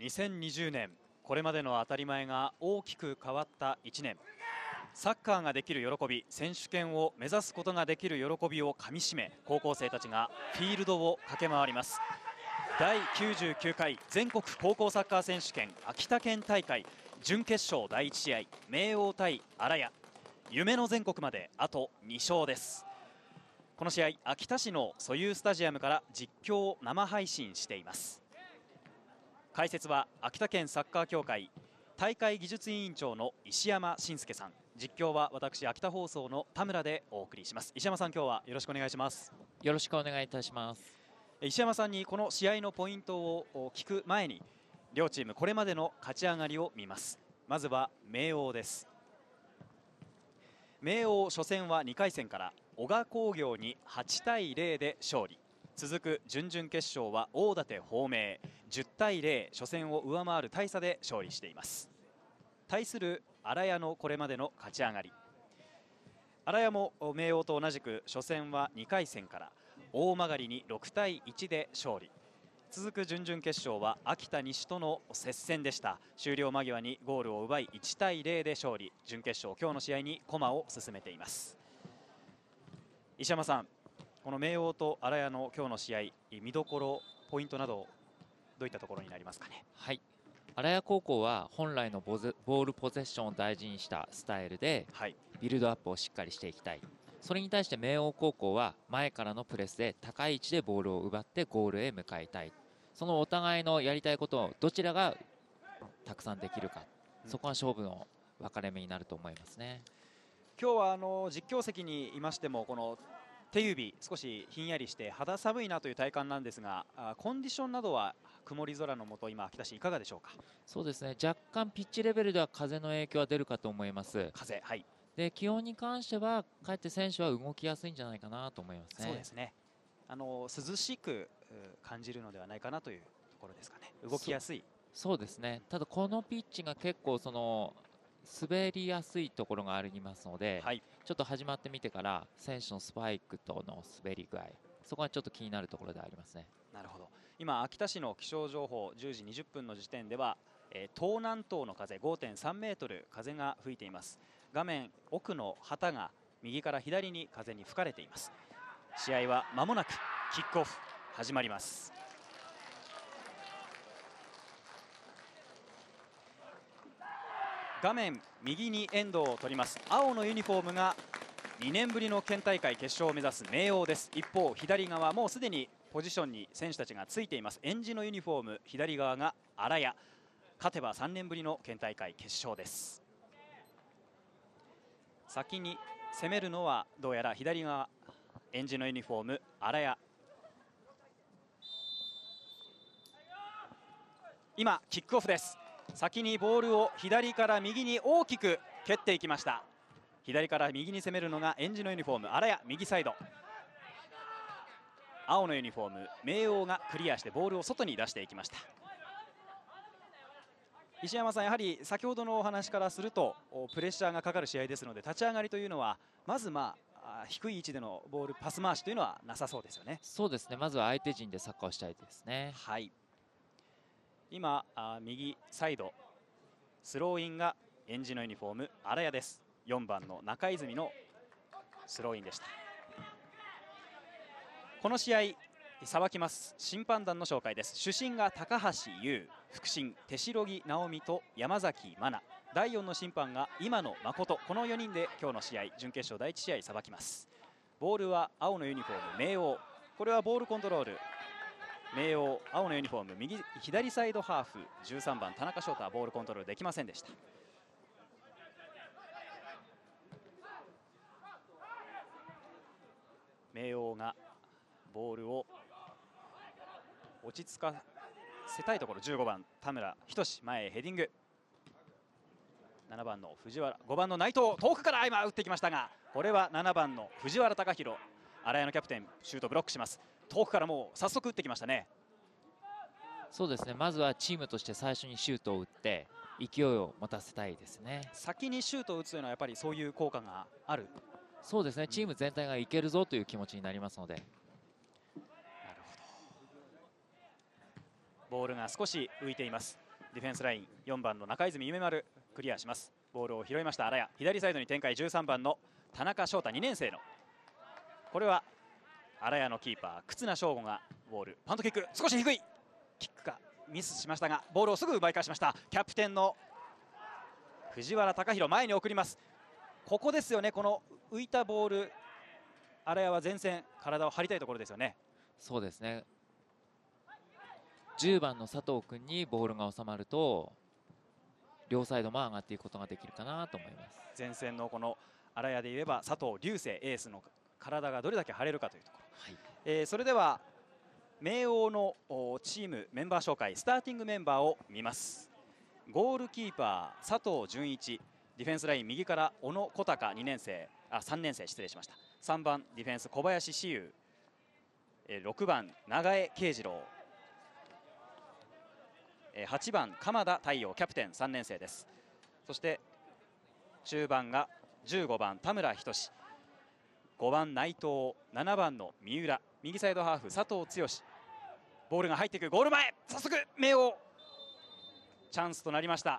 2020年、これまでの当たり前が大きく変わった1年。サッカーができる喜び、選手権を目指すことができる喜びをかみしめ、高校生たちがフィールドを駆け回ります。第99回全国高校サッカー選手権秋田県大会準決勝第1試合、明桜対荒谷。夢の全国まであと2勝です。この試合、秋田市のソユースタジアムから実況を生配信しています。解説は秋田県サッカー協会大会技術委員長の石山信介さん、実況は私秋田放送の田村でお送りします。石山さん、今日はよろしくお願いします。 よろしくお願いいたします。 石山さんにこの試合のポイントを聞く前に、両チームこれまでの勝ち上がりを見ます。まずは明桜です。明桜、初戦は2回戦から男鹿工業に8対0で勝利。続く準々決勝は大館芳明10対0、初戦を上回る大差で勝利しています。対する荒谷のこれまでの勝ち上がり、荒谷も明桜と同じく初戦は2回戦から大曲に6対1で勝利。続く準々決勝は秋田西との接戦でした。終了間際にゴールを奪い1対0で勝利。準決勝、今日の試合に駒を進めています。石山さん、この明桜と荒谷の今日の試合、見どころ、ポイントなどどういったところになりますかね。 はい、荒谷高校は本来のボールポゼッションを大事にしたスタイルで、ビルドアップをしっかりしていきたい。それに対して明桜高校は前からのプレスで高い位置でボールを奪ってゴールへ向かいたい。そのお互いのやりたいことをどちらがたくさんできるか、そこが勝負の分かれ目になると思いますね。 今日は実況席にいましても、この手指少しひんやりして肌寒いなという体感なんですが、コンディションなどは曇り空の下、今秋田市いかがでしょうか。 そうですね、若干ピッチレベルでは風の影響は出るかと思います。 風、はい。 で、気温に関してはかえって選手は動きやすいんじゃないかなと思いますね。 そうですね、涼しく感じるのではないかなというところですかね。動きやすい。 そうですね。ただこのピッチが結構滑りやすいところがありますので、ちょっと始まってみてから選手のスパイクとの滑り具合、そこはちょっと気になるところでありますね。 なるほど。今秋田市の気象情報10時20分の時点では、東南東の風 5.3 メートル風が吹いています。画面奥の旗が右から左に風に吹かれています。試合は間もなくキックオフ始まります。画面右にエンドを取ります。青のユニフォームが2年ぶりの県大会決勝を目指す明桜です。一方左側、もうすでにポジションに選手たちがついています。えんじのユニフォーム左側が荒谷。勝てば3年ぶりの県大会決勝です。先に攻めるのはどうやら左側、えんじのユニフォーム荒谷。今キックオフです。先にボールを左から右に大きく蹴っていきました。左から右に攻めるのがえんじのユニフォーム荒谷、右サイド。青のユニフォーム明桜がクリアしてボールを外に出していきました。石山さん、やはり先ほどのお話からするとプレッシャーがかかる試合ですので、立ち上がりというのはまず低い位置でのボールパス回しというのはなさそうですよね。 そうですね、まずは相手陣でサッカーをしたいですね。 はい、今右サイドスローインがえんじのユニフォーム荒谷です。4番の中泉のスローインでした。この試合さばきます審判団の紹介です。主審が高橋優、副審手代木直美と山崎真奈、第4の審判が今野誠。この4人で今日の試合準決勝第1試合さばきます。ボールは青のユニフォーム明桜。これはボールコントロール明桜、青のユニフォーム左サイドハーフ13番田中翔太はボールコントロールできませんでした。明桜がボールを落ち着かせたいところ、15番田村仁前へヘディング。7番の藤原、5番の内藤、遠くから今打ってきましたが、これは7番の藤原貴弘、荒谷のキャプテン、シュートブロックします。遠くからもう早速打ってきましたね。 そうですね、まずはチームとして最初にシュートを打って勢いを持たせたいですね。 先にシュートを打つというのはやっぱりそういう効果がある。 そうですね、チーム全体がいけるぞという気持ちになりますので。なるほど。ボールが少し浮いています。 ディフェンスライン4番の中泉夢丸クリアします。ボールを拾いました荒谷、左サイドに展開、13番の田中翔太2年生の、これは荒谷のキーパー忽那翔吾がボール、パントキック少し低いキックがミスしましたが、ボールをすぐ奪い返しました。キャプテンの藤原貴弘前に送ります。ここですよね、この浮いたボール、荒谷は前線体を張りたいところですよね。 そうですね、10番の佐藤君にボールが収まると両サイドも上がっていくことができるかなと思います。 前線のこの荒谷で言えば佐藤龍星エースの体がどれだけ張れるかというところ、はい、それでは明桜のチームメンバー紹介、スターティングメンバーを見ます。ゴールキーパー佐藤純一、ディフェンスライン右から小野小高3年生失礼しました。3番ディフェンス小林志友、6番長江慶次郎、8番鎌田太陽キャプテン3年生です。そして中盤が15番田村仁、5番内藤、7番の三浦、右サイドハーフ佐藤剛、ボールが入っていくゴール前、早速明桜チャンスとなりました。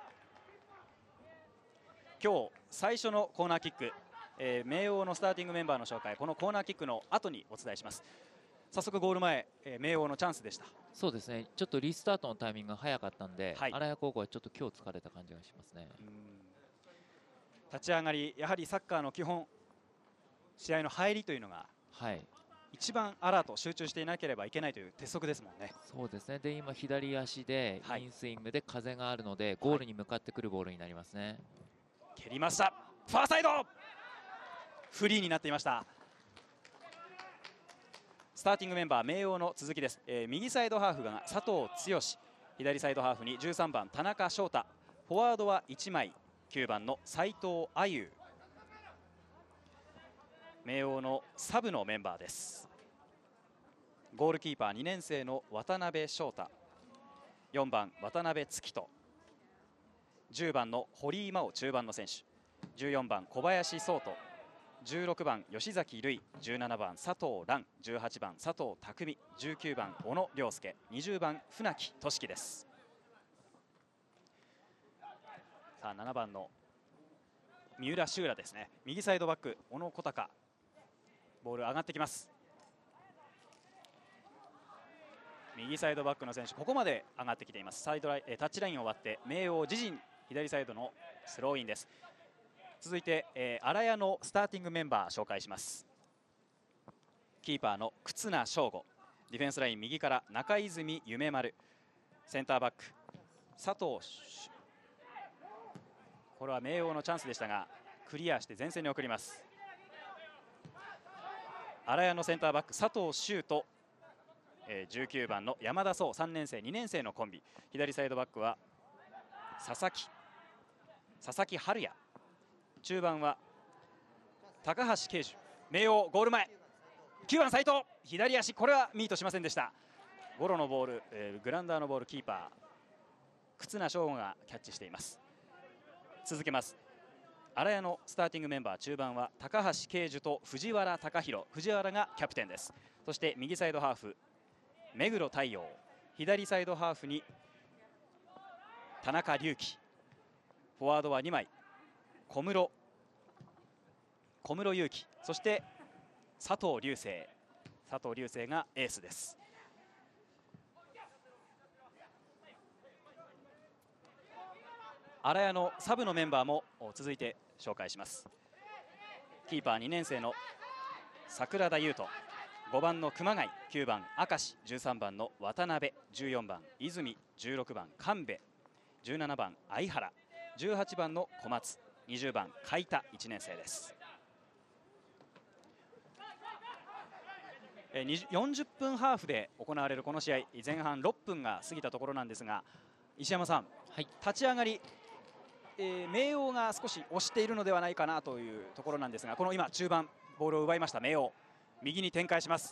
今日最初のコーナーキック、明桜のスターティングメンバーの紹介、このコーナーキックの後にお伝えします。早速ゴール前、明桜のチャンスでした。 そうですね、ちょっとリスタートのタイミングが早かったんで、はい、荒谷高校はちょっと今日疲れた感じがしますね。 立ち上がり、やはりサッカーの基本、試合の入りというのが、はい、一番アラート集中していなければいけないという鉄則ですもんね。 そうですね、で今左足でインスイングで風があるので、ゴールに向かってくるボールになりますね。 蹴りました、ファーサイドフリーになっていました。スターティングメンバー明桜の続きです。右サイドハーフが佐藤剛、左サイドハーフに13番田中翔太、フォワードは1枚9番の斉藤亜優。明桜のサブのメンバーです。ゴールキーパー2年生の渡辺翔太、4番渡辺月人、10番の堀井真央中盤の選手、14番小林壮人、16番吉崎瑠衣、17番佐藤蘭、18番佐藤匠、19番小野涼介、20番船木俊樹です。さあ7番の三浦修羅ですね、右サイドバック小野小高、ボール上がってきます。右サイドバックの選手、ここまで上がってきています。サイドラインタッチラインを割って明桜自陣左サイドのスローインです。続いて、荒谷のスターティングメンバー紹介します。キーパーの忽那翔吾、ディフェンスライン右から中泉夢丸、センターバック佐藤、これは明桜のチャンスでしたがクリアして前線に送ります。荒谷のセンターバック佐藤修と、19番の山田壮3年生2年生のコンビ、左サイドバックは佐々木春也、中盤は高橋奎樹。明桜ゴール前、9番斉藤左足、これはミートしませんでした。ゴロのボール、グラウンダーのボール、キーパー忽那翔吾がキャッチしています。続けます。荒谷のスターティングメンバー、中盤は高橋奎樹と藤原貴弘、藤原がキャプテンです。そして右サイドハーフ目黒太陽、左サイドハーフに田中龍樹、フォワードは2枚小室祐希、そして佐藤龍星がエースです。荒谷のサブのメンバーも続いて紹介します。キーパー2年生の桜田優斗、5番の熊谷、9番明石、13番の渡辺、14番泉、16番神戸、17番相原、18番の小松、20番海田1年生です。40分ハーフで行われるこの試合、前半6分が過ぎたところなんですが、石山さん、はい、立ち上がり、明桜が少し押しているのではないかなというところなんですが、この今中盤ボールを奪いました明桜、右に展開します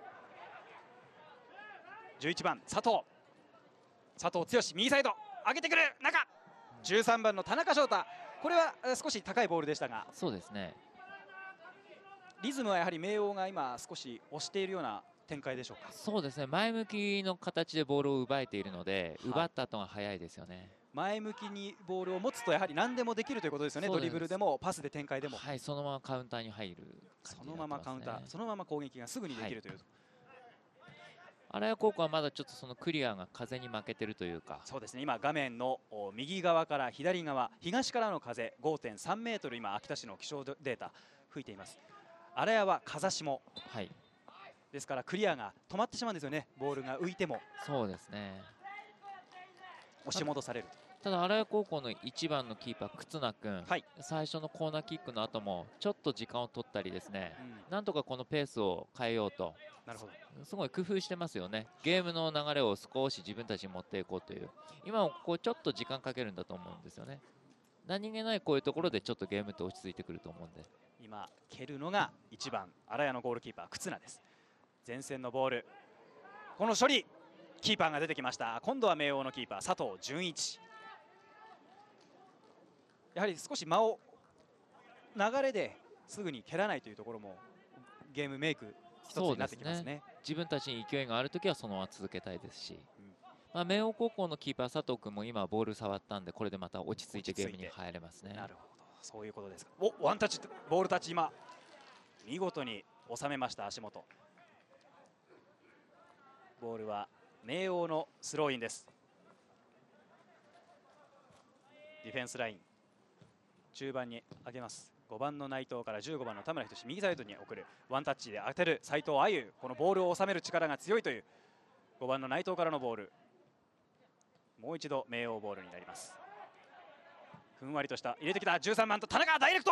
。11番佐藤剛、右サイド上げてくる中、13番の田中翔太、これは少し高いボールでしたが、 そうですね、 リズムはやはり明桜が今少し押しているような展開でしょうか。 そうですね、前向きの形でボールを奪えているので、奪った後が早いですよね。 前向きにボールを持つとやはり何でもできるということですよね。ドリブルでもパスで展開でも、 はい、そのままカウンターに入る感じになってますね。 そのままカウンター、そのまま攻撃がすぐにできるという、 荒谷高校はまだちょっとそのクリアが風に負けてるというか。 そうですね、今画面の右側から左側、東からの風 5.3 メートル、今秋田市の気象データ吹いています。荒谷は風下、 はい、 ですからクリアが止まってしまうんですよね。ボールが浮いてもそうですね、 押し戻される。 ただ荒谷高校の1番のキーパー忽那君、 はい、 最初のコーナーキックの後もちょっと時間を取ったりですね、 うん、 なんとかこのペースを変えようと、 なるほど、 すごい工夫してますよね。ゲームの流れを少し自分たちに持っていこうという、今もこうちょっと時間かけるんだと思うんですよね。何気ないこういうところでちょっとゲームって落ち着いてくると思うんで。 今蹴るのが1番荒谷のゴールキーパー忽那です。前線のボール、この処理、キーパーが出てきました。今度は明桜のキーパー佐藤純一、やはり少し間を流れですぐに蹴らないというところもゲームメイク一つになってきますね。 自分たちに勢いがあるときはそのまま続けたいですし、明桜高校のキーパー佐藤君も今ボール触ったんで、これでまた落ち着いてゲームに入れますね。 なるほど、そういうことですか。ワンタッチ、ボールタッチ、今見事に収めました足元。ボールは明桜のスローインです。ディフェンスライン中盤に上げます。5番の内藤から15番の田村仁、右サイドに送る、ワンタッチで当てる斉藤亜優、このボールを収める力が強いという5番の内藤からのボール、もう一度明桜ボールになります。ふんわりとした入れてきた13番と田中ダイレクト、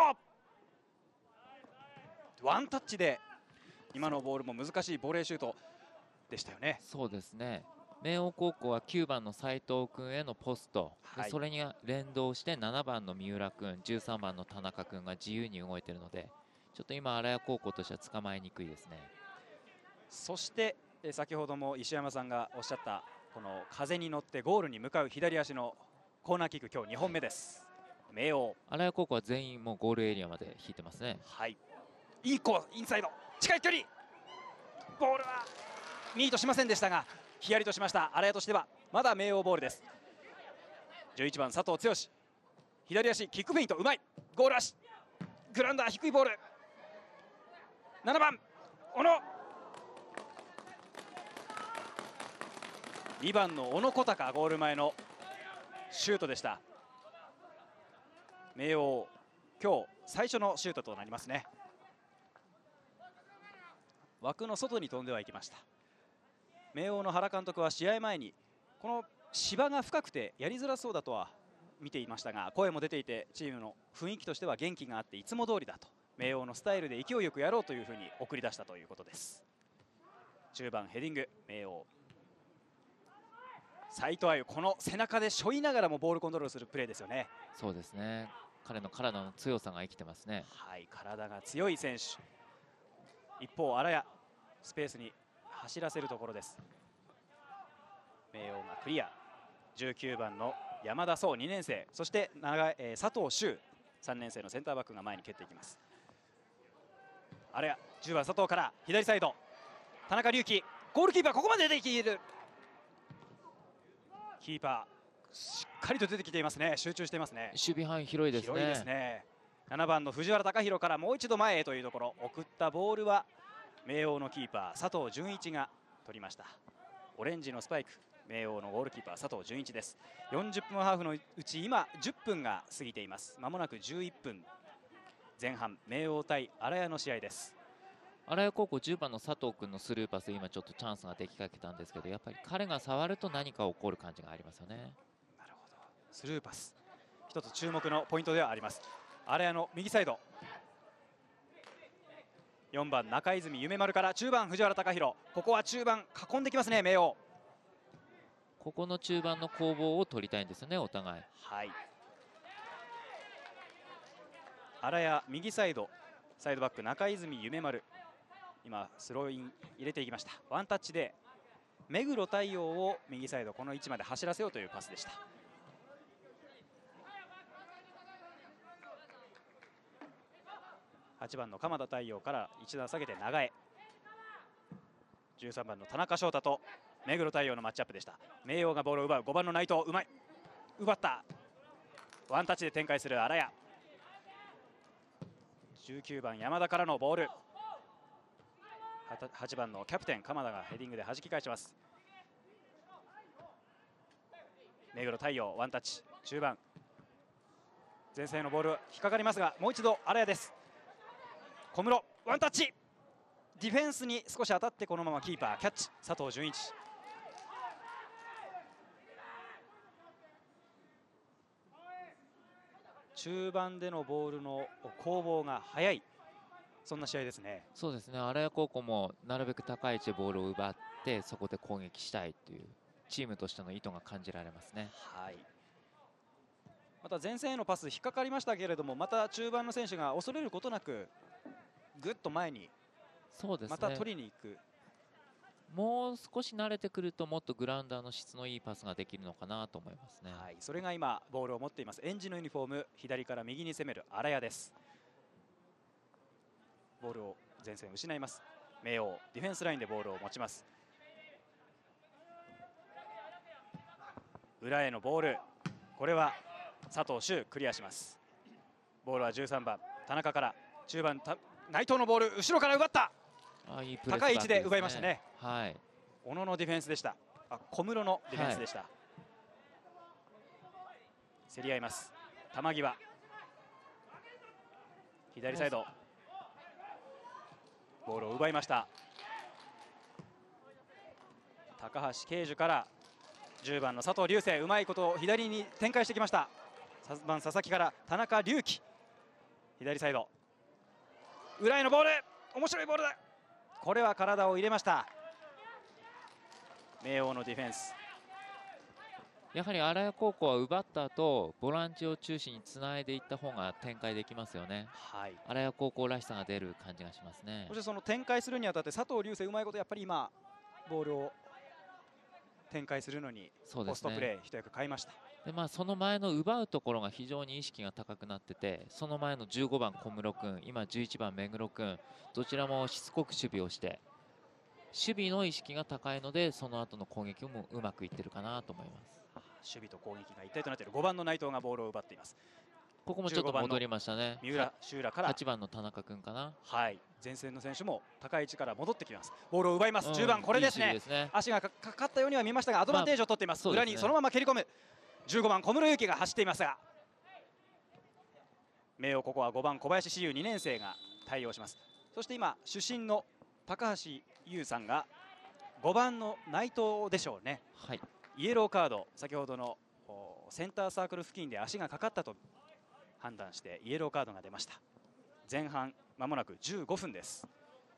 ワンタッチで今のボールも難しいボレーシュートでしたよね。 そうですね、明桜高校は9番の斉藤君へのポスト、 はい、 それに連動して7番の三浦君、13番の田中君が自由に動いているので、ちょっと今、荒谷高校としては捕まえにくいですね。そして先ほども石山さんがおっしゃったこの風に乗ってゴールに向かう左足のコーナーキック、今日2本目です。明桜、 荒谷高校は全員もうゴールエリアまで引いてますね。 はい、インサイド近い距離、ボールはミートしませんでしたがヒヤリとしました。荒谷としてはまだ明桜ボールです。11番佐藤剛、左足キックフェイントうまい、ゴール足グラウンダー低いボール、7番小野、2番の小野小高、ゴール前のシュートでした。明桜今日最初のシュートとなりますね。枠の外に飛んではいきました。明桜の原監督は試合前にこの芝が深くてやりづらそうだとは見ていましたが、声も出ていてチームの雰囲気としては元気があっていつも通りだと、明桜のスタイルで勢いよくやろうというふうに送り出したということです。10番ヘディング、明桜斉藤亜優、この背中で背負いながらもボールコントロールするプレーですよね。 そうですね、彼の体の強さが生きてますね。 はい、体が強い選手。一方荒谷、スペースに走らせるところです。明桜がクリア、19番の山田壮2年生、そして佐藤修3年生のセンターバックが前に蹴っていきます。荒谷10番佐藤から左サイド、田中隆輝、ゴールキーパーここまで出てきている、キーパーしっかりと出てきていますね。集中していますね。 守備範囲広いですね。 広いですね。7番の藤原貴弘からもう一度前へというところ、送ったボールは明桜のキーパー佐藤純一が取りました。オレンジのスパイク、明桜のゴールキーパー佐藤純一です。40分ハーフのうち今10分が過ぎています。まもなく11分前半、明桜対荒谷の試合です。 荒谷高校10番の佐藤君のスルーパス、今ちょっとチャンスができかけたんですけど、やっぱり彼が触ると何か起こる感じがありますよね。 なるほど、スルーパス一つ注目のポイントではあります。荒谷の右サイド、4番中泉夢丸から中盤藤原貴弘、ここは中盤囲んできますね明桜。 ここの中盤の攻防を取りたいんですよね、お互い。 はい、荒谷右サイド、サイドバック中泉夢丸、今スローイン入れていきました。ワンタッチで目黒太陽を右サイドこの位置まで走らせようというパスでした。8番の鎌田太陽から一段下げて長江、 13番の田中翔太と目黒太陽のマッチアップでした。明桜がボールを奪う。5番の内藤、うまい、奪った。ワンタッチで展開する荒谷。19番山田からのボール。8番のキャプテン鎌田がヘディングで弾き返します。目黒太陽ワンタッチ、中盤前線のボール引っかかりますが、もう一度荒谷です。小室ワンタッチ、ディフェンスに少し当たってこのままキーパーキャッチ、佐藤純一。中盤でのボールの攻防が速い、そんな試合ですね。 そうですね、荒谷高校もなるべく高い位置でボールを奪ってそこで攻撃したいというチームとしての意図が感じられますね。 はい、また前線へのパス引っかかりましたけれども、また中盤の選手が恐れることなくぐっと前にまた取りに行く。 もう少し慣れてくるともっとグラウンダーの質のいいパスができるのかなと思いますね。 はい、それが今ボールを持っています。エンジのユニフォーム、左から右に攻める荒谷です。ボールを前線失います。明桜ディフェンスラインでボールを持ちます。裏へのボール、これは佐藤修クリアします。ボールは13番田中から中盤内藤のボール、後ろから奪った。 いいプレスバックですね。 高い位置で奪いましたね。 はい、 小野のディフェンスでした。小室のディフェンスでした。競り合います。玉際左サイド、ボールを奪いました。高橋奎樹から10番の佐藤龍星、うまいこと左に展開してきました。3番佐々木から田中隆輝、左サイド裏へのボール、面白いボールだ。これは体を入れました。明桜のディフェンス。 やはり荒谷高校は奪った後ボランチを中心につないでいった方が展開できますよね。 はい、 荒谷高校らしさが出る感じがしますね。 そしてその展開するにあたって佐藤龍星うまいことやっぱり今ボールを展開するのにポストプレー一役買いました。 でその前の奪うところが非常に意識が高くなってて、その前の15番小室君、今11番目黒君、どちらもしつこく守備をして守備の意識が高いのでその後の攻撃もうまくいってるかなと思います。 守備と攻撃が一体となっている5番の内藤がボールを奪っています。 ここもちょっと戻りましたね。 三浦修羅から 8番の田中君かな。 はい、前線の選手も高い位置から戻ってきます。ボールを奪います。10番これですね。足がかかったようには見えましたがアドバンテージを取っています。裏にそのまま蹴り込む15番小室祐希が走っていますが、明桜ここは5番小林志友2年生が対応します。そして今主審の高橋優さんが5番の内藤でしょうね。 はい、 イエローカード、先ほどのセンターサークル付近で足がかかったと判断してイエローカードが出ました。前半まもなく15分です。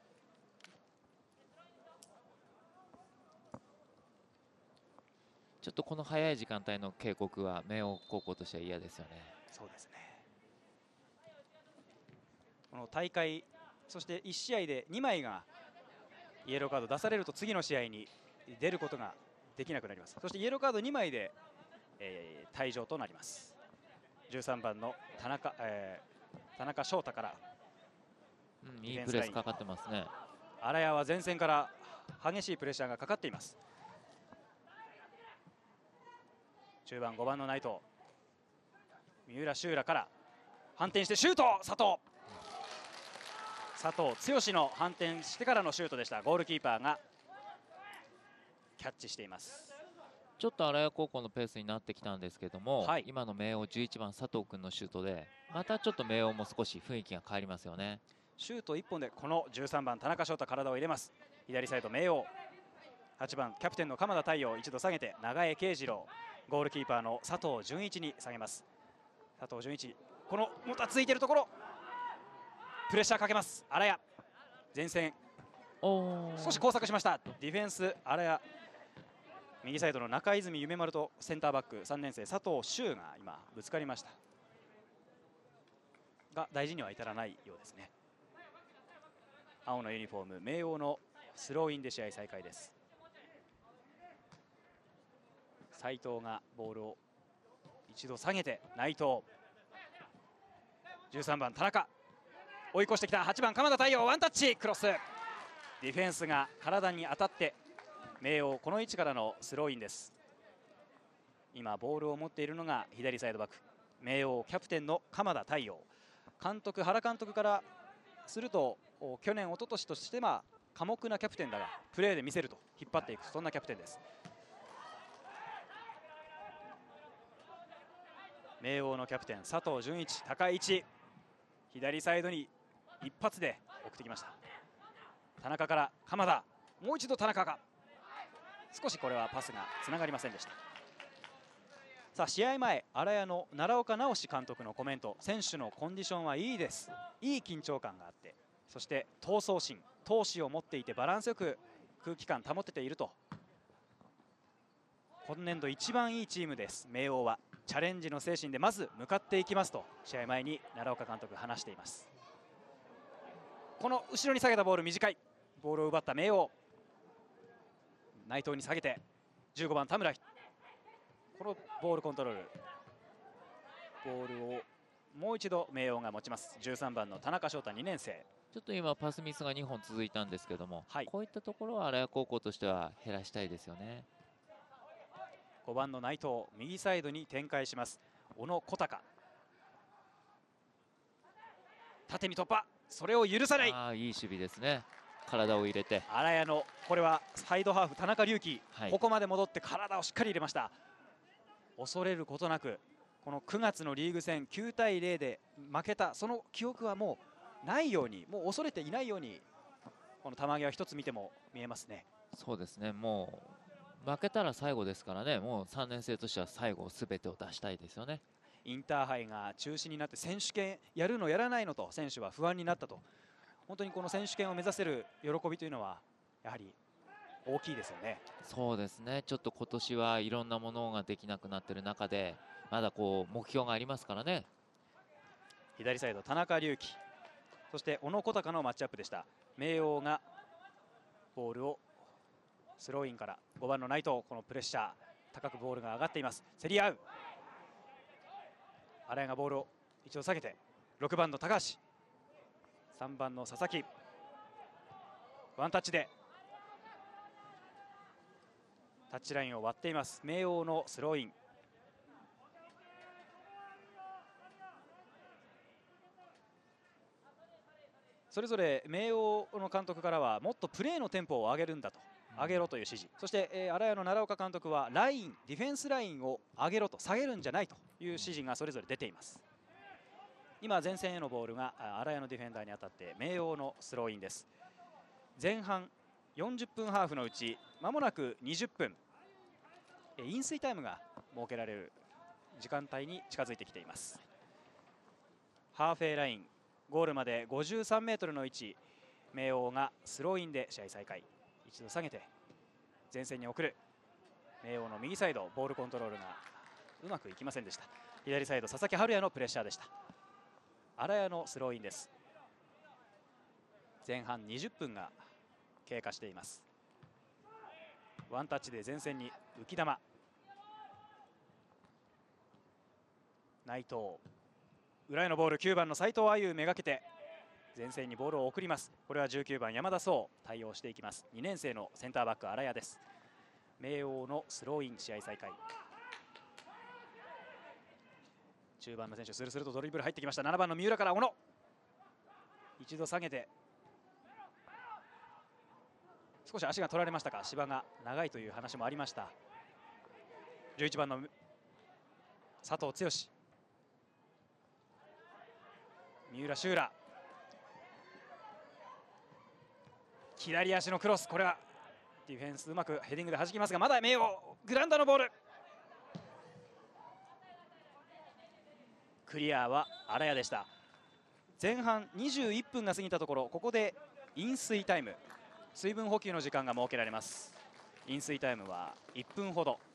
ちょっとこの早い時間帯の警告は明桜高校としては嫌ですよね。 そうですね。この大会そして1試合で2枚がイエローカード出されると次の試合に出ることができなくなります。そしてイエローカード2枚で、退場となります。13番の田中翔太から、 いいプレスかかってますね。 荒谷は前線から激しいプレッシャーがかかっています。中盤5番の内藤、三浦修羅から反転してシュート、佐藤剛の反転してからのシュートでした。ゴールキーパーがキャッチしています。 ちょっと荒谷高校のペースになってきたんですけども、 はい、 今の明桜11番佐藤君のシュートでまたちょっと明桜も少し雰囲気が変わりますよね。 シュート1本でこの13番田中翔太体を入れます。左サイド明桜、8番キャプテンの鎌田太陽一度下げて長江慶次郎、ゴールキーパーの佐藤純一に下げます。佐藤純一、このもたついているところプレッシャーかけます。荒谷前線少し交錯しました。ディフェンス荒谷、右サイドの中泉夢丸とセンターバック3年生佐藤修が今ぶつかりましたが大事には至らないようですね。青のユニフォーム明桜のスローインで試合再開です。斉藤がボールを一度下げて内藤、13番田中追い越してきた8番鎌田太陽ワンタッチクロス、 ディフェンスが体に当たって明桜この位置からのスローインです。今ボールを持っているのが左サイドバック明桜キャプテンの鎌田太陽監督、原監督からすると去年、一昨年としては寡黙なキャプテンだがプレーで見せると引っ張っていく、そんなキャプテンです。明桜のキャプテン佐藤純一、高い位置左サイドに一発で送ってきました。田中から鎌田、もう一度田中が少しこれはパスがつながりませんでした。さあ試合前、荒谷の奈良岡直監督のコメント、選手のコンディションはいいです、いい緊張感があって、そして闘争心、闘志を持っていてバランスよく空気感保てていると、今年度一番いいチームです。明桜はチャレンジの精神でまず向かっていきますと試合前に奈良岡監督話しています。この後ろに下げたボール、短いボールを奪った明桜、内藤に下げて15番田村、このボールコントロール、ボールをもう一度明桜が持ちます。13番の田中翔太、2年生。 ちょっと今パスミスが2本続いたんですけども、 はい、 こういったところは荒谷高校としては減らしたいですよね。 5番の内藤、右サイドに展開します。小野小高、縦に突破、それを許さない。 いい守備ですね。体を入れて荒谷のこれはサイドハーフ田中龍樹、 はい、 ここまで戻って体をしっかり入れました。恐れることなく、この9月のリーグ戦9対0で負けたその記憶はもうないように、もう恐れていないように、この球際一つ見ても見えますね。 そうですね、もう負けたら最後ですからね、もう3年生としては最後すべてを出したいですよね。 インターハイが中止になって選手権やるのやらないのと選手は不安になったと、本当にこの選手権を目指せる喜びというのはやはり大きいですよね。 そうですね、ちょっと今年はいろんなものができなくなっている中で、まだこう目標がありますからね。 左サイド田中龍樹、そして小野小高のマッチアップでした。明桜がボールをスローインから5番の内藤、このプレッシャー高くボールが上がっています。競り合う、荒谷がボールを一度下げて6番の高橋、3番の佐々木、ワンタッチでタッチラインを割っています。明桜のスローイン、それぞれ明桜の監督からはもっとプレーのテンポを上げるんだと、上げろという指示、そして、荒谷の奈良岡監督はライン、ディフェンスラインを上げろと、下げるんじゃないという指示がそれぞれ出ています。今前線へのボールが荒谷のディフェンダーに当たって明桜のスローインです。前半40分ハーフのうちまもなく20分飲水タイムが設けられる時間帯に近づいてきています。ハーフウェイラインゴールまで53メートルの位置、明桜がスローインで試合再開、一度下げて前線に送る。明桜の右サイド、ボールコントロールがうまくいきませんでした。左サイド佐々木春也のプレッシャーでした。荒谷のスローインです。前半20分が経過しています。ワンタッチで前線に浮き球、内藤、裏へのボール、9番の斉藤歩めがけて前線にボールを送ります。これは19番山田壮対応していきます。2年生のセンターバック荒谷です。明桜のスローイン、試合再開。中盤の選手スルスルとドリブル入ってきました。7番の三浦から小野、一度下げて少し足が取られましたか、芝が長いという話もありました。11番の佐藤剛、三浦修羅、左足のクロス、これはディフェンスうまくヘディングで弾きますが、まだ明桜グラウンダーのボール、クリアは荒谷でした。前半21分が過ぎたところ、ここで飲水タイム、水分補給の時間が設けられます。飲水タイムは1分ほど。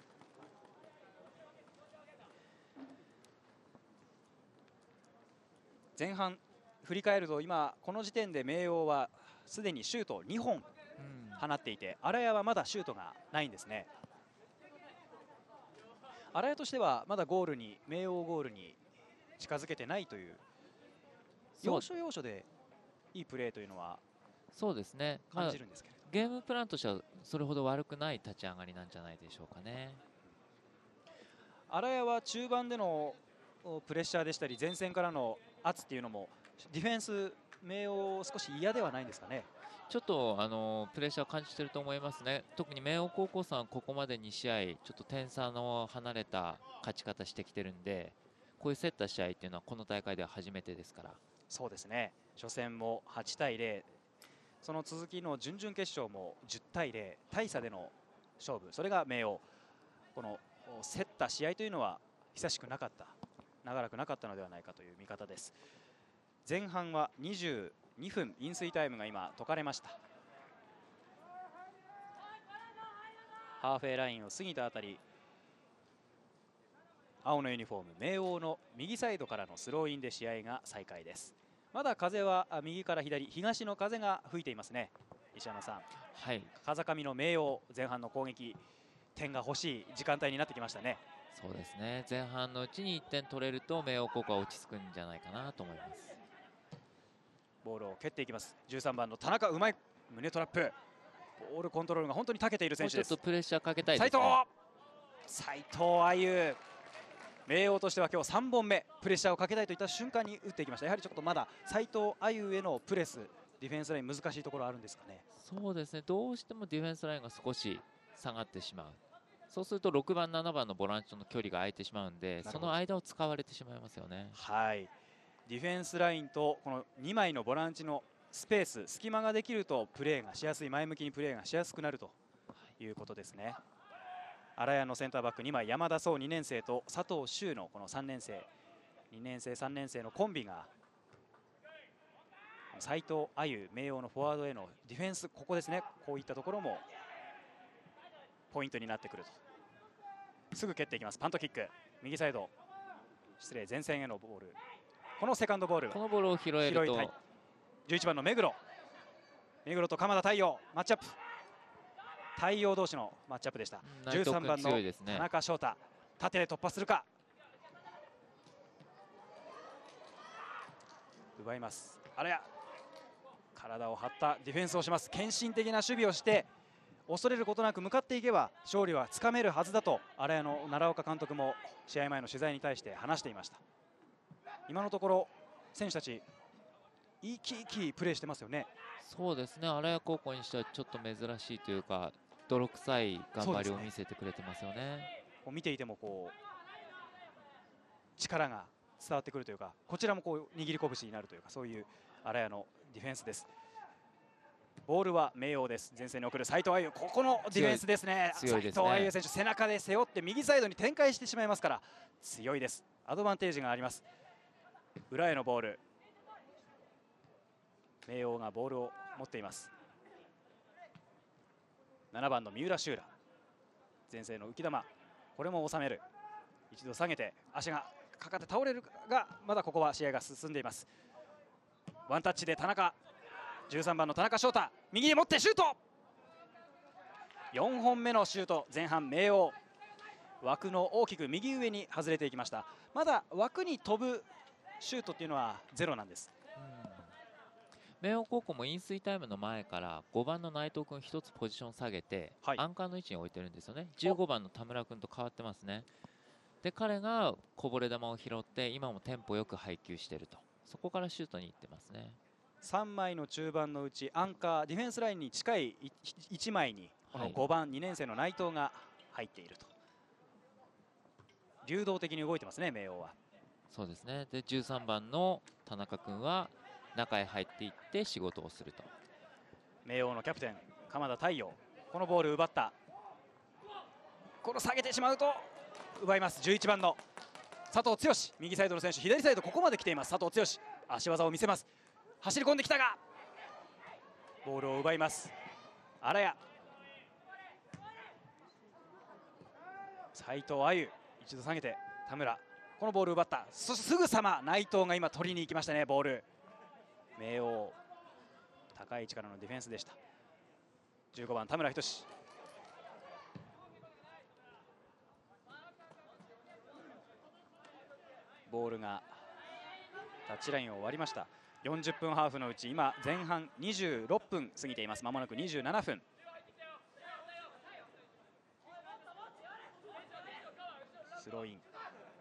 前半振り返ると、今この時点で明桜はすでにシュートを2本放っていて、荒谷はまだシュートがないんですね。荒谷としてはまだゴールに、明桜ゴールに近づけてないという、要所要所でいいプレーというのはそうですね、 感じるんですけれど、 ゲームプランとしてはそれほど悪くない立ち上がりなんじゃないでしょうかね。 荒谷は中盤でのプレッシャーでしたり前線からの圧っていうのもディフェンス明桜少し嫌ではないんですかね。 ちょっとプレッシャーを感じていると思いますね。特に明桜高校さんはここまで2試合ちょっと点差の離れた勝ち方してきてるんで、こういう競った試合っていうのはこの大会では初めてですから。 そうですね、初戦も8対0、その続きの準々決勝も10対0、大差での勝負、それが明桜、この競った試合というのは久しくなかった、長らくなかったのではないかという見方です。前半は22分、飲水タイムが今解かれました。ハーフウェイラインを過ぎたあたり、青のユニフォーム明桜の右サイドからのスローインで試合が再開です。まだ風は右から左、東の風が吹いていますね。石山さん、 はい、 風上の明桜、前半の攻撃点が欲しい時間帯になってきましたね。 そうですね、前半のうちに1点取れると明桜高校は落ち着くんじゃないかなと思います。 ボールを蹴っていきます。13番の田中、うまい胸トラップ、ボールコントロールが本当に長けている選手です。 もうちょっとプレッシャーかけたいですね。 斉藤亜優、明桜としては今日3本目、プレッシャーをかけたいといった瞬間に打っていきました。やはりちょっとまだ斉藤亜優へのプレス、ディフェンスライン難しいところあるんですかね。 そうですね、どうしてもディフェンスラインが少し下がってしまう。そうすると6番、7番のボランチとの距離が空いてしまうんで、その間を使われてしまいますよね。 はい、ディフェンスラインとこの2枚のボランチのスペース、隙間ができるとプレーがしやすい、前向きにプレーがしやすくなるということですね。荒谷のセンターバック2枚、山田壮2年生と佐藤修のこの3年生、2年生、3年生のコンビが斉藤亜優、明桜のフォワードへのディフェンス、ここですね、こういったところもポイントになってくると。すぐ蹴っていきます。パントキック、右サイド、失礼、前線へのボール、このセカンドボール、 このボールを拾えると 11番の目黒と鎌田太陽、マッチアップ、太陽同士のマッチアップでした。13番の田中翔太、縦で突破するか、奪います。あれや体を張ったディフェンスをします。献身的な守備をして恐れることなく向かっていけば勝利はつかめるはずだと荒谷の奈良岡監督も試合前の取材に対して話していました。今のところ選手たち生き生きプレーしてますよね。 そうですね、荒谷高校にしてはちょっと珍しいというか泥臭い頑張りを見せてくれてますよね。 こう見ていてもこう力が伝わってくるというか、こちらもこう握り拳になるというか、そういう荒谷のディフェンスです。ボールは明桜です。前線に送る斉藤亜優、ここのディフェンスですね。斉藤亜優選手、背中で背負って右サイドに展開してしまいますから強いです。アドバンテージがあります。裏へのボール、明桜がボールを持っています。7番の三浦修羅、前線の浮き球、これも収める。一度下げて足がかかって倒れるが、まだここは試合が進んでいます。ワンタッチで田中、13番の田中翔太、右に持ってシュート、4本目のシュート、前半明桜、枠の大きく右上に外れていきました。まだ枠に飛ぶシュートっていうのはゼロなんです。 明桜高校も飲水タイムの前から5番の内藤君1つポジション下げて、アンカーの位置に置いてるんですよね。15番の田村君と変わってますね。で彼がこぼれ球を拾って今もテンポよく配球していると、そこからシュートに行ってますね。 3枚の中盤のうちアンカー、ディフェンスラインに近い1枚にこの5番、2年生の内藤が入っていると、流動的に動いてますね、明桜は。 そうですね。で13番の田中君は中へ入っていって仕事をすると。 明桜のキャプテン鎌田太陽、このボール奪った、この下げてしまうと奪います。11番の佐藤剛、右サイドの選手、左サイドここまで来ています。佐藤剛、足技を見せます。走り込んできたがボールを奪います。荒谷、斉藤亜優、一度下げて田村、このボール奪った。すぐさま内藤が今取りに行きましたね。ボール、明桜高い位置からのディフェンスでした。15番田村仁志、ボールがタッチラインを割りました。 40分ハーフのうち今前半26分過ぎています。まもなく27分。スローイン、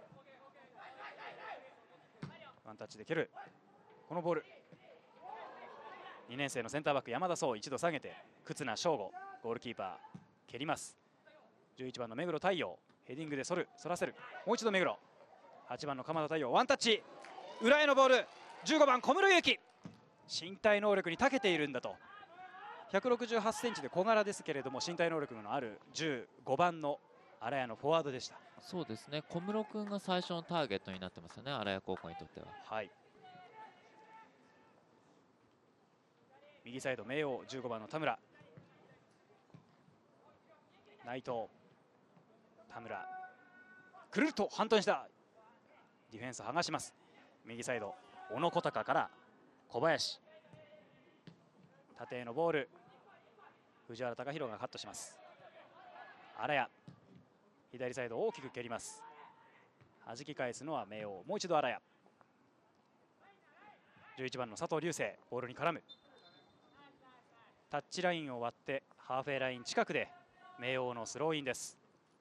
ワンタッチで蹴る。このボール、2年生のセンターバック山田壮、一度下げて忽那翔吾、ゴールキーパー蹴ります。11番の目黒太陽、ヘディングで反らせる。もう一度目黒。8番の鎌田太陽、ワンタッチ、裏へのボール。15番小室祐希、身体能力に長けているんだと。168センチで小柄ですけれども、身体能力のある15番の荒谷のフォワードでした。 そうですね、小室君が最初のターゲットになってますよね、荒谷高校にとっては。 はい、右サイド明桜、15番の田村、内藤、田村、くるっと半飛んしたディフェンス剥がします。右サイド小野小高から小林、縦へのボール、藤原貴弘がカットします。荒谷、左サイド大きく蹴ります。弾き返すのは明桜、もう一度荒谷。11番の佐藤流星、ボールに絡む。タッチラインを割ってハーフウェイライン近くで明桜のスローインです。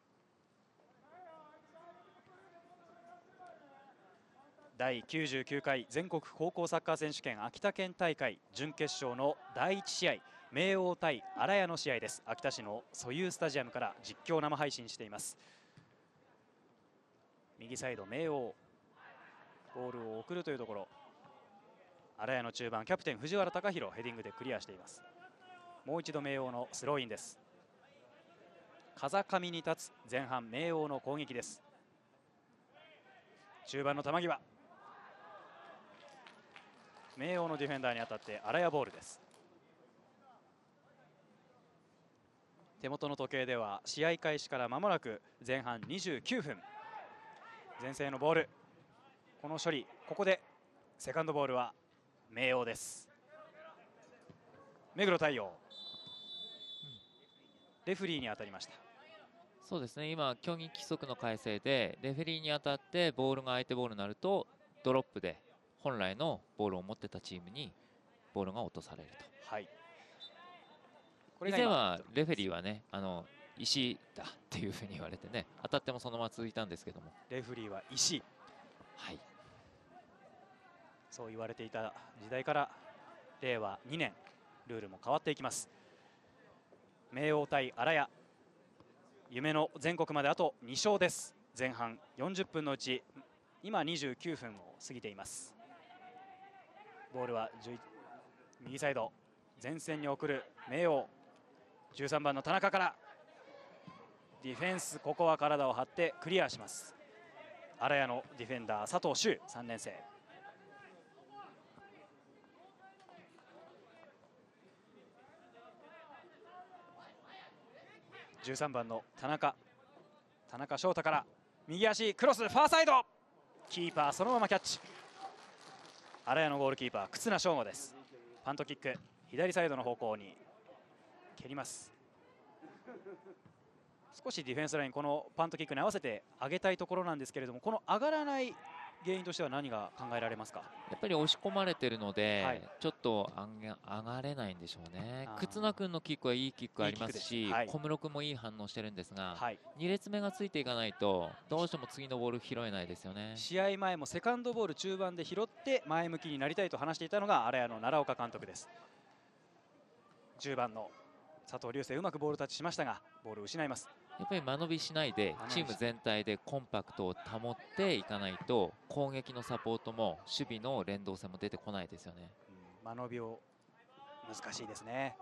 第99回全国高校サッカー選手権秋田県大会準決勝の第1試合、明桜対荒谷の試合です。秋田市のソユースタジアムから実況生配信しています。右サイド明桜、ボールを送るというところ、荒谷の中盤キャプテン藤原貴弘、ヘディングでクリアしています。もう一度明桜のスローインです。風上に立つ前半明桜の攻撃です。中盤の球際、明桜のディフェンダーに当たって荒谷ボールです。手元の時計では試合開始から間もなく前半29分。前線のボール、この処理、ここでセカンドボールは明桜です。目黒太陽、レフリーに当たりました。 そうですね、今競技規則の改正でレフェリーに当たってボールが相手ボールになるとドロップで本来のボールを持ってたチームにボールが落とされると。はい、以前はレフェリーはね、石だっていうふうに言われてね、当たってもそのまま続いたんですけども、 レフリーは石、 はい、 そう言われていた時代から令和2年ルールも変わっていきます。明桜対荒谷、夢の全国まであと2勝です。前半40分のうち今29分を過ぎています。ボールは右サイド前線に送る明桜、13番の田中からディフェンス、ここは体を張ってクリアします。荒谷のディフェンダー佐藤修、3年生。13番の田中翔太から右足クロス、ファーサイド、キーパーそのままキャッチ。荒谷のゴールキーパー忽那翔吾です。パントキック、左サイドの方向に蹴ります。少しディフェンスライン、このパントキックに合わせて上げたいところなんですけれども、この上がらない原因としては何が考えられますか？ やっぱり押し込まれてるので、はい、ちょっと上がれないんでしょうね。忽那君のキックはいいキックありますし、はい、小室君もいい反応してるんですが、はい、2列目がついていかないとどうしても次のボール拾えないですよね。 試合前もセカンドボール中盤で拾って前向きになりたいと話していたのが荒谷の奈良岡監督です。10番の佐藤流星、うまくボールタッチしましたがボールを失います。 やっぱり間延びしないでチーム全体でコンパクトを保っていかないと攻撃のサポートも守備の連動性も出てこないですよね。 間延びを難しいですね。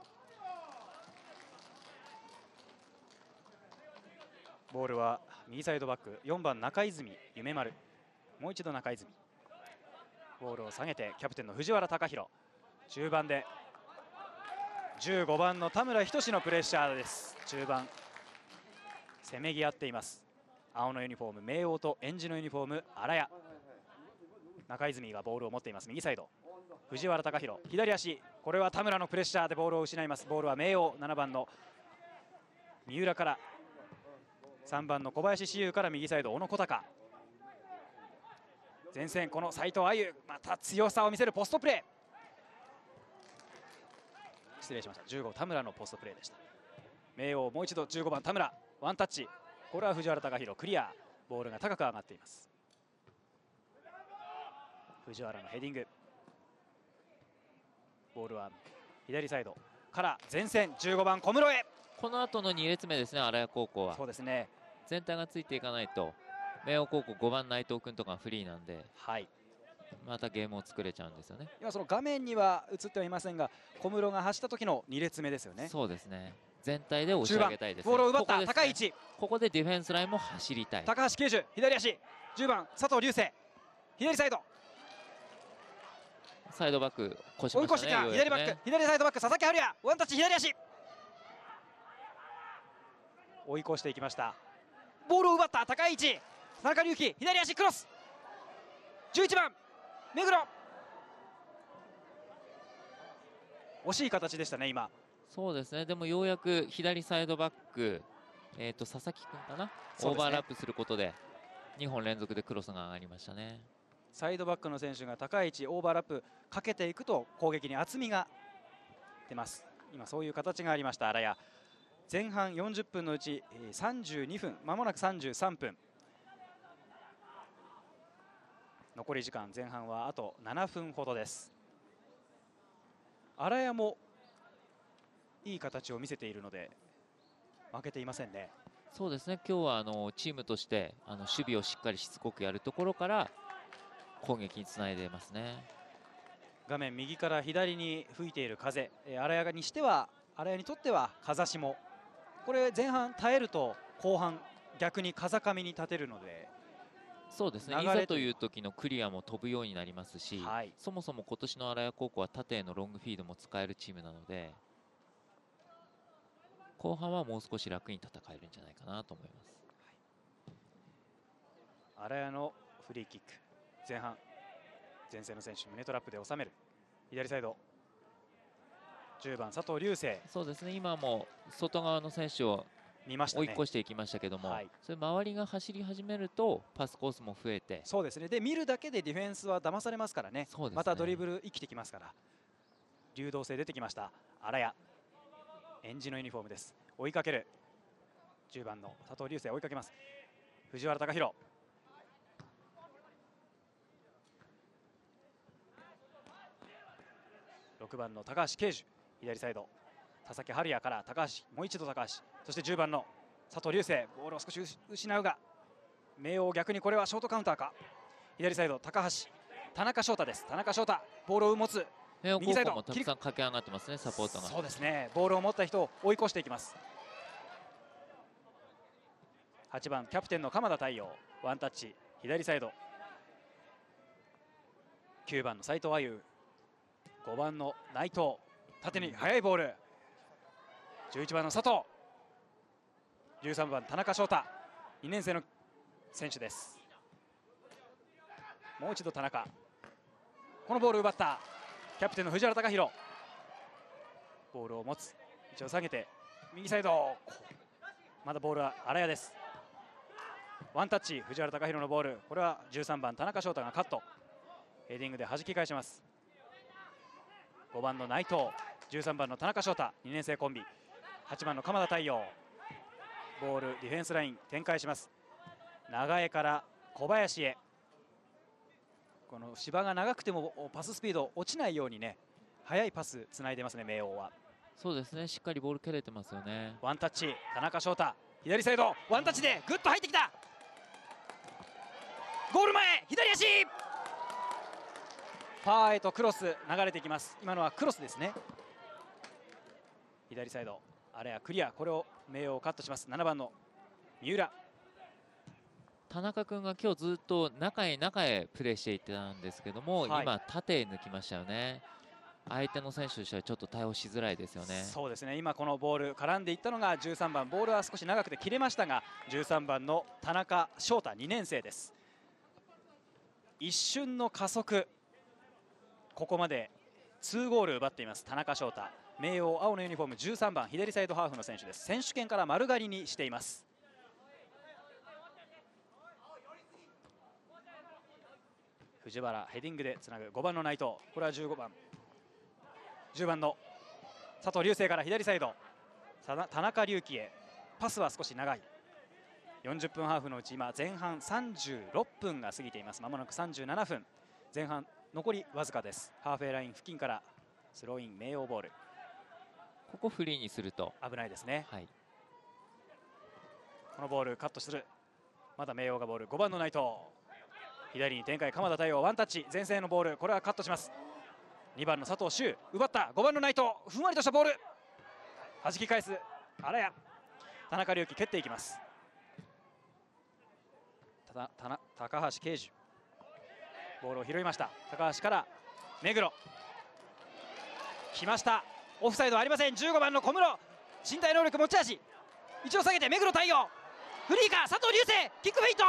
ボールは右サイドバック4番中泉夢丸、もう一度中泉、ボールを下げてキャプテンの藤原貴弘、中盤で15番の田村仁のプレッシャーです。中盤せめぎ合っています。青のユニフォーム明桜とえんじのユニフォーム荒谷。中泉がボールを持っています。右サイド藤原貴弘、左足、これは田村のプレッシャーでボールを失います。ボールは明桜7番の三浦から3番の小林志優から右サイド小野小高、前線この斉藤歩、また強さを見せるポストプレー、 失礼しました、15田村のポストプレーでした。明桜もう一度15番田村、ワンタッチ、これは藤原貴弘クリア、ボールが高く上がっています。藤原のヘディング、ボールは左サイドから前線、15番小室へ。 この後の2列目ですね、荒谷高校は。 そうですね、 全体がついていかないと明桜高校5番内藤君とかフリーなんで、 はい、 またゲームを作れちゃうんですよね。 今その画面には映ってはいませんが、小室が走った時の2列目ですよね。 そうですね、全体で押し上げたいですね。 ボールを奪った、 ここですね、 高い位置、 ここでディフェンスラインも走りたい。 高橋奎樹左足、10番佐藤龍星左サイド、 サイドバック越し追いましたね。 越してきた、左バック、左サイドバック佐々木春也、ワンタッチ左足、追い越していきました。ボールを奪った高い位置、田中隆樹左足クロス、11番目黒、惜しい形でしたね今。 そうですね、でもようやく左サイドバック、佐々木君かな、オーバーラップすることで2本連続でクロスが上がりましたね。 サイドバックの選手が高い位置オーバーラップかけていくと攻撃に厚みが出ます。今そういう形がありました荒谷。前半40分のうち32分、まもなく33分、残り時間前半はあと7分ほどです。荒谷もいい形を見せているので負けていませんね。 そうですね、今日はチームとして守備をしっかりしつこくやるところから攻撃につないでますね。 画面右から左に吹いている風、荒谷にとっては風下、これ前半耐えると後半逆に風上に立てるので、 そうですね、いざという時のクリアも飛ぶようになりますし、 はい、 そもそも今年の荒谷高校は縦へのロングフィードも使えるチームなので、後半はもう少し楽に戦えるんじゃないかなと思います。 荒谷のフリーキック、前半前線の選手胸トラップで収める、左サイド10番佐藤龍星、 そうですね、今も外側の選手を見ましたね、 追い越していきましたけども、 はい、 それ周りが走り始めるとパスコースも増えて、 そうですね、で見るだけでディフェンスは騙されますからね、 そうですね、 またドリブル生きてきますから、流動性出てきました。荒谷エンジのユニフォームです。追いかける10番の佐藤龍星、追いかけます藤原貴弘、6番の高橋奎樹左サイド、田崎春也から高橋、もう一度高橋、そして10番の佐藤龍星、ボールを少し失うが明桜、逆にこれはショートカウンターか、左サイド高橋、田中翔太です。田中翔太ボールを持つ、 明桜高校もたくさん駆け上がってますね、サポートが。 そうですね、ボールを持った人を追い越していきます。8番キャプテンの鎌田太陽、ワンタッチ左サイド、9番の斉藤亜優、5番の内藤、縦に速いボール、11番の佐藤、13番田中翔太、2年生の選手です。もう一度田中、このボールを奪ったキャプテンの藤原貴弘、ボールを持つ、位置を下げて右サイド、まだボールは荒谷です。ワンタッチ藤原貴弘のボール、これは13番田中翔太がカット、ヘディングで弾き返します。5番の内藤、13番の田中翔太、2年生コンビ、8番の鎌田太陽、ボールディフェンスライン展開します。長江から小林へ、この芝が長くてもパススピード落ちないようにね、速いパスつないでますね明桜は。 そうですね、しっかりボール蹴れてますよね。 ワンタッチ田中翔太、左サイドワンタッチでグッと入ってきた、ゴール前左足、ファーへとクロス流れていきます。今のはクロスですね。左サイドあれはクリア、これを明桜をカットします。7番の三浦、 田中君が今日ずっと中へ中へプレーしていったんですけども、 はい、 今縦へ抜きましたよね。相手の選手としてはちょっと対応しづらいですよね。 そうですね、今このボール絡んでいったのが13番、ボールは少し長くて切れましたが13番の田中翔太、2年生です。一瞬の加速、ここまで2ゴール奪っています田中翔太。明桜青のユニフォーム13番左サイドハーフの選手です。選手権から丸刈りにしています。藤原ヘディングでつなぐ5番の内藤、これは15番10番の佐藤龍星から左サイド、田中隆輝へパスは少し長い。40分ハーフのうち今前半36分が過ぎています。まもなく37分、前半残りわずかです。ハーフウェイライン付近からスローイン、明桜ボール。 ここフリーにすると危ないですね。 はい、 このボールカットする。まだ明桜がボール。5番の内藤、左に展開、鎌田太陽ワンタッチ、前線へのボール、これはカットします。2番の佐藤修奪った。5番の内藤、ふんわりとしたボール、弾き返す荒谷。田中隆輝蹴っていきます。高橋奎二、ボールを拾いました。高橋から目黒、来ました。オフサイドはありません。15番の小室、身体能力持ち味、一応下げて目黒対応、フリーか佐藤龍星、キックフェイント、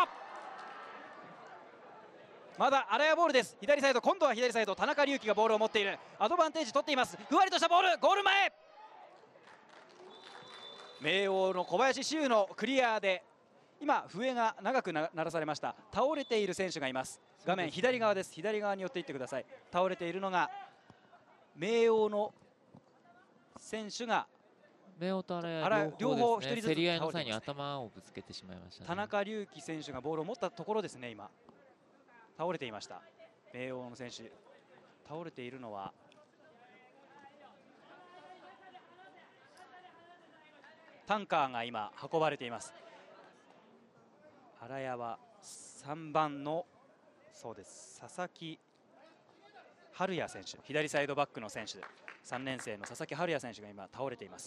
まだ荒谷ボールです。左サイド、今度は左サイド、田中隆輝がボールを持っている。アドバンテージ取っています。ふわりとしたボール、ゴール前、明桜の小林修のクリアで今笛が長く鳴らされました。倒れている選手がいます。画面左側です。左側に寄っていってください。倒れているのが明桜の選手が、 明桜と荒谷両方ですね、競り合いの際に頭をぶつけてしまいましたね。 田中隆輝選手がボールを持ったところですね。今倒れていました。明桜の選手、倒れているのはタンカーが今運ばれています。荒谷は3番の、そうです、佐々木春也選手、左サイドバックの選手、3年生の佐々木春也選手が今倒れています。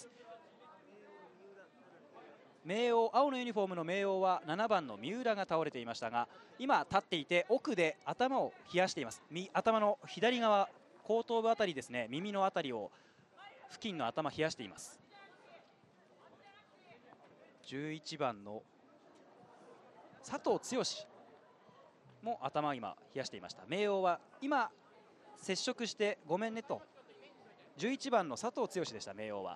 明桜、青のユニフォームの明桜は7番の三浦が倒れていましたが、今立っていて奥で頭を冷やしています。頭の左側、後頭部あたりですね、耳のあたりを付近の頭冷やしています。11番の佐藤剛も頭を今冷やしていました。明桜は今接触してごめんねと、11番の佐藤剛でした。明桜は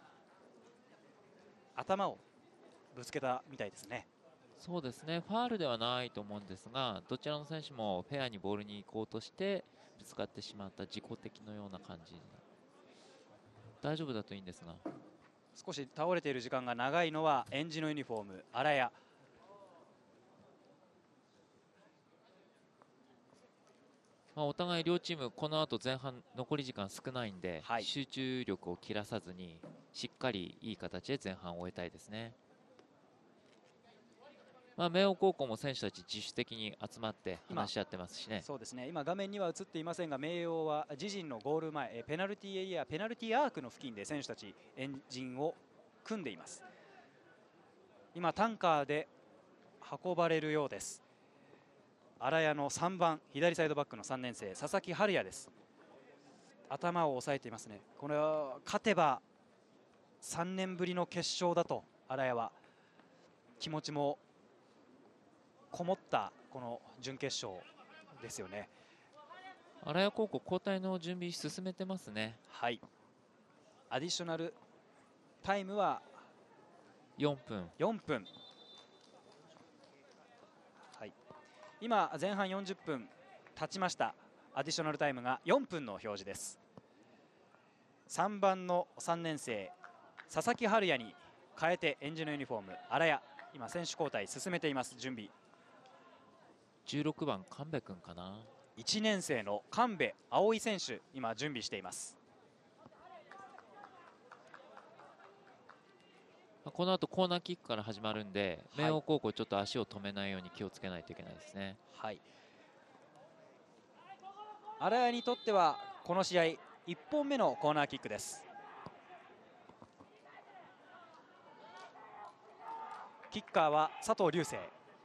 頭をぶつけたみたいですね。 そうですね、ファールではないと思うんですが、どちらの選手もフェアにボールに行こうとしてぶつかってしまった自己的のような感じ。大丈夫だといいんですが、 少し倒れている時間が長いのはえんじのユニフォーム荒谷。 お互い両チームこの後前半残り時間少ないんで、はい、集中力を切らさずにしっかりいい形で前半を終えたいですね。明桜高校も選手たち自主的に集まって話し合ってますしね。 そうですね、今画面には映っていませんが、明桜は自陣のゴール前、ペナルティーエリア、ペナルティーアークの付近で選手たち円陣を組んでいます。今タンカーで運ばれるようです。荒谷の3番左サイドバックの3年生佐々木春也です。頭を押さえていますね。これは勝てば3年ぶりの決勝だと、荒谷は気持ちもこもったこの準決勝ですよね。 荒谷高校交代の準備進めてますね。 はい、アディショナルタイムは 4分。 はい、今前半40分経ちました。アディショナルタイムが4分の表示です。3番の3年生佐々木春也に変えてえんじのユニフォーム荒谷、今選手交代進めています。準備 16番神戸君かな、 1年生の神戸葵選手今準備しています。 この後コーナーキックから始まるんで、明桜高校ちょっと足を止めないように気をつけないといけないですね。 はい、荒谷にとってはこの試合1本目のコーナーキックです。キッカーは佐藤龍星、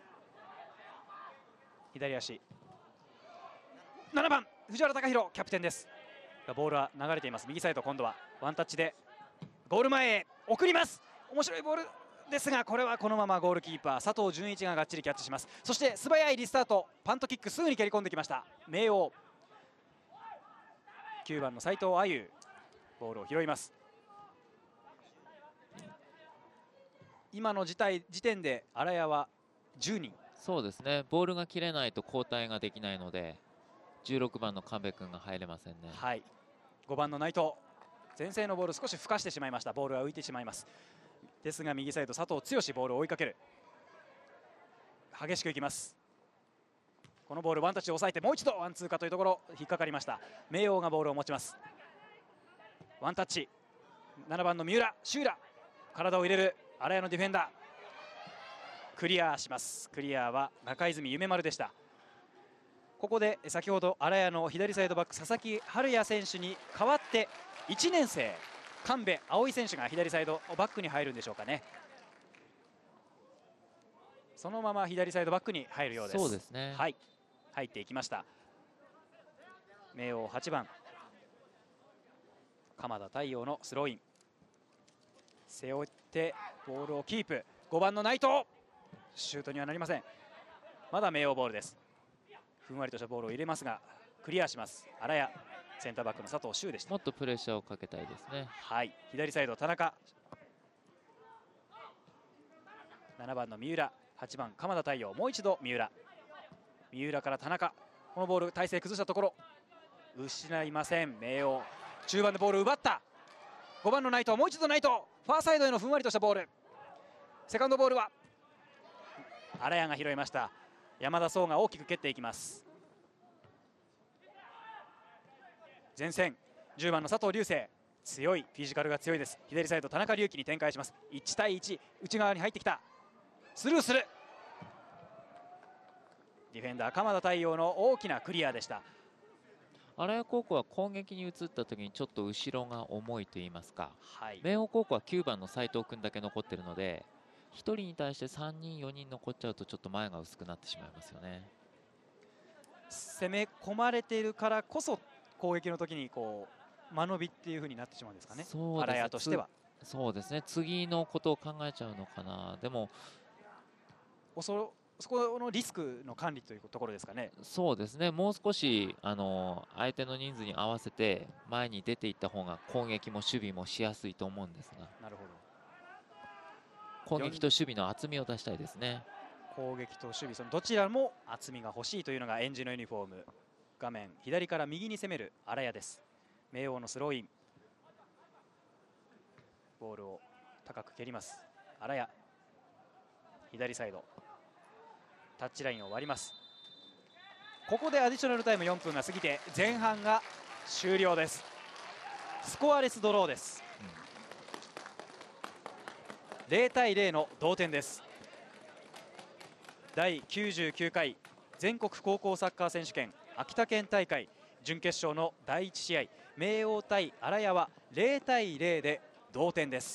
左足、7番藤原貴弘キャプテンです。ボールは流れています。右サイド、今度はワンタッチでゴール前へ送ります。面白いボールですが、これはこのままゴールキーパー佐藤純一ががっちりキャッチします。そして素早いリスタート、パントキックすぐに蹴り込んできました。明桜9番の斉藤亜優ボールを拾います。今の時点で荒谷は10人。 そうですね、ボールが切れないと交代ができないので16番の神戸君が入れませんね。 はい、5番の内藤前線のボール少しふかしてしまいました。ボールは浮いてしまいます。ですが右サイド佐藤剛ボールを追いかける。激しくいきます。このボールワンタッチで抑えてもう一度ワンツーかというところ引っかかりました。明桜がボールを持ちます。ワンタッチ、7番の三浦シューラ、体を入れる荒谷のディフェンダー、クリアします。クリアは中泉夢丸でした。ここで先ほど荒谷の左サイドバック佐々木春也選手に代わって1年生神戸葵選手が左サイドバックに入るんでしょうかね。そのまま左サイドバックに入るようです。 そうですね、 はい、入っていきました。明桜8番鎌田太陽のスローイン、背負ってボールをキープ。5番の内藤、シュートにはなりません。まだ明桜ボールです。ふんわりとしたボールを入れますがクリアします。荒谷、センターバックの佐藤修でした。 もっとプレッシャーをかけたいですね。 はい、左サイド田中、7番の三浦、8番鎌田太陽、もう一度三浦から田中、このボール体勢崩したところ失いません。明桜中盤でボールを奪った。5番の内藤、もう一度内藤、ファーサイドへのふんわりとしたボール。セカンドボールは荒谷が拾いました。山田壮が大きく蹴っていきます。前線10番の佐藤龍星、強いフィジカルが強いです。左サイド田中龍樹に展開します。1対1、内側に入ってきた。スルーする。ディフェンダー鎌田太陽の大きなクリアでした。 荒谷高校は攻撃に移った時にちょっと後ろが重いといいますか、 はい、 明桜高校は9番の斉藤君だけ残っているので1人に対して3人4人残っちゃうとちょっと前が薄くなってしまいますよね。 攻め込まれているからこそ攻撃の時にこう間延びっていう風になってしまうんですかね。荒谷としてはそうですね、次のことを考えちゃうのかな。でもそこのリスクの管理というところですかね。 そうですね、もう少し相手の人数に合わせて前に出ていった方が攻撃も守備もしやすいと思うんですが、 なるほど、 攻撃と守備の厚みを出したいですね。 攻撃と守備、そのどちらも厚みが欲しいというのがエンジのユニフォーム。画面左から右に攻める荒谷です。明桜のスローイン、ボールを高く蹴ります。荒谷、左サイドタッチラインを割ります。ここでアディショナルタイム4分が過ぎて前半が終了です。スコアレスドローです。0対0の同点です。第99回全国高校サッカー選手権秋田県大会準決勝の第1試合、明桜対荒谷は0対0で同点です。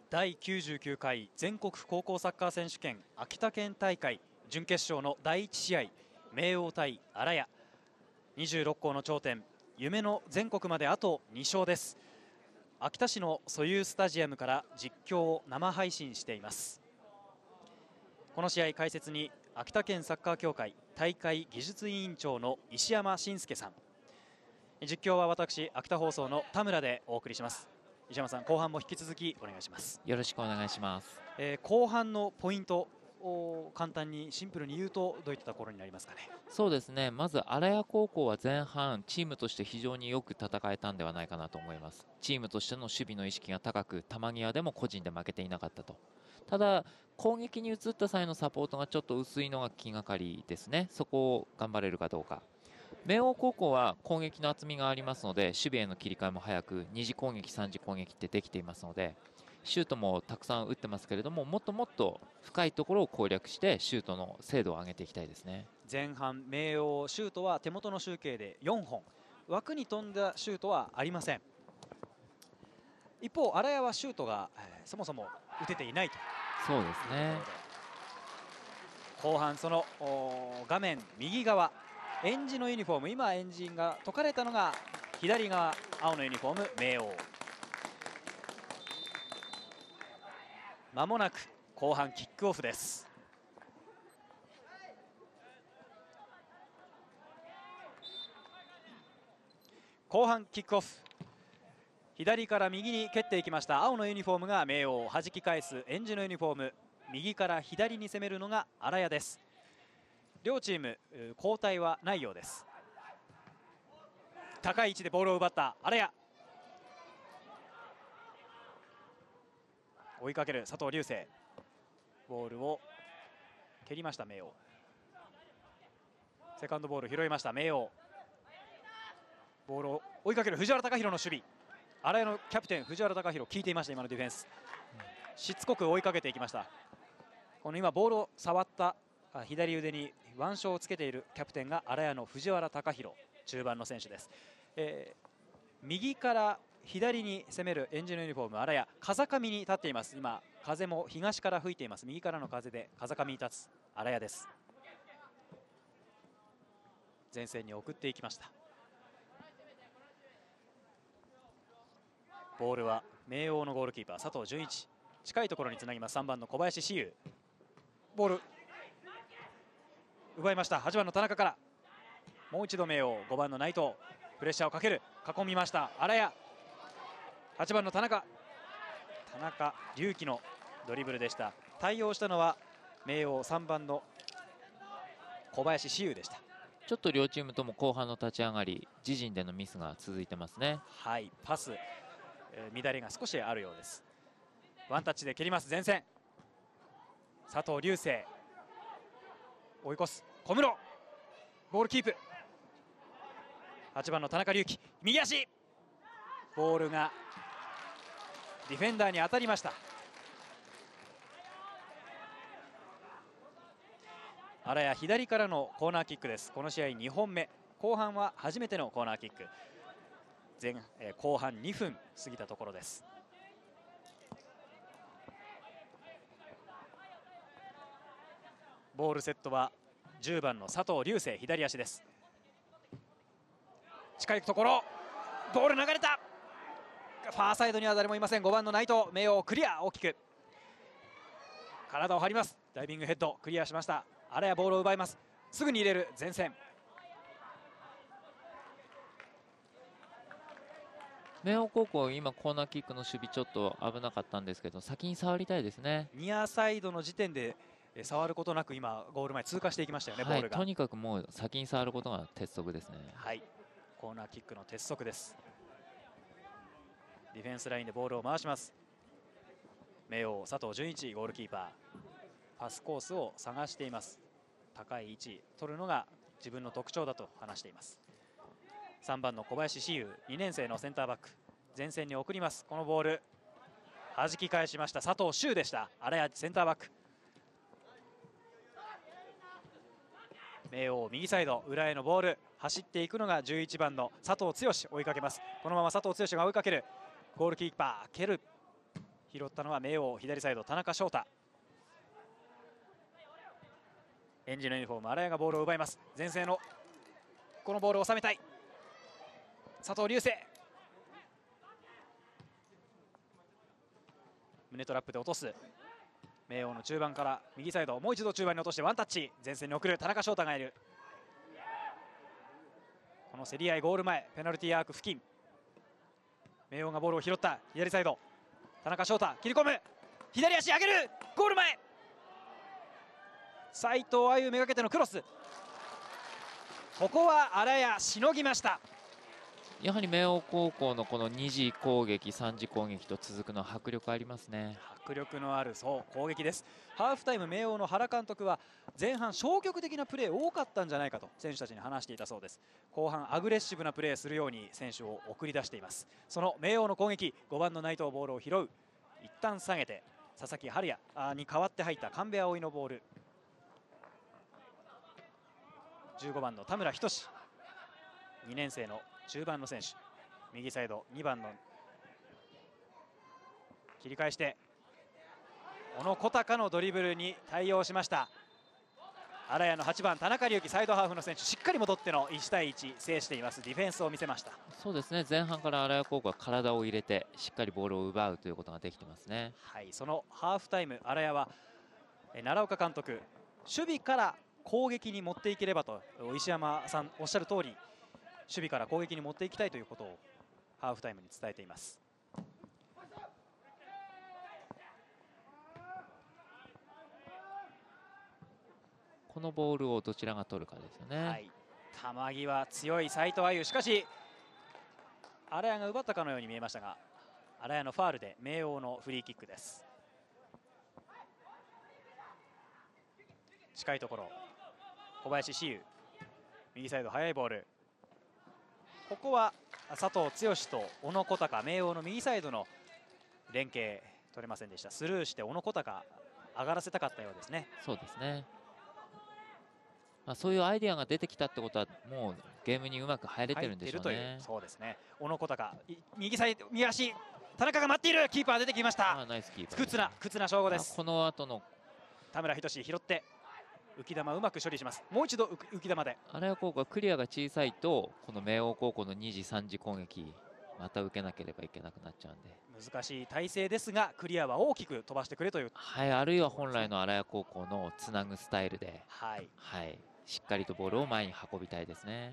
第99回全国高校サッカー選手権秋田県大会準決勝の第1試合、明桜対荒谷。26校の頂点、夢の全国まであと2勝です。秋田市のソユースタジアムから実況を生配信しています。この試合解説に秋田県サッカー協会大会技術委員長の石山信介さん、実況は私秋田放送の田村でお送りします。石山さん、後半も引き続きお願いします。 よろしくお願いします。 後半のポイントを簡単にシンプルに言うとどういったところになりますかね。 そうですね、まず荒谷高校は前半チームとして非常によく戦えたんではないかなと思います。チームとしての守備の意識が高く、球際でも個人で負けていなかったと。ただ攻撃に移った際のサポートがちょっと薄いのが気がかりですね。そこを頑張れるかどうか。明桜高校は攻撃の厚みがありますので、守備への切り替えも早く、2次攻撃3次攻撃ってできていますので、シュートもたくさん打ってますけれども、もっともっと深いところを攻略してシュートの精度を上げていきたいですね。 前半明桜シュートは手元の集計で4本、枠に飛んだシュートはありません。一方荒谷はシュートが、そもそも打てていないと。 そうですね。 後半その画面右側、エンジのユニフォーム、今エンジンが解かれたのが左側、青のユニフォーム明桜。まもなく後半キックオフです。後半キックオフ、左から右に蹴っていきました青のユニフォームが明桜、弾き返すエンジのユニフォーム、右から左に攻めるのが荒谷です。両チーム交代はないようです。高い位置でボールを奪った荒谷、追いかける佐藤龍世、ボールを蹴りました明桜。セカンドボール拾いました明桜。ボールを追いかける藤原貴弘の守備、荒谷のキャプテン藤原貴弘効いていました。今のディフェンス、しつこく追いかけていきました。この今ボールを触った左腕に腕章をつけているキャプテンが荒谷の藤原貴弘、中盤の選手です。右から左に攻めるエンジのユニフォーム荒谷、風上に立っています。今風も東から吹いています。右からの風で風上に立つ荒谷です。前線に送っていきました。ボールは明桜のゴールキーパー佐藤純一、近いところにつなぎます。3番の小林志優、ボール奪いました。8番の田中から、もう一度明桜、5番の内藤、プレッシャーをかける、囲みました荒谷、8番の田中隆起のドリブルでした。対応したのは明桜3番の小林志優でした。 ちょっと両チームとも後半の立ち上がり自陣でのミスが続いてますね。 はい、パス、乱れが少しあるようです。ワンタッチで蹴ります。前線佐藤龍世、追い越す小室、ボールキープ、8番の田中隆起、右足、ボールがディフェンダーに当たりました。荒谷左からのコーナーキックです。この試合2本目、後半は初めてのコーナーキック。後半2分過ぎたところです。ボールセットは10番の佐藤龍世、左足です。近いところ、ボール流れた、ファーサイドには誰もいません。5番の内藤、明桜クリア、大きく体を張ります。ダイビングヘッドクリアしました。荒谷ボールを奪います。すぐに入れる前線、 明桜高校今コーナーキックの守備ちょっと危なかったんですけど、先に触りたいですね。 ニアサイドの時点で触ることなく今ゴール前通過していきましたよね、 はい、 ボールが。 とにかくもう先に触ることが鉄則ですね。 はい、コーナーキックの鉄則です。ディフェンスラインでボールを回します。明桜佐藤純一、ゴールキーパー、パスコースを探しています。高い位置取るのが自分の特徴だと話しています。3番の小林志優、2年生のセンターバック、前線に送ります。このボール弾き返しました佐藤修でした。荒谷センターバック、明桜右サイド裏へのボール、走っていくのが11番の佐藤剛、追いかけます。このまま佐藤剛が追いかける、ゴールキーパー蹴る、 拾ったのは明桜、左サイド田中翔太。エンジのユニフォーム荒谷がボールを奪います。前線のこのボールを収めたい佐藤流星、胸トラップで落とす。明桜の中盤から右サイド、もう一度中盤に落としてワンタッチ、前線に送る田中翔太がいる。この競り合いゴール前、ペナルティーアーク付近、明桜がボールを拾った左サイド、田中翔太切り込む、左足上げる、ゴール前、斉藤あゆめがけてのクロス、ここは荒谷しのぎました。 やはり明桜高校のこの2次攻撃3次攻撃と続くのは迫力ありますね。 迫力のあるそう攻撃です。ハーフタイム明桜の原監督は前半消極的なプレー多かったんじゃないかと選手たちに話していたそうです。後半アグレッシブなプレーするように選手を送り出しています。その明桜の攻撃、5番の内藤ボールを拾う、一旦下げて佐々木春也に代わって入った神戸葵のボール、15番の田村仁志、2年生の中盤の選手、右サイド2番の切り返して小野小高のドリブルに対応しました。荒谷の8番田中隆樹、サイドハーフの選手、しっかり戻っての1対1制しています。ディフェンスを見せました。 そうですね、前半から荒谷高校は体を入れてしっかりボールを奪うということができてますね。 はい、そのハーフタイム荒谷は奈良岡監督、守備から攻撃に持っていければと石山さんおっしゃる通り、守備から攻撃に持っていきたいということをハーフタイムに伝えています。 このボールをどちらが取るかですよね。 はい、球際強い斉藤あゆ、しかし荒谷が奪ったかのように見えましたが、荒谷のファールで明桜のフリーキックです。近いところ小林志優、右サイド速いボール、ここは佐藤剛と小野小高、明桜の右サイドの連携取れませんでした。スルーして小野小高上がらせたかったようですね。 そうですね、そういうアイデアが出てきたってことはもうゲームにうまく入れてるんでしょうね。 そうですね、小野小高右サイド、右足田中が待っている、キーパー出てきました。 ナイスキーパー、 忽那翔吾です。 この後の田村仁拾って浮き球うまく処理します。もう一度浮き球で。 荒谷高校はクリアが小さいとこの明桜高校の2次3次攻撃また受けなければいけなくなっちゃうんで難しい体勢ですが、クリアは大きく飛ばしてくれという、 はい、あるいは本来の荒谷高校のつなぐスタイルで、 はい、 しっかりとボールを前に運びたいですね。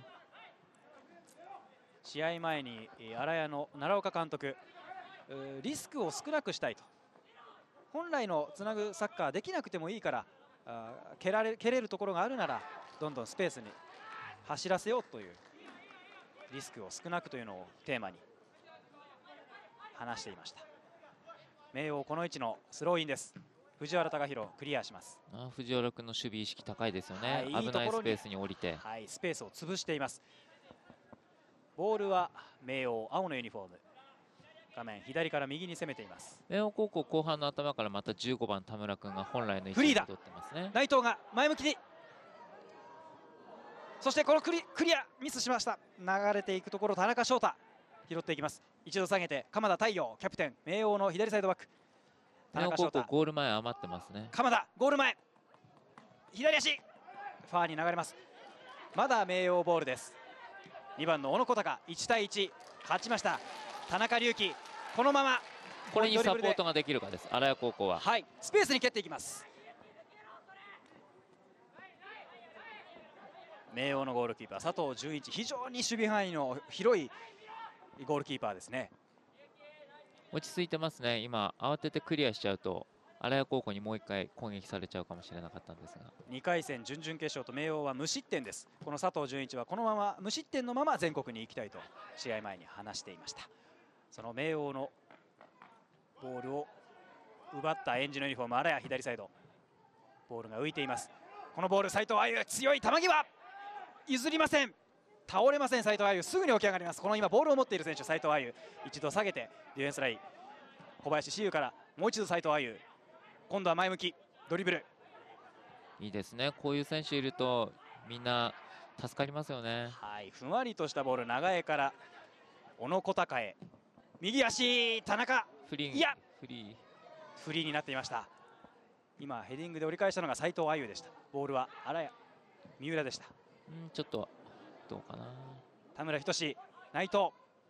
試合前に荒谷の奈良岡監督、リスクを少なくしたいと、本来のつなぐサッカーできなくてもいいから、蹴れるところがあるならどんどんスペースに走らせようという、リスクを少なくというのをテーマに話していました。明桜この位置のスローインです。藤原貴弘クリアします。 藤原君の守備意識高いですよね、 はい、 危ないスペースに降りて、 はい、スペースを潰しています。ボールは明桜青のユニフォーム、画面左から右に攻めています。 明桜高校後半の頭からまた15番田村君が本来の位置に戻ってますね。 内藤が前向きに、そしてこのクリアミスしました。流れていくところ田中翔太拾っていきます。一度下げて鎌田太陽キャプテン、明桜の左サイドバック、 明桜高校ゴール前余ってますね。 鎌田ゴール前、左足ファーに流れます。まだ明桜ボールです。2番の小野小高、1対1勝ちました。田中隆樹、このままこれにサポートができるかです、荒谷高校は。 はい、スペースに蹴っていきます。明桜のゴールキーパー佐藤純一、非常に守備範囲の広いゴールキーパーですね。 落ち着いてますね。今慌ててクリアしちゃうと荒谷高校にもう1回攻撃されちゃうかもしれなかったんですが、 2回戦準々決勝と明桜は無失点です。この佐藤純一はこのまま無失点のまま全国に行きたいと試合前に話していました。その明桜のボールを奪ったエンジのユニフォーム荒谷左サイド、ボールが浮いています。このボール斉藤あゆ、強い球際譲りません、倒れません。斉藤あゆすぐに起き上がります。この今ボールを持っている選手斉藤あゆ、一度下げてディフェンスライン、小林志優からもう一度斉藤あゆ、今度は前向きドリブル、 いいですね。こういう選手いるとみんな助かりますよね。 はい、ふんわりとしたボール、長江から小野小高へ、右足田中、 フリー、 いやフリーフリーになっていました。今ヘディングで折り返したのが斉藤あゆでした。ボールは荒谷三浦でした。 ちょっとどうかな。 田村仁、内藤、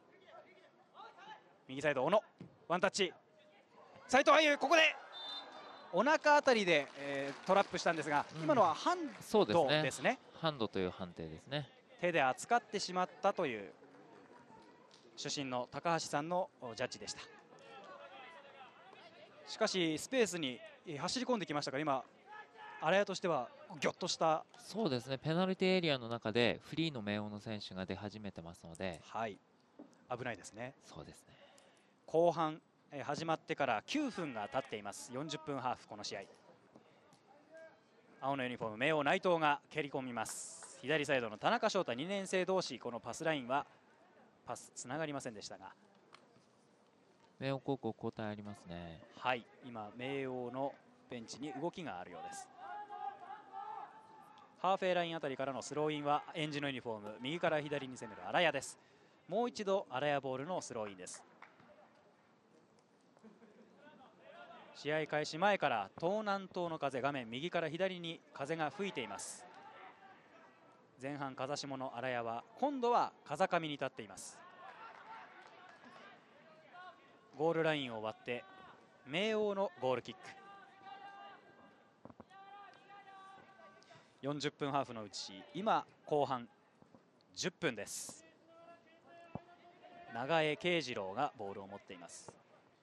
右サイド小野、ワンタッチ、斉藤あゆ、ここでお腹あたりで、トラップしたんですが、今のはハンドですね。 ハンドという判定ですね。 手で扱ってしまったという主審の高橋さんのジャッジでした。しかしスペースに走り込んできましたから、今荒谷としてはギョッとした。 そうですね、ペナルティエリアの中でフリーの明桜の選手が出始めてますので、 はい、危ないですね。 そうですね。 後半始まってから9分が経っています。40分ハーフ、この試合。青のユニフォーム明桜内藤が蹴り込みます。左サイドの田中翔太、2年生同士、このパスラインはパスつながりませんでしたが、 明桜高校交代ありますね。 はい、今明桜のベンチに動きがあるようです。ハーフウェイラインあたりからのスローインはエンジのユニフォーム右から左に攻める荒谷です。もう一度荒谷ボールのスローインです。試合開始前から東南東の風、画面右から左に風が吹いています。前半風下の荒谷は今度は風上に立っています。ゴールラインを割って明桜のゴールキック。40分ハーフのうち今後半10分です。長江慶次郎がボールを持っています。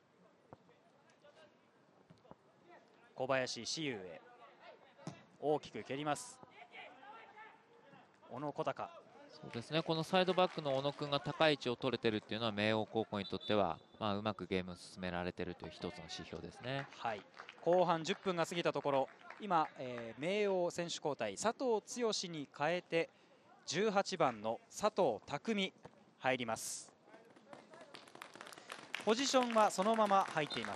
小林志友へ大きく蹴ります。小野小高。 そうですね、このサイドバックの小野君が高い位置を取れてるっていうのは明桜高校にとっては、うまくゲームを進められてるという一つの指標ですね。 はい、後半10分が過ぎたところ、今、明桜選手交代、佐藤剛に変えて18番の佐藤匠入ります。ポジションはそのまま入っています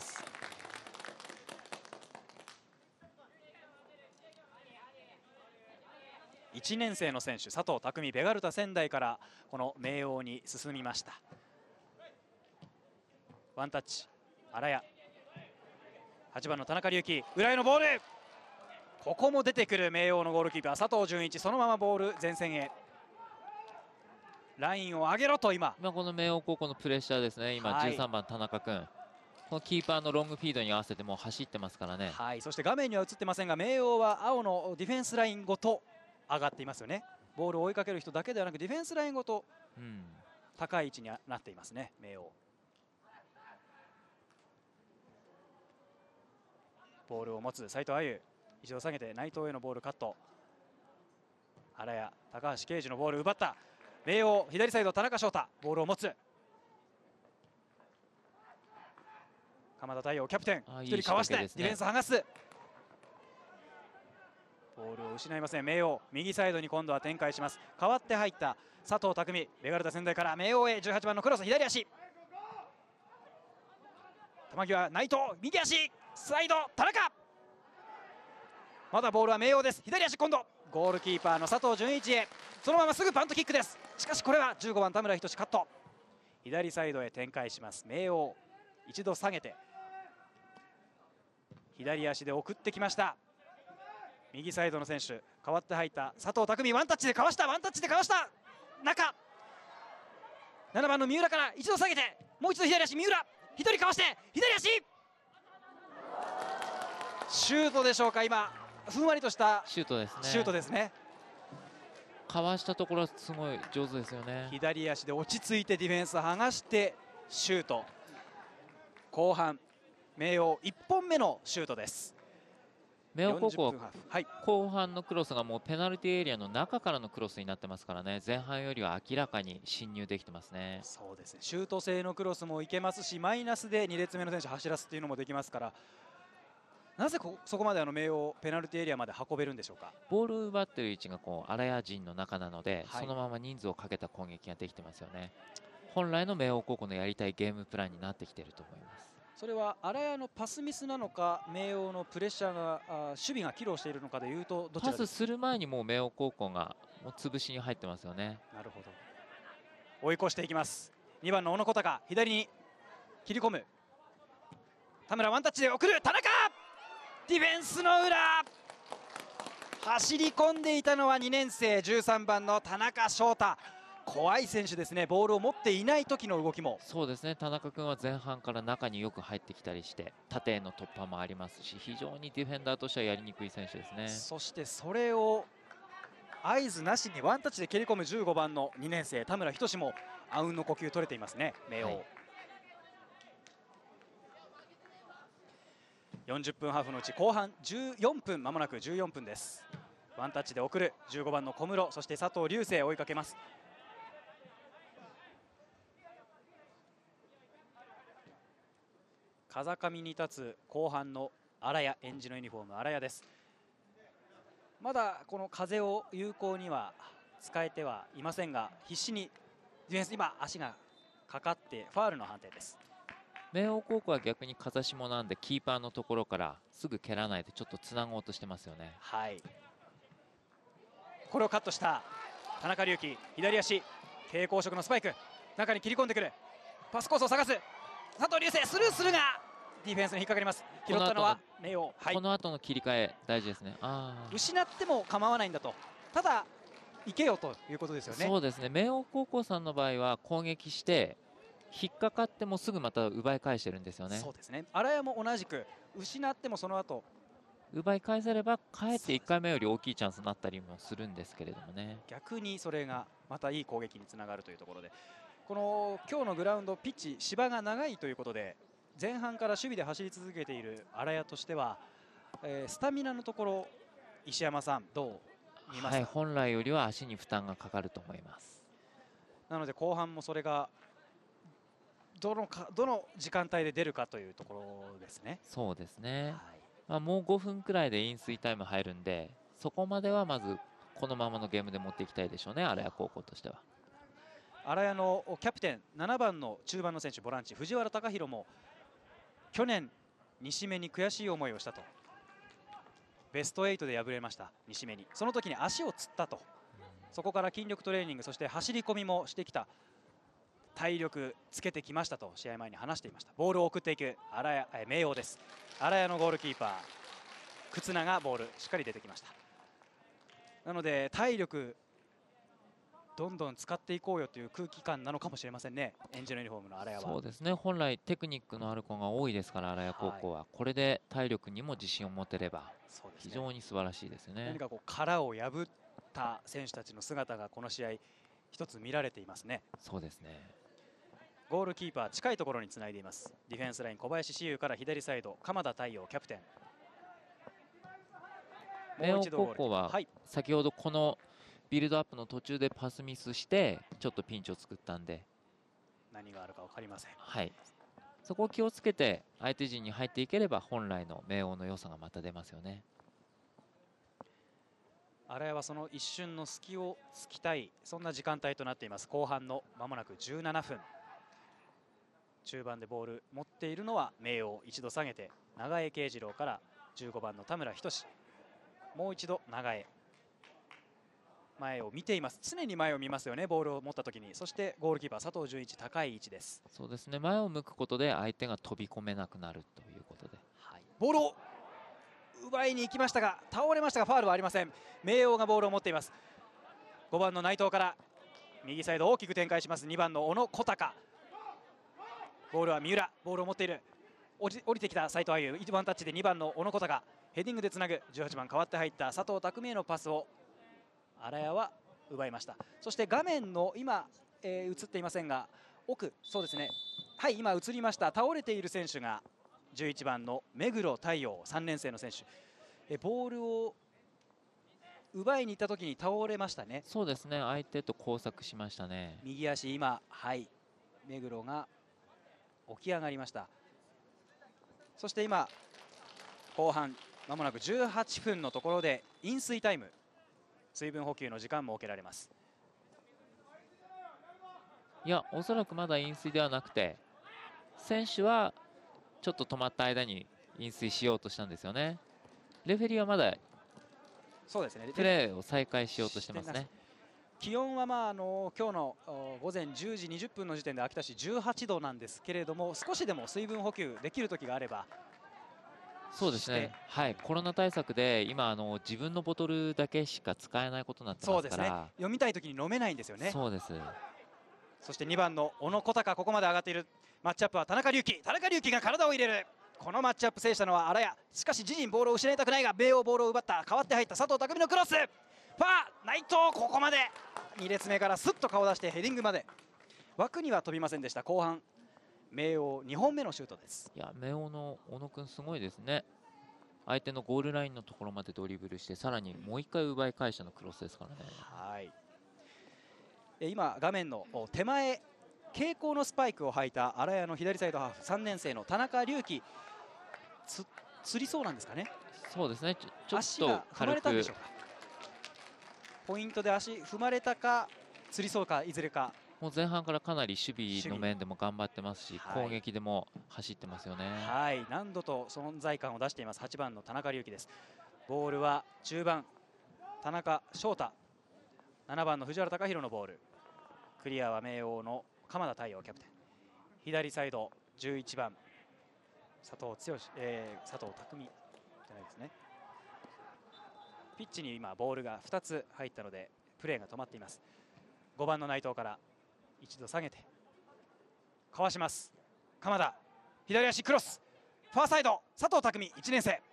。1年生の選手佐藤匠、ベガルタ仙台からこの明桜に進みました。ワンタッチ荒谷、8番の田中隆輝、裏へのボール、ここも出てくる明桜のゴールキーパー佐藤純一、そのままボール前線へ、ラインを上げろと今この明桜高校のプレッシャーですね。今13番田中君、このキーパーのロングフィードに合わせてもう走ってますからね。 はい、そして画面には映ってませんが、明桜は青のディフェンスラインごと上がっていますよね。ボールを追いかける人だけではなくディフェンスラインごと高い位置になっていますね。明桜ボールを持つ斉藤あゆ、一度下げて内藤へのボールカット、荒谷高橋奎二のボール奪った。明桜左サイド田中翔太、ボールを持つ。鎌田太陽キャプテン、1人かわしてディフェンス剥がす。ボールを失いません明桜、右サイドに今度は展開します。代わって入った佐藤匠、ベガルタ仙台から明桜へ18番のクロス、左足、球際内藤、右足スライド田中、まだボールは明桜です。左足今度ゴールキーパーの佐藤純一へ、そのまますぐパントキックです。しかしこれは15番田村仁カット、左サイドへ展開します明桜、一度下げて左足で送ってきました。右サイドの選手代わって入った佐藤匠、ワンタッチでかわした、ワンタッチでかわした中、7番の三浦から一度下げてもう一度左足、三浦一人かわして左足シュートでしょうか。今ふんわりとしたシュートですね。 シュートですね。 かわしたところはすごい上手ですよね。 左足で落ち着いてディフェンス剥がしてシュート。後半明桜1本目のシュートです。 明桜高校は後半のクロスがもうペナルティエリアの中からのクロスになってますからね、前半よりは明らかに進入できてますね。 そうですね、シュート性のクロスもいけますし、マイナスで2列目の選手走らすっていうのもできますから、なぜそこまで明桜ペナルティエリアまで運べるんでしょうか。 ボール奪ってる位置が荒谷陣の中なので、そのまま人数をかけた攻撃ができてますよね。本来の明桜高校のやりたいゲームプランになってきていると思います。 それは荒谷のパスミスなのか、明桜のプレッシャーが守備が機能しているのかでいうとどちらですか。 パスする前にもう明桜高校がもう潰しに入ってますよね。 なるほど、追い越していきます。2番の小野小高、左に切り込む田村ワンタッチで送る田中、ディフェンスの裏、走り込んでいたのは2年生13番の田中翔太。怖い選手ですね。ボールを持っていない時の動きも。 そうですね、田中君は前半から中によく入ってきたりして縦への突破もありますし、非常にディフェンダーとしてはやりにくい選手ですね。 そしてそれを合図なしにワンタッチで蹴り込む15番の2年生田村仁もあうんの呼吸取れていますね、明桜。40分ハーフのうち後半14分、まもなく14分です。ワンタッチで送る15番の小室、そして佐藤隆星追いかけます。風上に立つ後半の荒谷、エンジのユニフォーム荒谷です。まだこの風を有効には使えてはいませんが、必死にディフェンス、今足がかかってファールの判定です。 明桜高校は逆に風下なんでキーパーのところからすぐ蹴らないでちょっとつなごうとしてますよね。 はい、これをカットした田中隆輝、左足蛍光色のスパイク、中に切り込んでくる、パスコースを探す佐藤隆星、スルーするがディフェンスに引っかかります。拾ったのは明桜。 はい、この後の切り替え大事ですね。 失っても構わないんだと、ただ行けよということですよね。 そうですね、明桜高校さんの場合は攻撃して引っかかってもすぐまた奪い返してるんですよね。 そうですね、荒谷も同じく失ってもその後奪い返せればかえって1回目より大きいチャンスになったりもするんですけれどもね。 逆にそれがまたいい攻撃につながるというところで、この今日のグラウンドピッチ芝が長いということで前半から守備で走り続けている荒谷としては、スタミナのところ石山さんどう見ますか？ はい、本来よりは足に負担がかかると思います。 なので後半もそれがどの時間帯で出るかというところですね。 そうですね、 はい、 もう5分くらいで飲水タイム入るんで、そこまではまずこのままのゲームで持っていきたいでしょうね、荒谷高校としては。 荒谷のキャプテン7番の中盤の選手ボランチ藤原貴弘も去年西目に悔しい思いをしたと、ベスト8で敗れました西目に。その時に足をつったと、そこから筋力トレーニング、そして走り込みもしてきた、体力つけてきましたと試合前に話していました。ボールを送っていく明桜です。荒谷のゴールキーパー忽那がボールしっかり出てきました。なので体力どんどん使っていこうよという空気感なのかもしれませんね、エンジのユニフォームの荒谷は。 そうですね、本来テクニックのある子が多いですから荒谷高校は、これで体力にも自信を持てれば非常に素晴らしいですよね。 何かこう殻を破った選手たちの姿がこの試合一つ見られていますね。 そうですね、 ゴールキーパー近いところにつないでいます。ディフェンスライン小林志友から左サイド鎌田太陽キャプテン。 明桜高校は先ほどこのビルドアップの途中でパスミスしてちょっとピンチを作ったんで、 何があるか分かりません。 はい、そこを気をつけて相手陣に入っていければ本来の明桜の良さがまた出ますよね。 荒谷はその一瞬の隙を突きたい、そんな時間帯となっています。後半の間もなく17分、中盤でボール持っているのは明桜。一度下げて長江慶次郎から15番の田村仁、もう一度長江、前を見ています。常に前を見ますよね、ボールを持った時に。そしてゴールキーパー佐藤純一、高い位置です。 そうですね、前を向くことで相手が飛び込めなくなるということで、 はい、ボールを奪いに行きましたが倒れましたがファウルはありません。明桜がボールを持っています。5番の内藤から右サイド大きく展開します。2番の小野小高、ボールは三浦、ボールを持っている、降りてきた斉藤歩、1番タッチで2番の小野小高ヘディングでつなぐ。18番代わって入った佐藤匠へのパスを荒谷は奪いました。そして画面の今、映っていませんが奥、そうですね、はい、今映りました。倒れている選手が11番の目黒太陽3年生の選手。ボールを奪いに行った時に倒れましたね。 そうですね、相手と交錯しましたね。 右足今、はい、目黒が起き上がりました。そして今後半まもなく18分のところで飲水タイム、水分補給の時間も設けられます。 いや、おそらくまだ飲水ではなくて選手はちょっと止まった間に飲水しようとしたんですよね。レフェリーはまだそうですね、 プレーを再開しようとしてますね。 気温は今日の午前10時20分の時点で秋田市18度なんですけれども、少しでも水分補給できる時があれば。 そうですね、はい、コロナ対策で今自分のボトルだけしか使えないことになってますから。そうですね、 読みたい時に飲めないんですよね。 そうです。 そして2番の小野小高、ここまで上がっている。マッチアップは田中龍樹が体を入れる。このマッチアップ制したのは荒谷。しかし自陣ボールを失いたくないが、明桜ボールを奪った。代わって入った佐藤匠のクロス、ファー内藤、ここまで2列目からスッと顔を出してヘディングまで。枠には飛びませんでした。後半明桜2本目のシュートです。 いや、明桜の小野君すごいですね。相手のゴールラインのところまでドリブルして、さらにもう1回奪い返したのクロスですからね。 はい、今画面の手前、蛍光のスパイクを履いた荒谷の左サイドハーフ3年生の田中龍樹、つりそうなんですかね。 そうですね、ちょっと足が踏まれたんでしょうか。ポイントで足踏まれたかつりそうか、いずれか。 もう前半からかなり守備の面でも頑張ってますし、攻撃でも走ってますよね。 はい、何度と存在感を出しています8番の田中龍樹です。ボールは中盤、田中翔太、7番の藤原貴弘のボール。クリアは明桜の鎌田太陽キャプテン。左サイド11番佐藤剛、佐藤匠じゃないですね。ピッチに今ボールが2つ入ったのでプレーが止まっています。5番の内藤から一度下げてかわします。鎌田左足クロス、ファーサイド佐藤匠1年生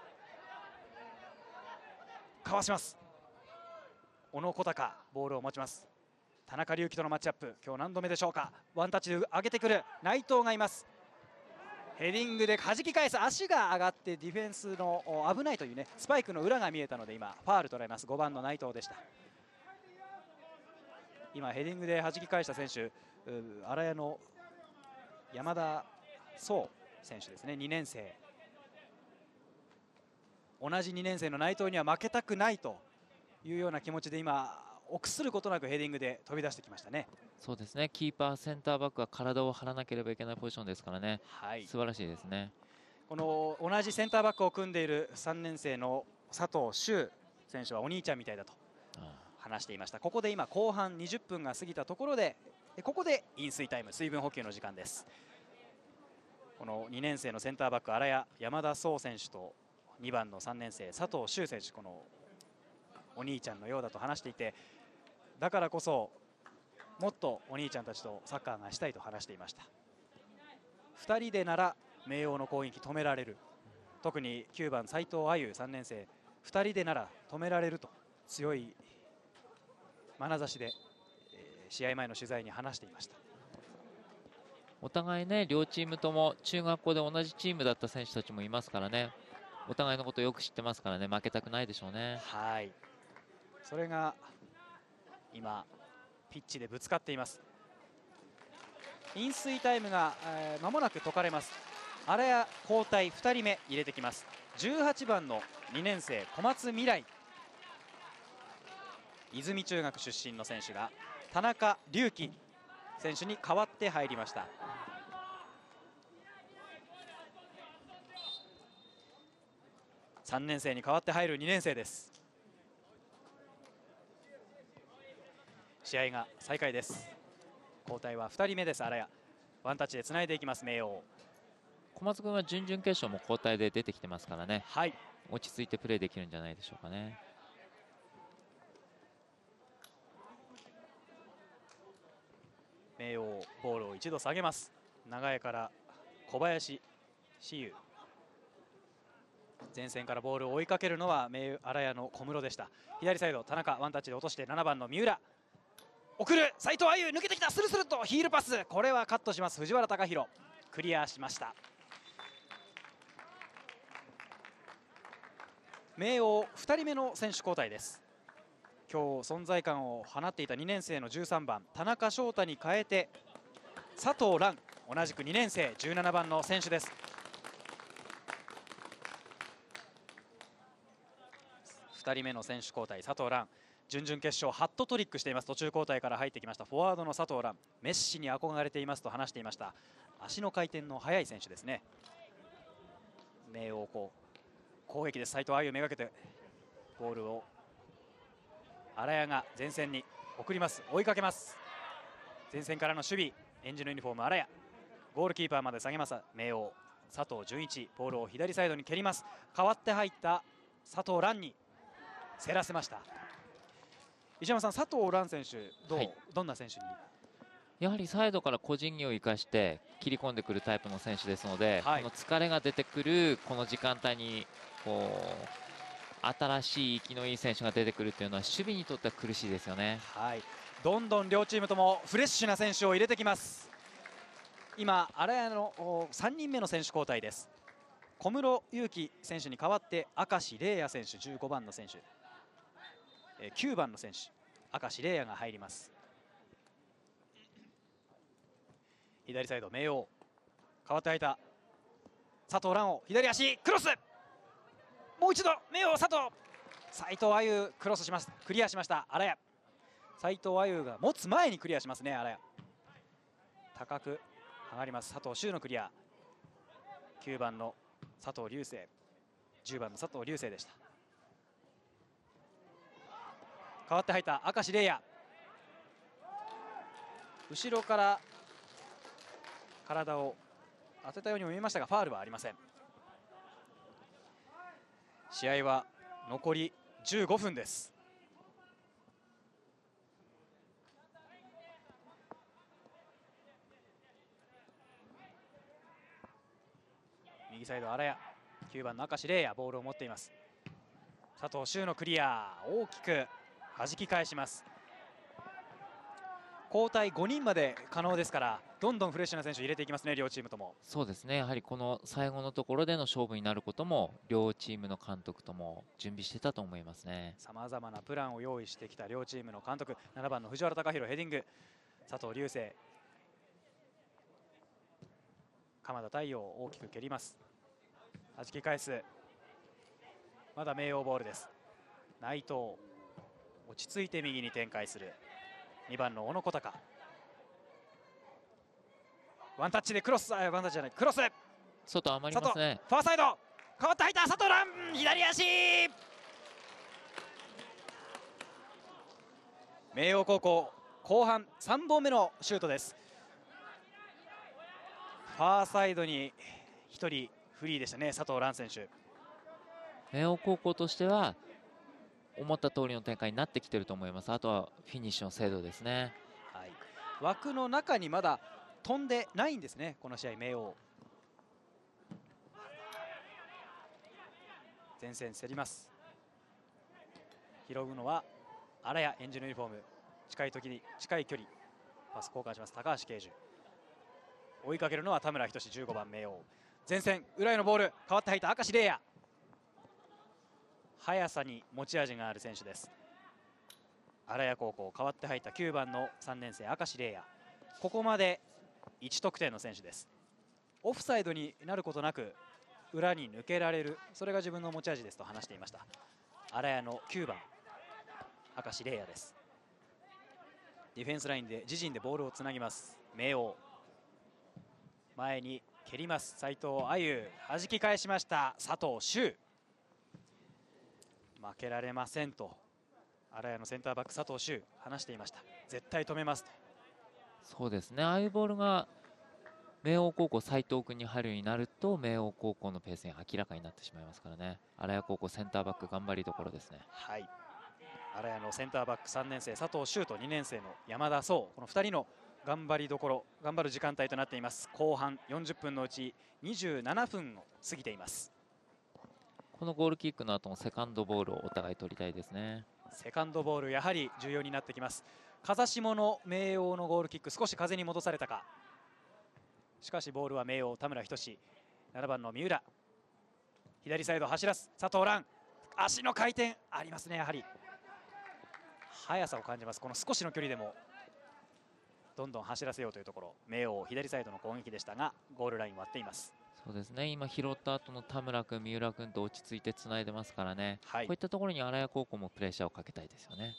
かわします。小野小高ボールを持ちます。田中龍樹とのマッチアップ、今日何度目でしょうか。ワンタッチで上げてくる内藤がいます。ヘディングで弾き返す。足が上がってディフェンスの危ないというね、スパイクの裏が見えたので今ファール取られます。5番の内藤でした。今ヘディングで弾き返した選手、荒谷の山田壮選手ですね、2年生。同じ2年生の内藤には負けたくないというような気持ちで今臆することなくヘディングで飛び出してきましたね。 そうですね、キーパーセンターバックは体を張らなければいけないポジションですからね、 はい、 素晴らしいですね。 この同じセンターバックを組んでいる3年生の佐藤修選手はお兄ちゃんみたいだと話していました。ここで今後半20分が過ぎたところで、ここで飲水タイム、水分補給の時間です。この2年生のセンターバック荒谷山田壮選手と2番の3年生佐藤修選手、このお兄ちゃんのようだと話していて、だからこそもっとお兄ちゃんたちとサッカーがしたいと話していました。2人でなら明桜の攻撃止められる、特に9番斉藤歩3年生、2人でなら止められると強い眼差しで、試合前の取材に話していました。 お互いね、両チームとも中学校で同じチームだった選手たちもいますからね、お互いのことをよく知ってますからね、負けたくないでしょうね。 はい、それが今ピッチでぶつかっています。飲水タイムが間もなく解かれます。荒谷交代2人目入れてきます。18番の2年生小松未来、泉中学出身の選手が田中龍樹選手に代わって入りました。3年生に代わって入る2年生です。試合が再開です。交代は2人目です。荒谷ワンタッチでつないでいきます。明桜小松君は準々決勝も交代で出てきてますからね、 はい、 落ち着いてプレーできるんじゃないでしょうかね。 明桜ボールを一度下げます。長江から小林志友、前線からボールを追いかけるのは荒谷の小室でした。左サイド田中ワンタッチで落として7番の三浦送る、斉藤歩抜けてきた、スルスルとヒールパス、これはカットします。藤原貴弘クリアしました。明桜2人目の選手交代です。今日存在感を放っていた2年生の13番田中翔太に変えて佐藤蘭、同じく2年生17番の選手です。2人目の選手交代佐藤蘭、準々決勝ハットトリックしています。途中交代から入ってきましたフォワードの佐藤蘭、メッシに憧れていますと話していました。足の回転の速い選手ですね。明桜攻撃です。斉藤歩めがけてボールを荒谷が前線に送ります。追いかけます。前線からの守備、エンジのユニフォーム荒谷、ゴールキーパーまで下げます。明桜佐藤純一、ボールを左サイドに蹴ります。代わって入った佐藤蘭に競らせました。石山さん、佐藤蘭選手どんな選手に？ やはりサイドから個人技を生かして切り込んでくるタイプの選手ですので、この疲れが出てくるこの時間帯に新しい息のいい選手が出てくるというのは守備にとっては苦しいですよね。 どんどん両チームともフレッシュな選手を入れてきます。今、荒谷の3人目の選手交代です。小室勇輝選手に代わって明石玲也選手、15番の選手、9番の選手明石玲也が入ります。左サイド明桜、代わって入った佐藤蘭を左足クロス、もう一度明桜佐藤、斉藤亜優クロスします。クリアしました荒谷。斉藤亜優が持つ前にクリアしますね。荒谷高く上がります。佐藤修のクリア。9番の佐藤流星、10番の佐藤流星でした。代わって入った明石玲也、後ろから体を当てたようにも見えましたがファールはありません。試合は残り15分です。右サイド荒谷、9番の明石玲也ボールを持っています。佐藤修のクリア、大きく弾き返します。交代5人まで可能ですから、どんどんフレッシュな選手を入れていきますね、両チームとも。 そうですね、やはりこの最後のところでの勝負になることも両チームの監督とも準備してたと思いますね。 さまざまなプランを用意してきた両チームの監督。7番の藤原貴弘ヘディング、佐藤流星、鎌田太陽を大きく蹴ります。弾き返す、まだ明桜ボールです。内藤、落ち着いて右に展開する2番の小野小高、ワンタッチでクロス、ワンタッチじゃない、クロス、 外余りますね。 ファーサイド、変わって入った佐藤蘭、左足、明桜高校後半3本目のシュートです。ファーサイドに1人フリーでしたね、佐藤蘭選手。 明桜高校としては思った通りの展開になってきていると思います。あとはフィニッシュの精度ですね。 枠の中にまだ飛んでないんですね、この試合。明桜前線競ります。拾うのは荒谷、エンジのユニフォーム、近い時に近い距離パス交換します高橋奎樹。追いかけるのは田村仁志、15番明桜。前線裏へのボール、代わって入った明石玲也、速さに持ち味がある選手です。荒谷高校代わって入った9番の3年生明石玲也、ここまで1得点の選手です。オフサイドになることなく裏に抜けられる、それが自分の持ち味ですと話していました。荒谷の9番明石玲也です。ディフェンスラインで自陣でボールをつなぎます。明桜前に蹴ります。斉藤亜優、弾き返しました佐藤修。負けられませんと荒谷のセンターバック佐藤修話していました。絶対止めますと。 そうですね、ああいうボールが明桜高校斉藤君に入るようになると明桜高校のペースが明らかになってしまいますからね。荒谷高校センターバック頑張りどころですね。 荒谷のセンターバック3年生佐藤修と2年生の山田壮、この2人の頑張りどころ、頑張る時間帯となっています。後半40分のうち27分を過ぎています。 このゴールキックの後のセカンドボールをお互い取りたいですね。 セカンドボールやはり重要になってきます。風下の明桜のゴールキック、少し風に戻されたか。しかしボールは明桜田村仁志、7番の三浦、左サイド走らす佐藤蘭、足の回転ありますね。やはり速さを感じます。この少しの距離でもどんどん走らせようというところ。明桜左サイドの攻撃でしたがゴールライン割っています。 そうですね、今拾った後の田村君三浦君と落ち着いてつないでますからね、こういったところに荒谷高校もプレッシャーをかけたいですよね。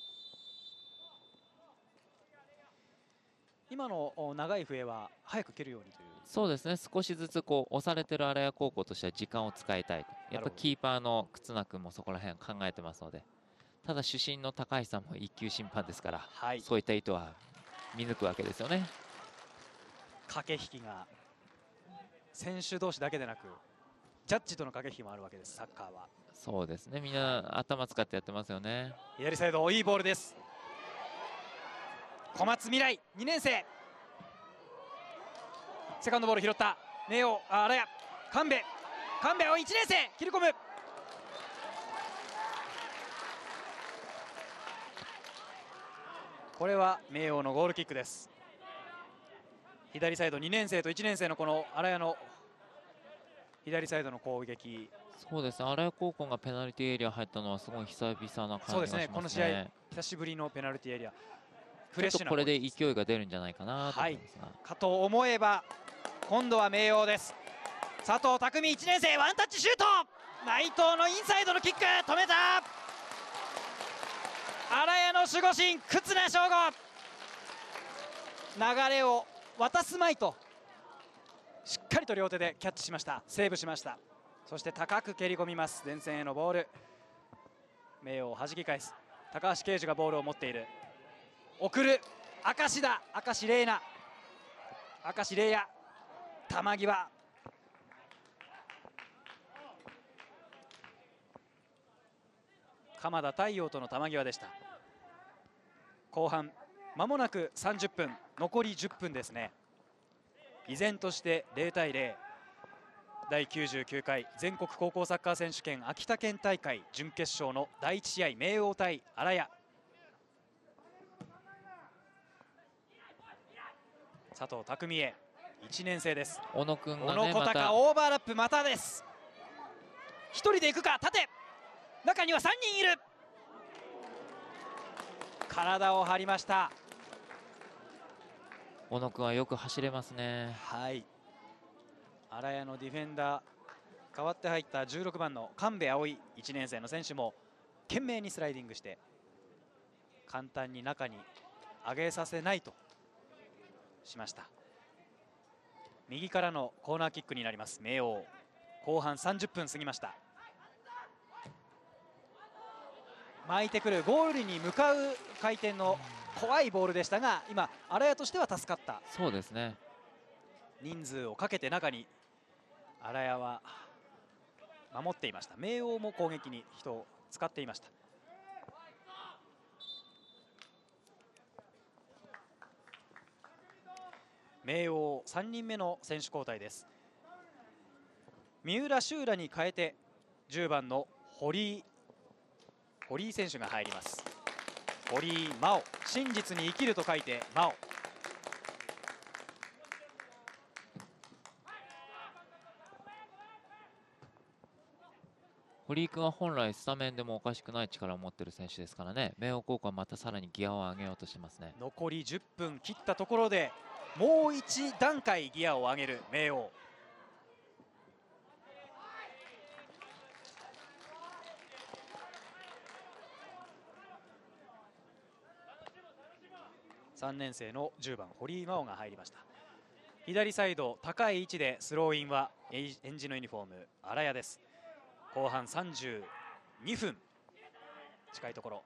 今の長い笛は早く蹴るようにという。 そうですね、少しずつ押されてる荒谷高校としては時間を使いたい。やっぱキーパーの忽那君もそこら辺考えてますので、 ただ主審の高橋さんも一級審判ですから、 はい、 そういった意図は見抜くわけですよね。 駆け引きが選手同士だけでなくジャッジとの駆け引きもあるわけです、サッカーは。 そうですね、みんな頭使ってやってますよね。 左サイドいいボールです。小松未来2年生、セカンドボール拾った明桜、荒谷、神戸を1年生切り込む。これは明桜のゴールキックです。左サイド2年生と1年生のこの荒谷の左サイドの攻撃。 そうですね、荒谷高校がペナルティーエリア入ったのはすごい久々な感じがしますね。 そうですね、この試合久しぶりのペナルティーエリア、フレッシュなこれで勢いが出るんじゃないかなと思いますが、 かと思えば今度は明桜です。佐藤匠1年生ワンタッチシュート、内藤のインサイドのキック止めた。荒谷の守護神忽那翔吾、流れを渡すまいとしっかりと両手でキャッチしました。セーブしました。そして高く蹴り込みます。前線へのボール、明桜を弾き返す。高橋奎二がボールを持っている。送る明石だ、明石玲奈、明石玲也、球際、鎌田太陽との球際でした。後半まもなく30分、残り10分ですね。依然として0対0、第99回全国高校サッカー選手権秋田県大会準決勝の第1試合、明桜対荒谷。佐藤匠へ1年生です。 小野君がね、小野小高オーバーラップまたです。1人で行くか、縦、中には3人いる。体を張りました。 小野君はよく走れますね。 はい、荒谷のディフェンダー代わって入った16番の神戸葵1年生の選手も懸命にスライディングして簡単に中に上げさせないとしました。右からのコーナーキックになります明桜。後半30分過ぎました。巻いてくるゴールに向かう回転の怖いボールでしたが、今荒谷としては助かった。 そうですね、 人数をかけて中に荒谷は守っていました。明桜も攻撃に人を使っていました。明桜3人目の選手交代です。三浦修羅に変えて10番の堀井選手が入ります。堀井真央、真実に生きると書いて真央。 堀井君は本来スタメンでもおかしくない力を持っている選手ですからね。明桜高校はまたさらにギアを上げようとしてますね。 残り10分切ったところでもう一段階ギアを上げる明桜。3年生の10番堀井真央が入りました。左サイド高い位置でスローインはエンジのユニフォーム荒谷です。後半32分近いところ、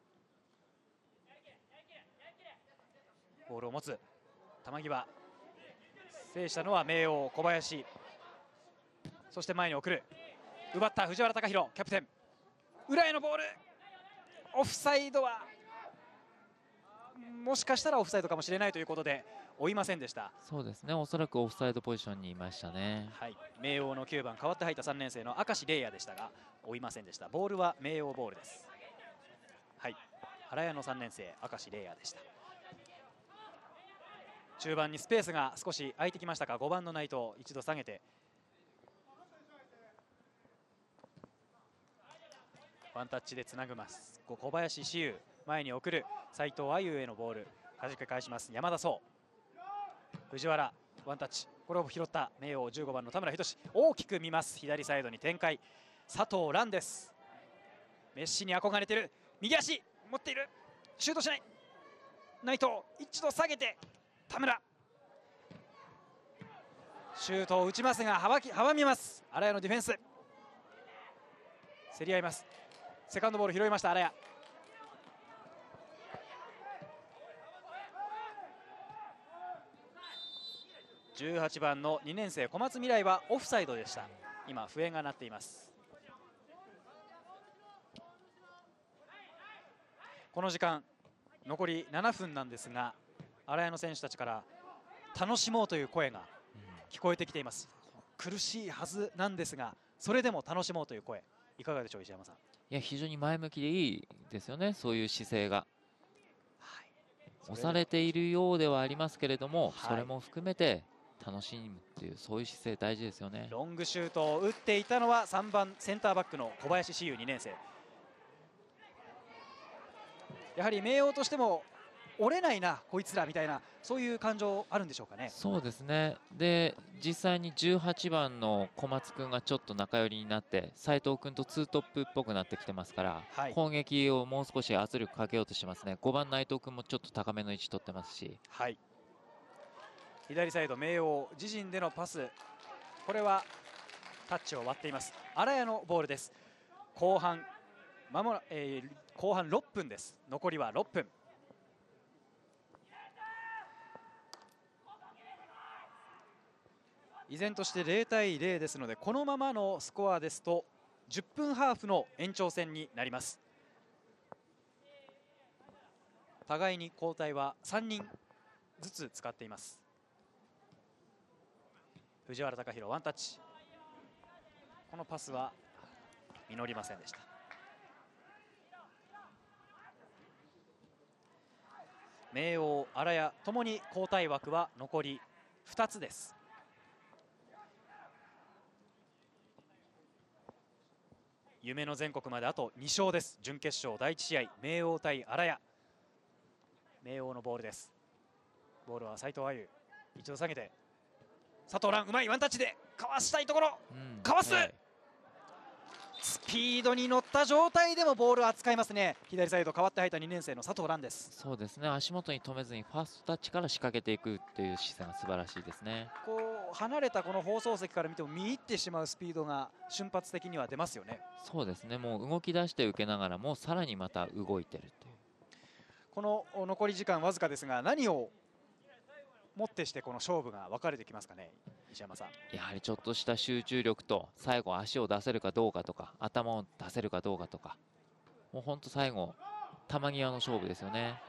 ボールを持つ球際、制したのは明桜小林、そして前に送る、奪った藤原貴弘キャプテン、裏へのボール、オフサイドはもしかしたらオフサイドかもしれないということで追いませんでした。 そうですね、おそらくオフサイドポジションにいましたね。 はい、明桜の9番代わって入った3年生の明石玲也でしたが追いませんでした。ボールは明桜ボールです。はい、原谷の3年生明石玲也でした。中盤にスペースが少し空いてきましたが5番の内藤一度下げてワンタッチでつなぐます。小林志優前に送る、斉藤あゆへのボール弾け返します。山田壮、藤原ワンタッチ、これを拾った明桜15番の田村仁志、大きく見ます。左サイドに展開、佐藤蘭です。メッシに憧れてる、右足持っている、シュートしない、内藤一度下げて田村、シュートを打ちますが阻みます。荒谷のディフェンス競り合います。セカンドボール拾いました荒谷、 18番の2年生小松未来はオフサイドでした。今笛が鳴っています。この時間残り7分なんですが、荒谷の選手たちから楽しもうという声が聞こえてきています。苦しいはずなんですが、それでも楽しもうという声、いかがでしょう、石山さん。 いや、非常に前向きでいいですよね、そういう姿勢が。はい、押されているようではありますけれども、それも含めて楽しむっていう、そういう姿勢大事ですよね。 ロングシュートを打っていたのは3番センターバックの小林志優2年生。やはり明桜としても折れないなこいつらみたいな、そういう感情あるんでしょうかね。 そうですね。で、実際に18番の小松君がちょっと中寄りになって斉藤君とツートップっぽくなってきてますから、はい、攻撃をもう少し圧力かけようとしてますね。5番内藤君もちょっと高めの位置取ってますし、 はい、左サイド明桜自陣でのパス、これはタッチを割っています。荒谷のボールです。後半後半6分です。残りは6分。依然として0対0ですので、このままのスコアですと10分ハーフの延長戦になります。互いに交代は3人ずつ使っています。藤原貴弘ワンタッチ、このパスは実りませんでした。明桜、荒谷ともに交代枠は残り2つです。夢の全国まであと2勝です。準決勝第1試合、明桜対荒谷。明桜のボールです。ボールは斉藤亜優、一度下げて佐藤蘭、うまいワンタッチでかわしたいところ、かわす、スピードに乗った状態でもボールを扱いますね。左サイド代わって入った2年生の佐藤蘭です。 そうですね、足元に止めずにファーストタッチから仕掛けていくという姿勢が素晴らしいですね。 こう離れたこの放送席から見ても見入ってしまうスピードが瞬発的には出ますよね。 そうですね、もう動き出して受けながらもさらにまた動いてるという。 この残り時間わずかですが、何をもってしてこの勝負が分かれてきますかね、石山さん。 やはりちょっとした集中力と、最後足を出せるかどうかとか、頭を出せるかどうかとか、もう本当最後球際の勝負ですよね。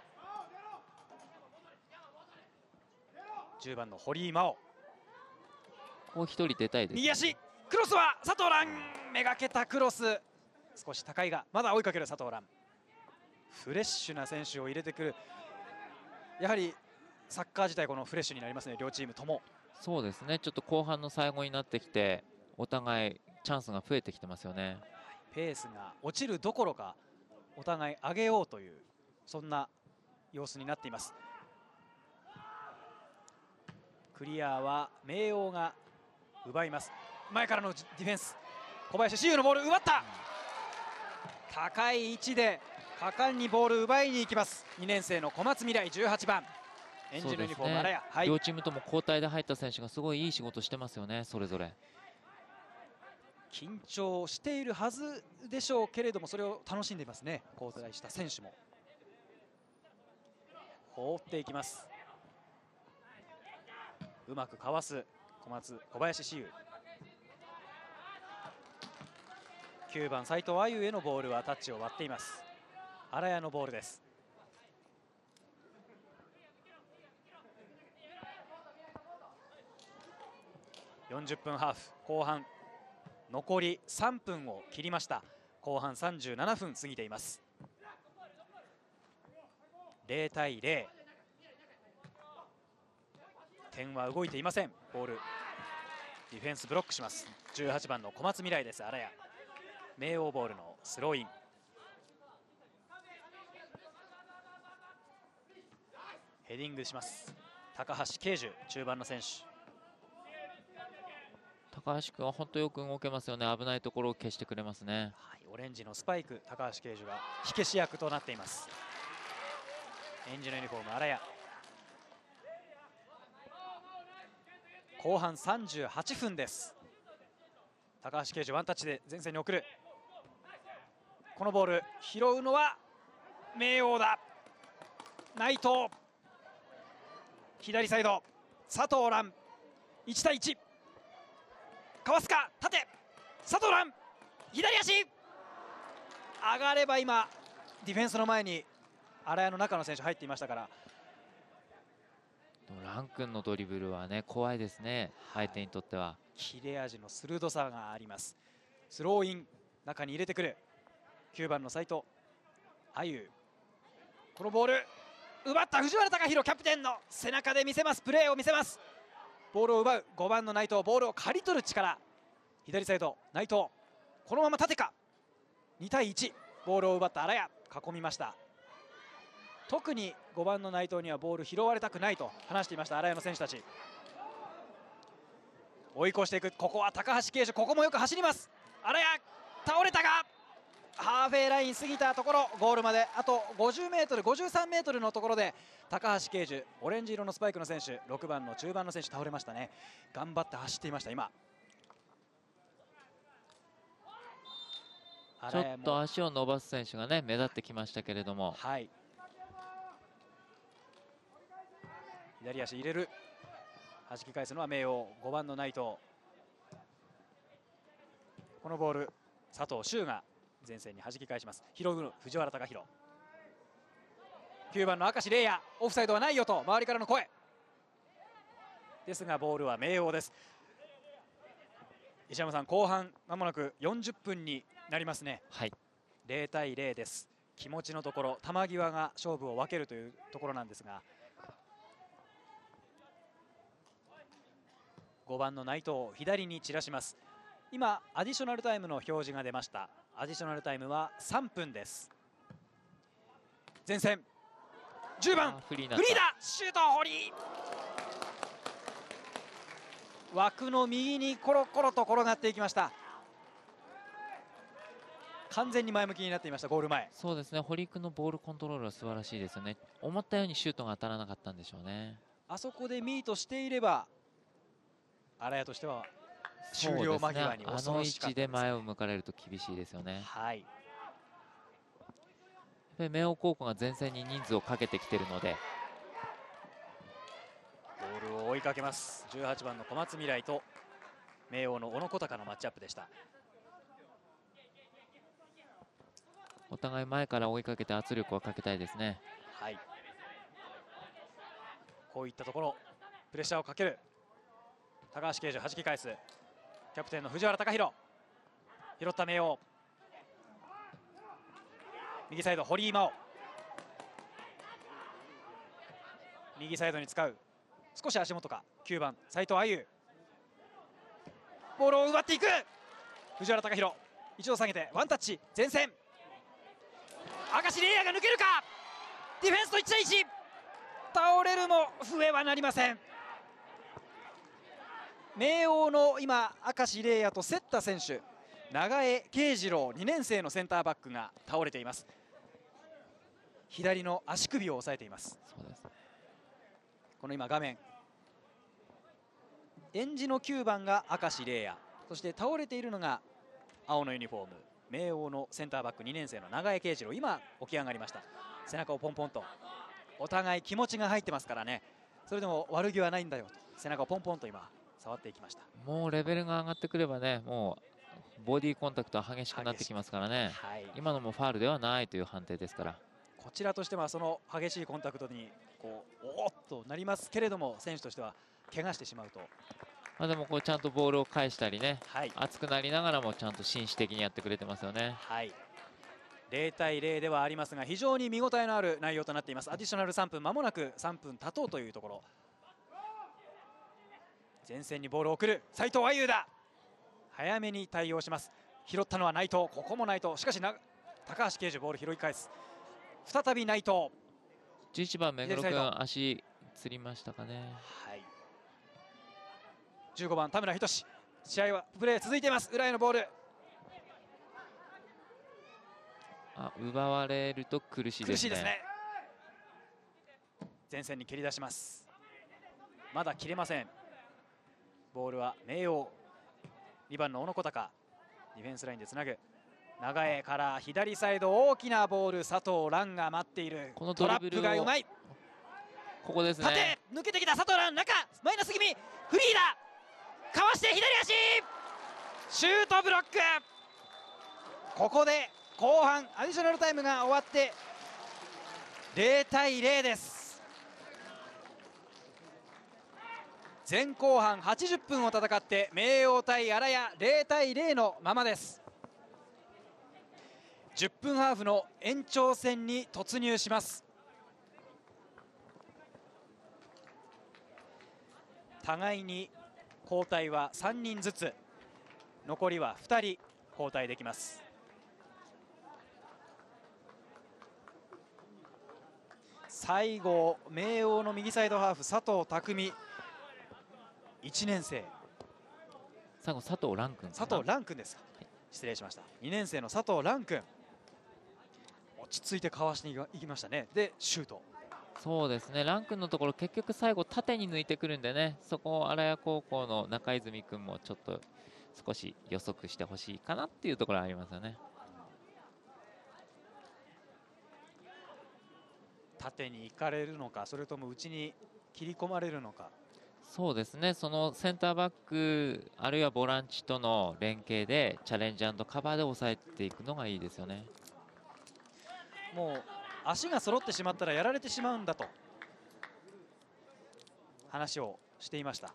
10番の堀井真央、 こう一人出たいです、ね。 右足クロスは佐藤蘭、めがけたクロス、少し高いがまだ追いかける佐藤蘭。フレッシュな選手を入れてくる。やはりサッカー自体このフレッシュになりますね、両チームとも。 そうですね、ちょっと後半の最後になってきてお互いチャンスが増えてきてますよね。 ペースが落ちるどころかお互い上げようという、そんな様子になっています。クリアは明桜が奪います。前からのディフェンス、小林志優のボール奪った。高い位置で果敢にボール奪いに行きます。2年生の小松未来18番、エンジのユニフォーム荒谷、はい、 両チームとも交代で入った選手がすごいいい仕事してますよね、それぞれ。 緊張しているはずでしょうけれども、それを楽しんでいますね、交代した選手も。放っていきます。うまくかわす小林志優。9番斉藤亜優へのボールはタッチを割っています。荒谷のボールです。40分ハーフ後半、残り3分を切りました。後半37分過ぎています。0対0、点は動いていません。ボールディフェンスブロックします。18番の小松未来です。荒谷、明桜ボールのスローイン。ヘディングします。高橋奎樹、中盤の選手。 高橋君は本当よく動けますよね。危ないところを消してくれますね。 はい、オレンジのスパイク、高橋奎樹が火消し役となっています。エンジのユニフォーム荒谷。後半38分です。高橋奎樹ワンタッチで前線に送る。このボール拾うのは明桜だ。内藤、左サイド佐藤蘭、 1対1、かわすか、縦佐藤蘭、左足上がれば、今ディフェンスの前に荒谷の中の選手入っていましたから。 でもラン君のドリブルはね怖いですね、相手にとっては。 切れ味の鋭さがあります。スローイン、中に入れてくる9番の斉藤あゆ。このボール奪った藤原貴弘、キャプテンの背中で見せます、プレーを見せます。ボールを奪う5番の内藤、ボールを刈り取る力、左サイド内藤、このまま縦か、2対1、ボールを奪った荒谷、囲みました。特に5番の内藤にはボール拾われたくないと話していました荒谷の選手たち。追い越していく、ここは高橋奎二、ここもよく走ります。荒谷倒れたが、ハーフウェイライン過ぎたところ、ゴールまであと 50m、53m のところで高橋奎二、オレンジ色のスパイクの選手、6番の中盤の選手倒れましたね。頑張って走っていました。今ちょっと足を伸ばす選手がね目立ってきましたけれども、 はい、左足入れる、弾き返すのは明桜、5番の内藤。このボール佐藤修が前線に弾き返します。拾う藤原貴弘、9番の明石玲也、オフサイドはないよと周りからの声ですが、ボールは明桜です。石山さん、後半まもなく40分になりますね。 はい、 0対0です。気持ちのところ、球際が勝負を分けるというところなんですが、5番の内藤、左に散らします。今アディショナルタイムの表示が出ました。アディショナルタイムは3分です。前線10番フリーだ、シュート、堀、枠の右にコロコロと転がっていきました。完全に前向きになっていました、ゴール前。 そうですね、堀君のボールコントロールは素晴らしいですよね。思ったようにシュートが当たらなかったんでしょうね。 あそこでミートしていれば荒谷としては終了間際に恐ろしかったですね。あの位置で前を向かれると厳しいですよね。 はい、 明桜高校が前線に人数をかけてきているので、 ボールを追いかけます。18番の小松未来と明桜の小野小高のマッチアップでした。 お互い前から追いかけて圧力をかけたいですね。 はい、こういったところプレッシャーをかける高橋奎二、弾き返すキャプテンの藤原貴弘、拾った明桜、右サイド堀井真央、右サイドに使う、少し足元か、9番斉藤あゆ、ボールを奪っていく藤原貴弘、一度下げてワンタッチ、前線明石玲也が抜けるか、ディフェンスと1対1、倒れるも笛はなりません。明桜の今明石玲也と競った選手、長江慶次郎2年生のセンターバックが倒れています。左の足首を押さえています。 そうです。 この今画面、えんじの9番が明石玲也、そして倒れているのが青のユニフォーム明桜のセンターバック2年生の長江慶次郎、今起き上がりました。背中をポンポンと、お互い気持ちが入ってますからね、それでも悪気はないんだよと背中をポンポンと今触っていきました。 もうレベルが上がってくればね、もうボディコンタクトは激しくなってきますからね、 はい、 今のもファウルではないという判定ですから、 こちらとしてはその激しいコンタクトにこうおっとなりますけれども、選手としては怪我してしまうと、 でもこうちゃんとボールを返したりね、 はい、 熱くなりながらもちゃんと紳士的にやってくれてますよね。 はい、0対0ではありますが非常に見応えのある内容となっています。アディショナル3分、まもなく3分経とうというところ、前線にボールを送る斉藤あゆだ、早めに対応します。拾ったのは内藤、ここも内藤、しかし高橋奎二ボール拾い返す、再び内藤、 11番目黒君足つりましたかね。 はい、15番田村仁志、試合はプレー続いています。裏へのボール、 奪われると苦しいですね。 前線に蹴り出します。まだ切れません。ボールは明桜、2番の小野小高、ディフェンスラインでつなぐ、長江から左サイド大きなボール、佐藤蘭が待っている。 このドリブルトラップがうまい。 ここですね。 縦抜けてきた佐藤蘭、中マイナス気味、フリーだ、 シュートブロック。ここで後半アディショナルタイムが終わって0対0です。前後半80分を戦って明桜対荒谷0対0のままです。10分ハーフの延長戦に突入します。互いに交代は3人ずつ、残りは2人交代できます。最後明桜の右サイドハーフ佐藤匠、1年生、 最後佐藤蘭君、 佐藤蘭君です、はい、失礼しました。2年生の佐藤蘭君、落ち着いてかわしにいきましたね。でシュート。 そうですね、蘭君のところ結局最後縦に抜いてくるんでね、そこを荒谷高校の中泉君もちょっと少し予測してほしいかなっていうところはありますよね。 縦に行かれるのか、それとも内に切り込まれるのか。 そうですね、そのセンターバックあるいはボランチとの連携でチャレンジ&カバーで抑えていくのがいいですよね。 もう足が揃ってしまったらやられてしまうんだと話をしていました。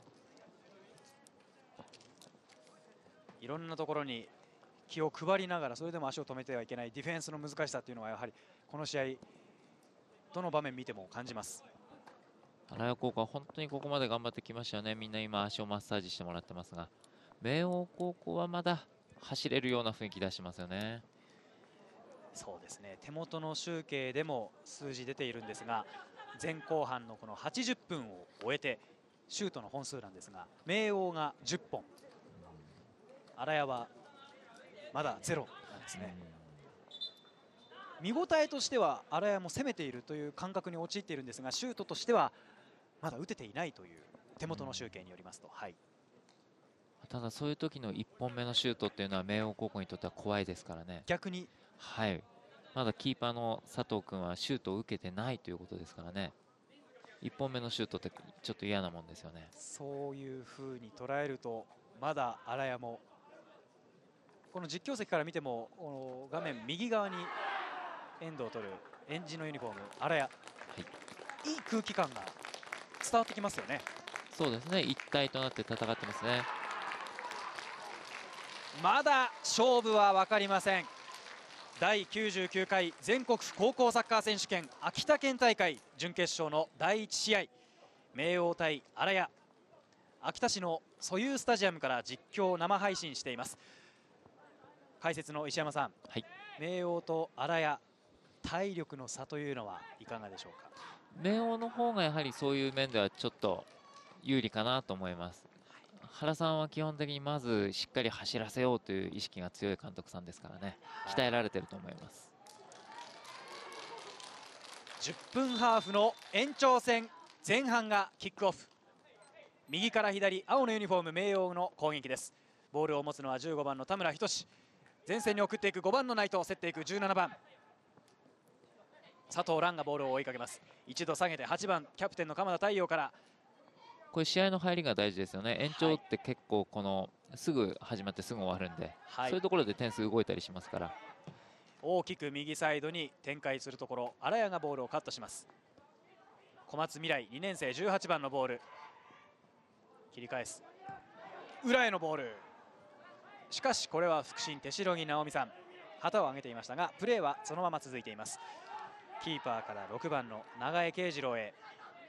いろんなところに気を配りながら、それでも足を止めてはいけないディフェンスの難しさというのはやはりこの試合どの場面見ても感じます。 荒谷高校は本当にここまで頑張ってきましたよね。みんな今足をマッサージしてもらってますが、明桜高校はまだ走れるような雰囲気出してますよね。 そうですね、手元の集計でも数字出ているんですが、前後半のこの80分を終えてシュートの本数なんですが、明桜が10本、荒谷はまだゼロなんですね。見応えとしては荒谷も攻めているという感覚に陥っているんですが、シュートとしてはまだ打てていないという手元の集計によりますと、はい、 ただそういう時の1本目のシュートっていうのは明桜高校にとっては怖いですからね。 逆に、 はい、まだキーパーの佐藤君はシュートを受けてないということですからね。1本目のシュートってちょっと嫌なもんですよね。 そういう風に捉えるとまだ荒谷も、この実況席から見ても画面右側にエンドを取るエンジのユニフォーム荒谷、はい、いい空気感が伝わってきますよね。 そうですね、一体となって戦ってますね。 まだ勝負は分かりません。第99回全国高校サッカー選手権秋田県大会準決勝の第1試合、明桜対荒谷、秋田市のソユースタジアムから実況生配信しています。解説の石山さん、はい、明桜と荒谷、体力の差というのはいかがでしょうか。 明桜の方がやはりそういう面ではちょっと有利かなと思います。原さんは基本的にまずしっかり走らせようという意識が強い監督さんですからね、鍛えられていると思います。 10分ハーフの延長戦前半がキックオフ。右から左、青のユニフォーム明桜の攻撃です。ボールを持つのは15番の田村仁、前線に送っていく5番の内藤、競っていく17番佐藤蘭がボールを追いかけます。一度下げて8番キャプテンの鎌田太陽から、 これ試合の入りが大事ですよね。延長って結構このすぐ始まってすぐ終わるんで、はい、そういうところで点数動いたりしますから。 大きく右サイドに展開するところ、荒谷がボールをカットします。小松未来2年生18番のボール、切り返す裏へのボール、しかしこれは副審手代木直美さん旗を上げていましたが、プレーはそのまま続いています。キーパーから6番の長江慶次郎へ、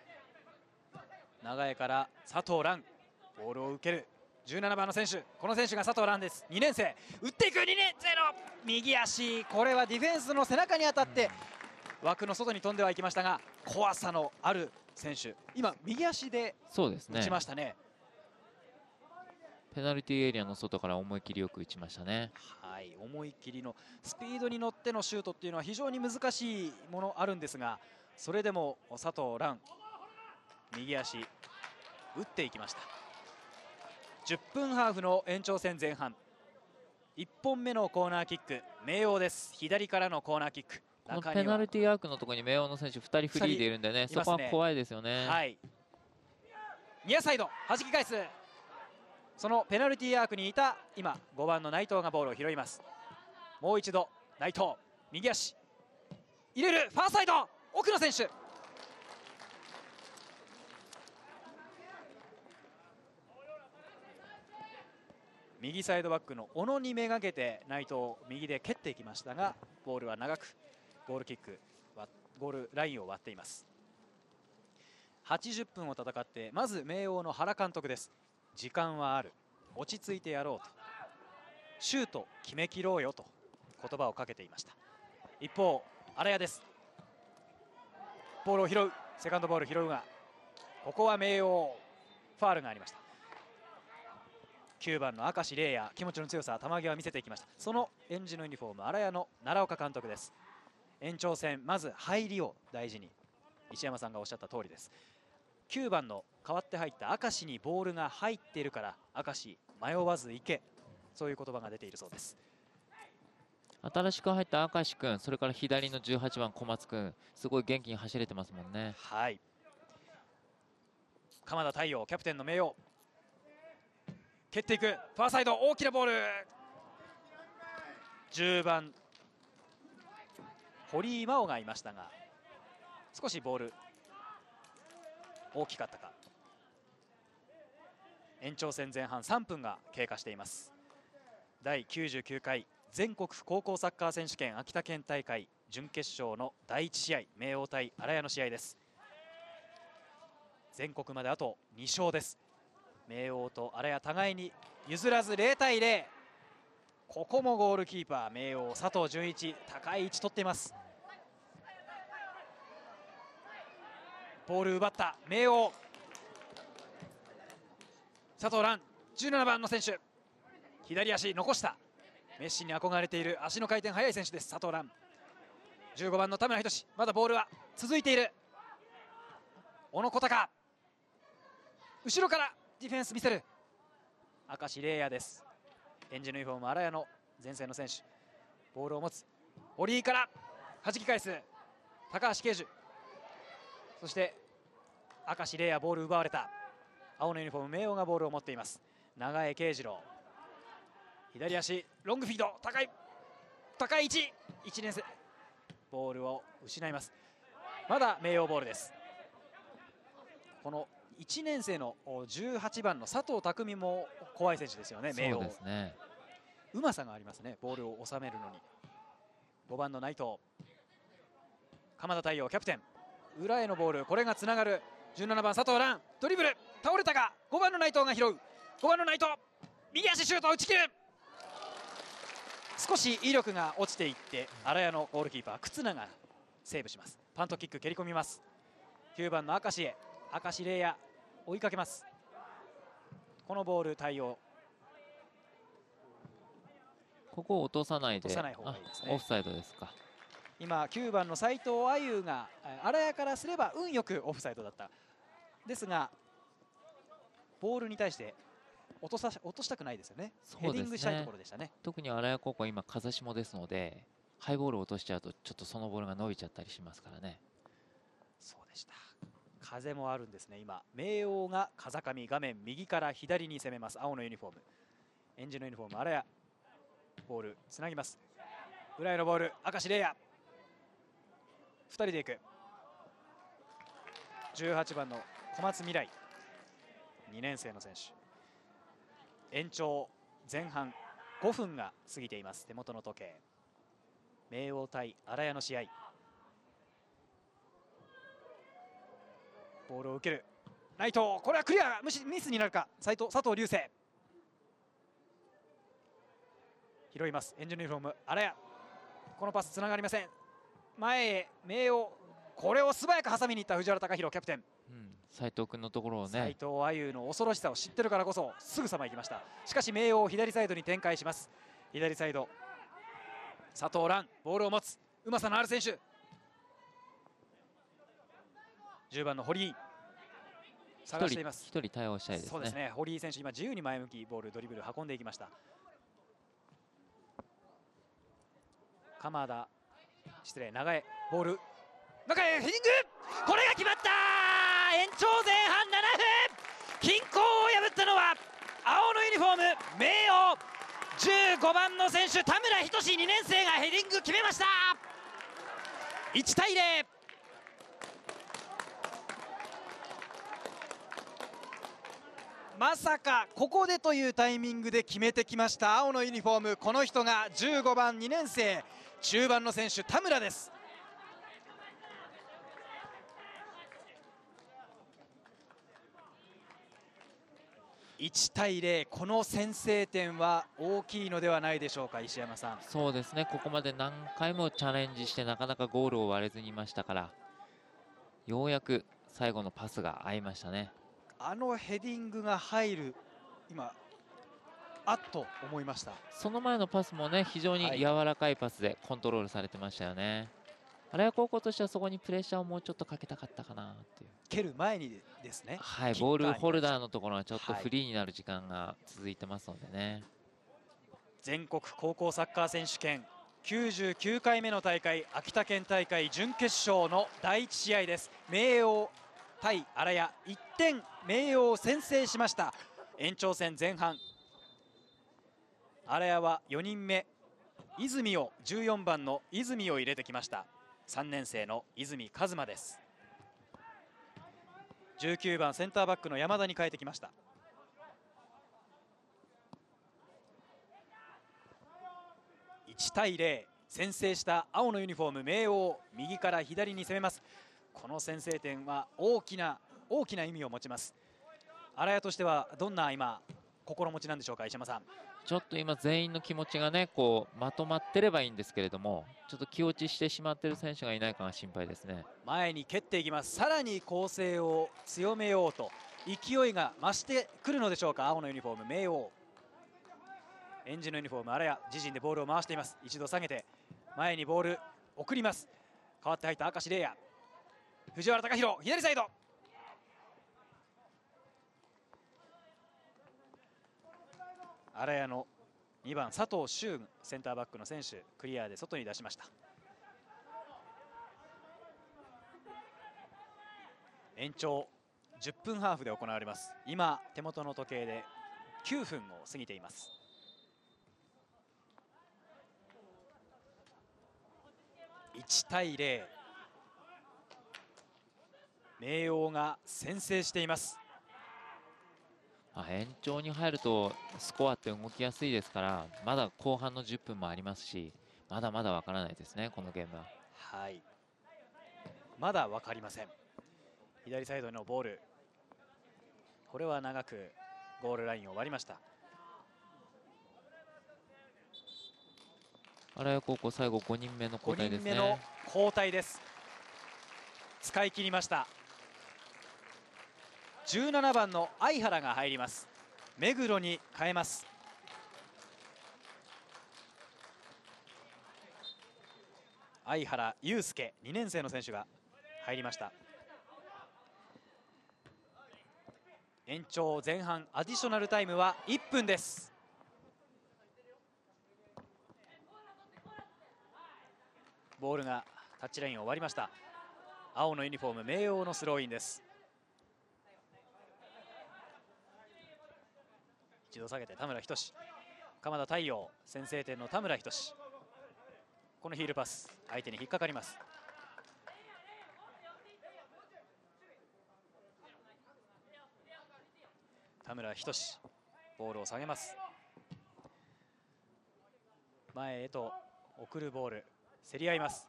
長江から佐藤蘭、ボールを受ける17番の選手、この選手が佐藤蘭です。2年生、打っていく2年生の右足、これはディフェンスの背中に当たって枠の外に飛んではいきましたが、怖さのある選手、今右足で打ちましたね。 ペナルティーエリアの外から思い切りよく打ちましたね。 はい、思い切りのスピードに乗ってのシュートっていうのは非常に難しいものあるんですが、それでも佐藤蘭、右足打っていきました。10分ハーフの延長戦前半、1本目のコーナーキック明桜です。左からのコーナーキック、 このペナルティーアークのところに明桜の選手2人フリーでいるんでね、そこは怖いですよね。 はい、ニアサイド弾き返すそのペナルティーアークにいた今5番の内藤がボールを拾います。もう一度内藤、右足入れる、ファーサイド奥野選手、右サイドバックの小野にめがけて内藤右で蹴っていきましたが、ボールは長くゴールキックゴールラインを割っています。80分を戦ってまず明桜の原監督です。時間はある、落ち着いてやろうと、シュート決めきろうよと言葉をかけていました。一方荒谷です。ボールを拾う、セカンドボール拾うが、ここは明桜ファールがありました。9番の明石玲也、気持ちの強さ球際を見せていきました。そのエンジのユニフォーム荒谷の奈良岡監督です。延長戦まず入りを大事に、石山さんがおっしゃった通りです。9番の代わって入った明石にボールが入っているから明石迷わず行け、そういう言葉が出ているそうです。 新しく入った明石君、それから左の18番小松君、すごい元気に走れてますもんね。 はい、鎌田太陽キャプテンの明桜、蹴っていく、ファーサイド大きなボール、10番堀井真央がいましたが少しボール大きかったか。延長戦前半3分が経過しています。第99回全国高校サッカー選手権秋田県大会準決勝の第1試合、明桜対荒谷の試合です。全国まであと2勝です。明桜と荒谷互いに譲らず0対0。ここもゴールキーパー明桜佐藤純一、高い位置取っています。ボール奪った明桜、佐藤蘭17番の選手、左足残した、メッシに憧れている足の回転速い選手です佐藤蘭。15番の田村仁、まだボールは続いている。小野小高、後ろからディフェンス見せる明石玲也です。エンジのユニフォーム荒谷の前線の選手、ボールを持つ堀井から弾き返す高橋奎樹、そして明石玲也ボール奪われた。青のユニフォーム明桜がボールを持っています。長江慶次郎、左足ロングフィード、高い位置、1年生ボールを失います。まだ明桜ボールです。この1年生の18番の佐藤匠も怖い選手ですよね。明桜、そうですね、うまさがありますね、ボールを収めるのに。5番の内藤、鎌田太陽キャプテン、裏へのボール、これがつながる。17番佐藤蘭、ドリブル倒れたが5番の内藤が拾う。5番の内藤、右足シュート、打ち切る。少し威力が落ちていって荒谷のゴールキーパー忽那がセーブします。パントキック蹴り込みます。9番の明石へ、明石玲也追いかけます。このボール対応、 ここを落とさないで、 落とさない方がいいですね。 オフサイドですか。 今9番の斉藤亜優が荒谷からすれば運よくオフサイドだったですが、ボールに対して落としたくないですよね。ヘディングしたいところでしたね。 特に荒谷高校は今風下ですので、ハイボールを落としちゃうとちょっとそのボールが伸びちゃったりしますからね。 そうでした。風もあるんですね。今明桜が風上、画面右から左に攻めます。青のユニフォーム、エンジのユニフォーム荒谷、ボールつなぎます。裏へのボール、明石玲也2人でいく。18番の小松未来、2年生の選手。延長前半5分が過ぎています。手元の時計、明桜対荒谷の試合。ボールを受ける内藤、これはクリア、ミスになるか。佐藤流星拾います。エンジンユニフォーム荒谷、このパスつながりません。前へ明桜、これを素早く挟みにいった藤原貴弘キャプテン。 斉藤君のところをね、 斉藤亜優の恐ろしさを知ってるからこそすぐさま行きました。しかし明桜を左サイドに展開します。左サイド佐藤蘭、ボールを持つうまさのある選手。10番の堀井探しています。 1人対応したいですね。 そうですね、堀井選手今自由に前向きボールドリブル運んでいきました。鎌田、失礼、長江、ボール中へヘディング、これが決まった。延長前半7分、均衡を破ったのは青のユニニフォーム明桜15番の選手田村仁2年生がヘディング決めました。1対0。まさかここでというタイミングで決めてきました青のユニフォーム。この人が15番2年生中盤の選手田村です。1対0、この先制点は大きいのではないでしょうか、石山さん。 そうですね、ここまで何回もチャレンジしてなかなかゴールを割れずにいましたから、ようやく最後のパスが合いましたね。 あのヘディングが入る、今あっと思いました。 その前のパスもね、非常に柔らかいパスでコントロールされてましたよね。荒谷高校としてはそこにプレッシャーをもうちょっとかけたかったかなっていう。 蹴る前にですね。 はい、ボールホルダーのところはちょっとフリーになる時間が続いてますのでね。 全国高校サッカー選手権99回目の大会、秋田県大会準決勝の第1試合です。明桜対荒谷、1点明桜を先制しました。延長戦前半、荒谷は4人目泉を14番の泉を入れてきました。3年生の泉和馬です。19番センターバックの山田に変えてきました。1対0、先制した青のユニフォーム明桜、右から左に攻めます。この先制点は大きな意味を持ちます。荒谷としてはどんな今心持ちなんでしょうか、石山さん。 ちょっと今全員の気持ちがね、こうまとまってればいいんですけれども、ちょっと気落ちしてしまっている選手がいないかが心配ですね。 前に蹴っていきます。さらに攻勢を強めようと勢いが増してくるのでしょうか、青のユニフォーム明桜。エンジのユニフォーム荒谷、自陣でボールを回しています。一度下げて前にボール送ります。代わって入った明石玲也、藤原貴弘左サイド、荒谷の2番佐藤俊センターバックの選手、クリアで外に出しました。延長10分ハーフで行われます。今手元の時計で9分を過ぎています。1対0、明桜が先制しています。 延長に入るとスコアって動きやすいですから、まだ後半の10分もありますし、まだまだわからないですね、このゲームは。 はい、まだ分かりません。左サイドのボール、これは長くゴールラインを割りました。 荒谷高校最後5人目の交代ですね。 5人目の交代です。使い切りました。17番の相原が入ります。目黒に変えます。相原祐介2年生の選手が入りました。延長前半アディショナルタイムは1分です。ボールがタッチラインを割りました。青のユニフォーム明桜のスローインです。一度下げて田村仁、鎌田太陽、先制点の田村仁、このヒールパス相手に引っかかります。田村仁、ボールを下げます。前へと送るボール、競り合います。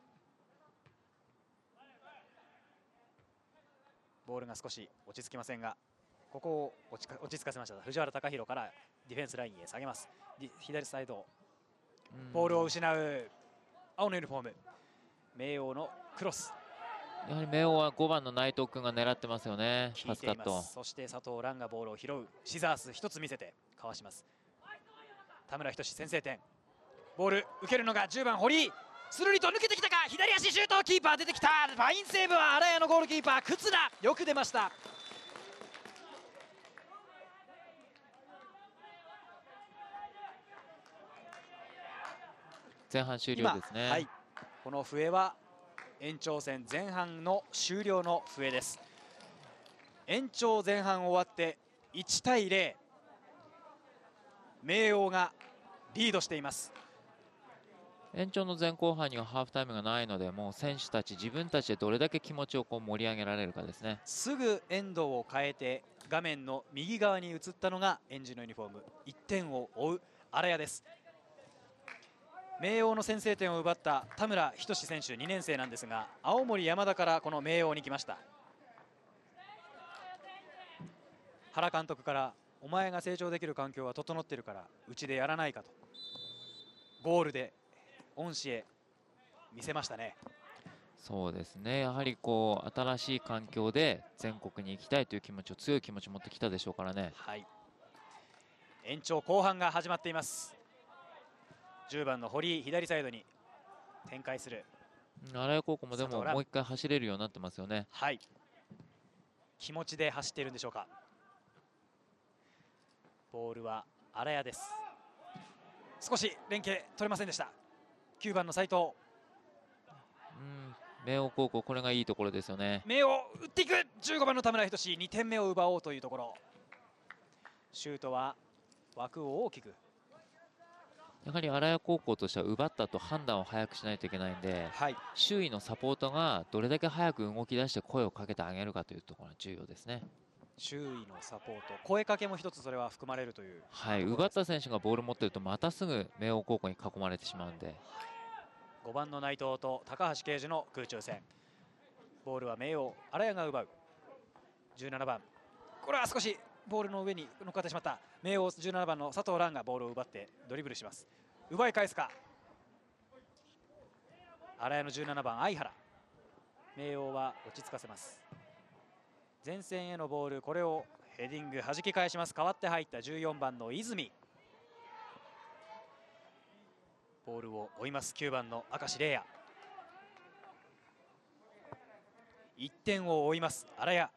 ボールが少し落ち着きませんが、ここを落ち着かせました。藤原貴弘からディフェンスラインへ下げます。左サイド、ボールを失う青のユニフォーム明桜のクロス。 やはり明桜は5番の内藤君が狙ってますよね。パスカット。 そして佐藤蘭がボールを拾う。シザース一つ見せてかわします。田村仁先制点。ボール受けるのが10番堀、スルリと抜けてきたか、左足シュート、キーパー出てきた。ファインセーブは荒谷のゴールキーパー忽那、よく出ました。 前半終了ですね。 はい、この笛は延長戦前半の終了の笛です。延長前半終わって1対0、 明桜がリードしています。 延長の前後半にはハーフタイムがないので、もう選手たち自分たちでどれだけ気持ちを盛り上げられるかですね。 すぐエンドを変えて画面の右側に移ったのがエンジのユニフォーム、1点を追う荒谷です。明桜の先制点を奪った田村仁選手2年生なんですが、青森山田からこの明桜に来ました。原監督からお前が成長できる環境は整っているからうちでやらないかと、ゴールで恩師へ見せましたね。 そうですね、やはりこう新しい環境で全国に行きたいという気持ちを、強い気持ちを持ってきたでしょうからね。 はい、延長後半が始まっています。10番の堀井、左サイドに展開する。 荒谷高校もでももう一回走れるようになってますよね。 はい、気持ちで走っているんでしょうか。ボールは荒谷です。少し連携取れませんでした。9番の斉藤。 明桜高校、これがいいところですよね。 明桜打っていく。15番の田村仁志、2点目を奪おうというところ。シュートは枠を大きく。 やはり荒谷高校としては奪ったと判断を早くしないといけないんで、 はい、 周囲のサポートがどれだけ早く動き出して声をかけてあげるかというところが重要ですね。 周囲のサポート、声かけも一つそれは含まれるという。 はい、奪った選手がボールを持っているとまたすぐ明桜高校に囲まれてしまうんで。 5番の内藤と高橋奎二の空中戦。ボールは明桜、荒谷が奪う。17番、これは少しボールの上に乗っかってしまった。明桜17番の佐藤蘭がボールを奪ってドリブルします。奪い返すか。荒谷の17番相原。明桜は落ち着かせます。前線へのボール、これをヘディング弾き返します。代わって入った14番の泉。ボールを追います9番の明石玲也。1点を追います荒谷。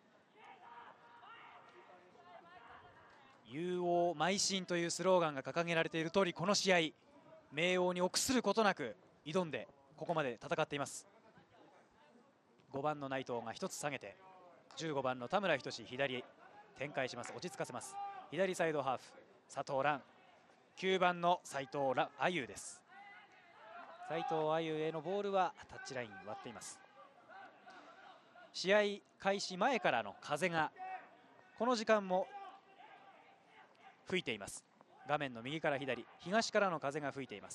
勇往邁進というスローガンが掲げられている通り、この試合明桜に臆することなく挑んでここまで戦っています。5番の内藤が1つ下げて、15番の田村仁志左へ展開します。落ち着かせます。左サイドハーフ佐藤蘭、9番の斉藤あゆです。斉藤あゆへのボールはタッチライン割っています。試合開始前からの風がこの時間も吹いています。画面の右から左、東からの風が吹いています。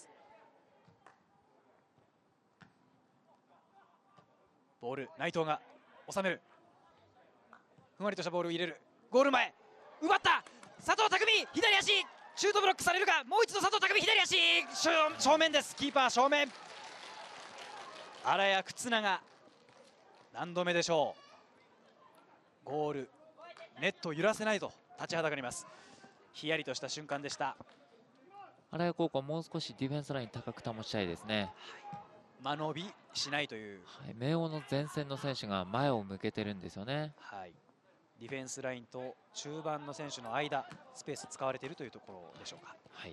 ボール内藤が収める。ふんわりとしたボールを入れる。ゴール前奪った。佐藤匠左足、シュートブロックされるか。もう一度佐藤匠左足、正面です。キーパー正面。荒谷忽那が何度目でしょう。ゴールネットを揺らせないと立ちはだかります。ヒヤリとした瞬間でした。 荒谷高校もう少しディフェンスライン高く保ちたいですね。 間延びしないという、 はい、明桜の前線の選手が前を向けてるんですよね。 はい、ディフェンスラインと中盤の選手の間、スペース使われているというところでしょうか。 はい、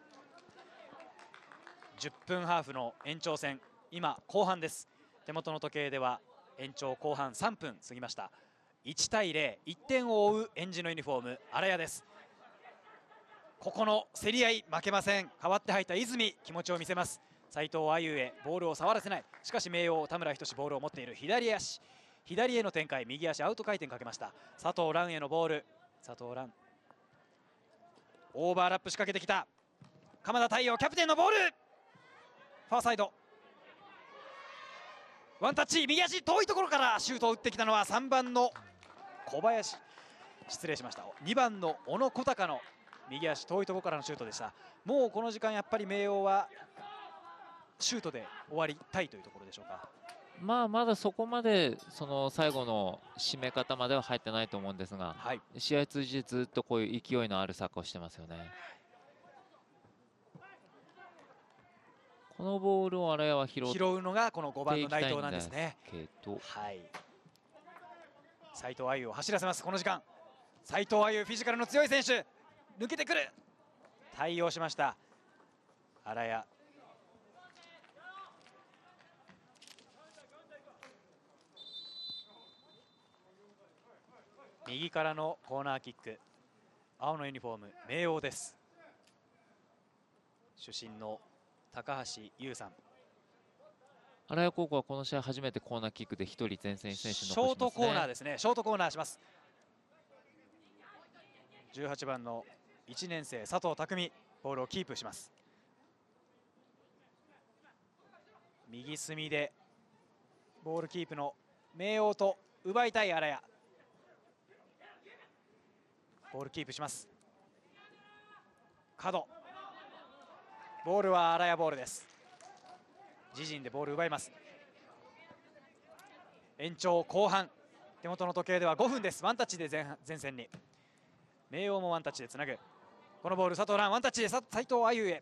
10分ハーフの延長戦、今後半です。手元の時計では延長後半3分過ぎました。1対0、1点を追うエンジのユニフォーム荒谷です。ここの競り合い負けません。代わって入った泉、気持ちを見せます。斉藤あゆへボールを触らせない。しかし明桜田村仁志ボールを持っている。左足左への展開、右足アウト回転かけました。佐藤蘭へのボール、佐藤蘭オーバーラップ仕掛けてきた。鎌田太陽キャプテンのボール、ファーサイドワンタッチ、右足遠いところからシュートを打ってきたのは3番の小林、失礼しました、2番の小野小高の右足遠いところからのシュートでした。もうこの時間やっぱり明桜はシュートで終わりたいというところでしょうか。 まだそこまでその最後の締め方までは入ってないと思うんですが、 はい、 試合通じてずっとこういう勢いのあるサッカーをしてますよね。このボールを荒谷は拾うのがこの5番の内藤なんですね。 はい、 斉藤あゆを走らせます。この時間斉藤あゆ、フィジカルの強い選手、抜けてくる、対応しました荒谷。右からのコーナーキック、青のユニフォーム明桜です。 出身の高橋優さん。 荒谷高校はこの試合初めてコーナーキックで1人前線選手残しますね。 ショートコーナーですね。ショートコーナーします。18番の1年生佐藤匠、ボールをキープします。右隅でボールキープの明桜と奪いたい荒谷。ボールキープします。角、ボールは荒谷ボールです。自陣でボール奪います。延長後半、手元の時計では5分です。ワンタッチで前線に明桜もワンタッチでつなぐ。このボール佐藤蘭ワンタッチで斉藤あゆへ。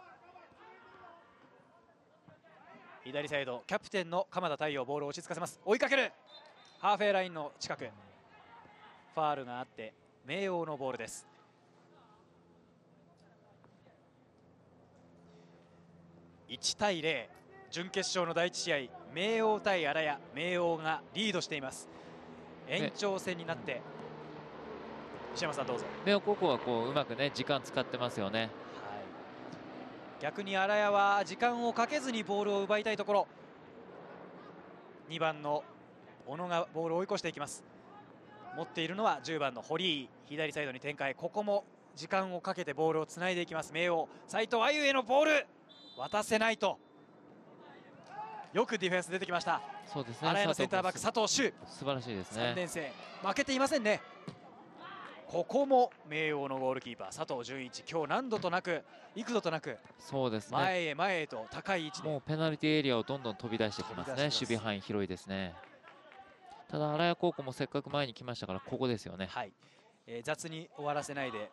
左サイドキャプテンの鎌田太陽、ボールを落ち着かせます。追いかける。ハーフウェイラインの近く、ファールがあって明桜のボールです。1対0、準決勝の第1試合、明桜対荒谷、明桜がリードしています。延長戦になって、石山さんどうぞ。 明桜高校はうまくね時間使ってますよね。 はい、逆に荒谷は時間をかけずにボールを奪いたいところ。2番の小野がボールを追い越していきます。持っているのは10番の堀井、左サイドに展開。ここも時間をかけてボールをつないでいきます。明桜、斉藤あゆへのボール渡せないと。よくディフェンス出てきました。 そうですね。 荒谷のセンターバック佐藤修、 素晴らしいですね。 3年生負けていませんね。ここも明桜のゴールキーパー佐藤純一、今日何度となく幾度となく、 そうですね、 前へ前へと高い位置でもうペナルティーエリアをどんどん飛び出してきますね。守備範囲広いですね。ただ荒谷高校もせっかく前に来ましたからここですよね。 はい、雑に終わらせないで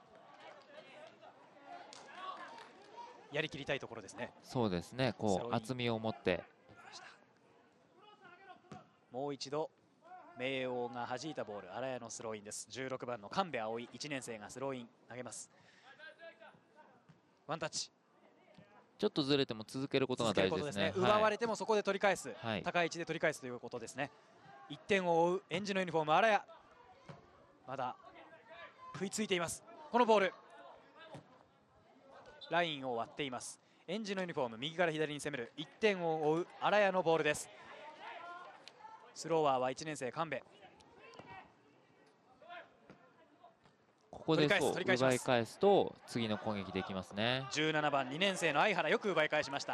やりきりたいところですね。 そうですね、厚みを持って。 もう一度明桜が弾いたボール、荒谷のスローインです。16番の神戸葵、1年生がスローイン投げます。ワンタッチ、 ちょっとずれても続けることが大事ですね。 奪われてもそこで取り返す、 はい、 高い位置で取り返すということですね。1点を追うエンジのユニフォーム荒谷、まだ食いついています。このボールラインを割っています。エンジのユニフォーム右から左に攻める。1点を追う荒谷のボールです。スローワーは1年生神戸。 ここで奪い返すと次の攻撃できますね。 17番2年生の相原、よく奪い返しました。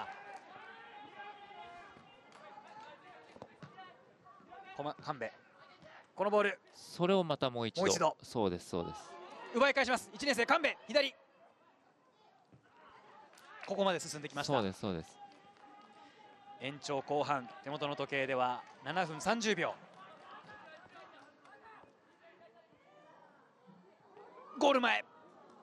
神戸、このボール、 それをまたもう一度。そうですそうです、 奪い返します。1年生神戸左、ここまで進んできました。 そうですそうです。 延長後半、手元の時計では7分30秒。ゴール前、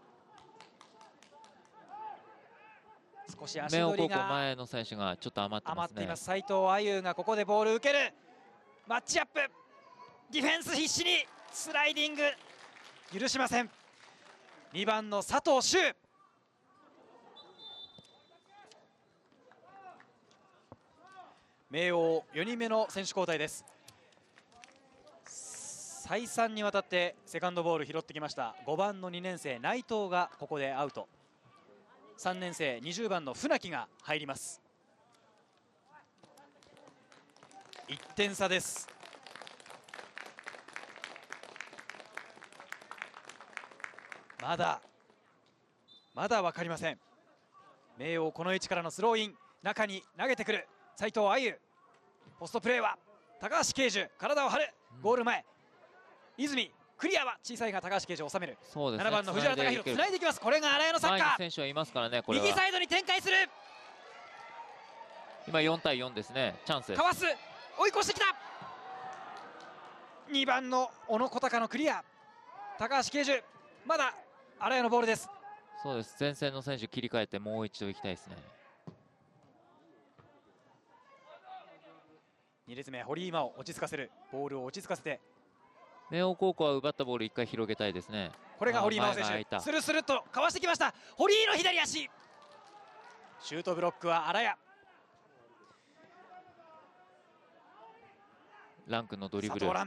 少し足取りが前の選手がちょっと余ってますね。 斉藤あゆがここでボール受ける。マッチアップ、ディフェンス必死にスライディング許しません。2番の佐藤修、明桜4人目の選手交代です。再三にわたってセカンドボール拾ってきました5番の2年生内藤がここでアウト。3年生20番の船木が入ります。1点差です。まだ分かりません。明桜この位置からのスローイン、中に投げてくる斉藤あゆ、ポストプレーは高橋奎樹、体を張る。ゴール前、泉クリアは小さいが高橋奎樹を収める。 そうですね、 7番の藤原貴弘つないでいきます。これが荒谷のサッカー。 前に選手はいますからね。これは右サイドに展開する。 今4対4ですね。チャンスです。 かわす、追い越してきた。2番の小野小高のクリア、高橋奎樹、まだ荒谷のボールです。 そうです、前線の選手切り替えてもう一度行きたいですね。 2列目堀井真央、落ち着かせる。ボールを落ち着かせて、 明桜高校は奪ったボール1回広げたいですね。 これが堀井真央選手、スルスルとかわしてきました。堀井の左足、シュートブロックは荒谷。 ランクのドリブル、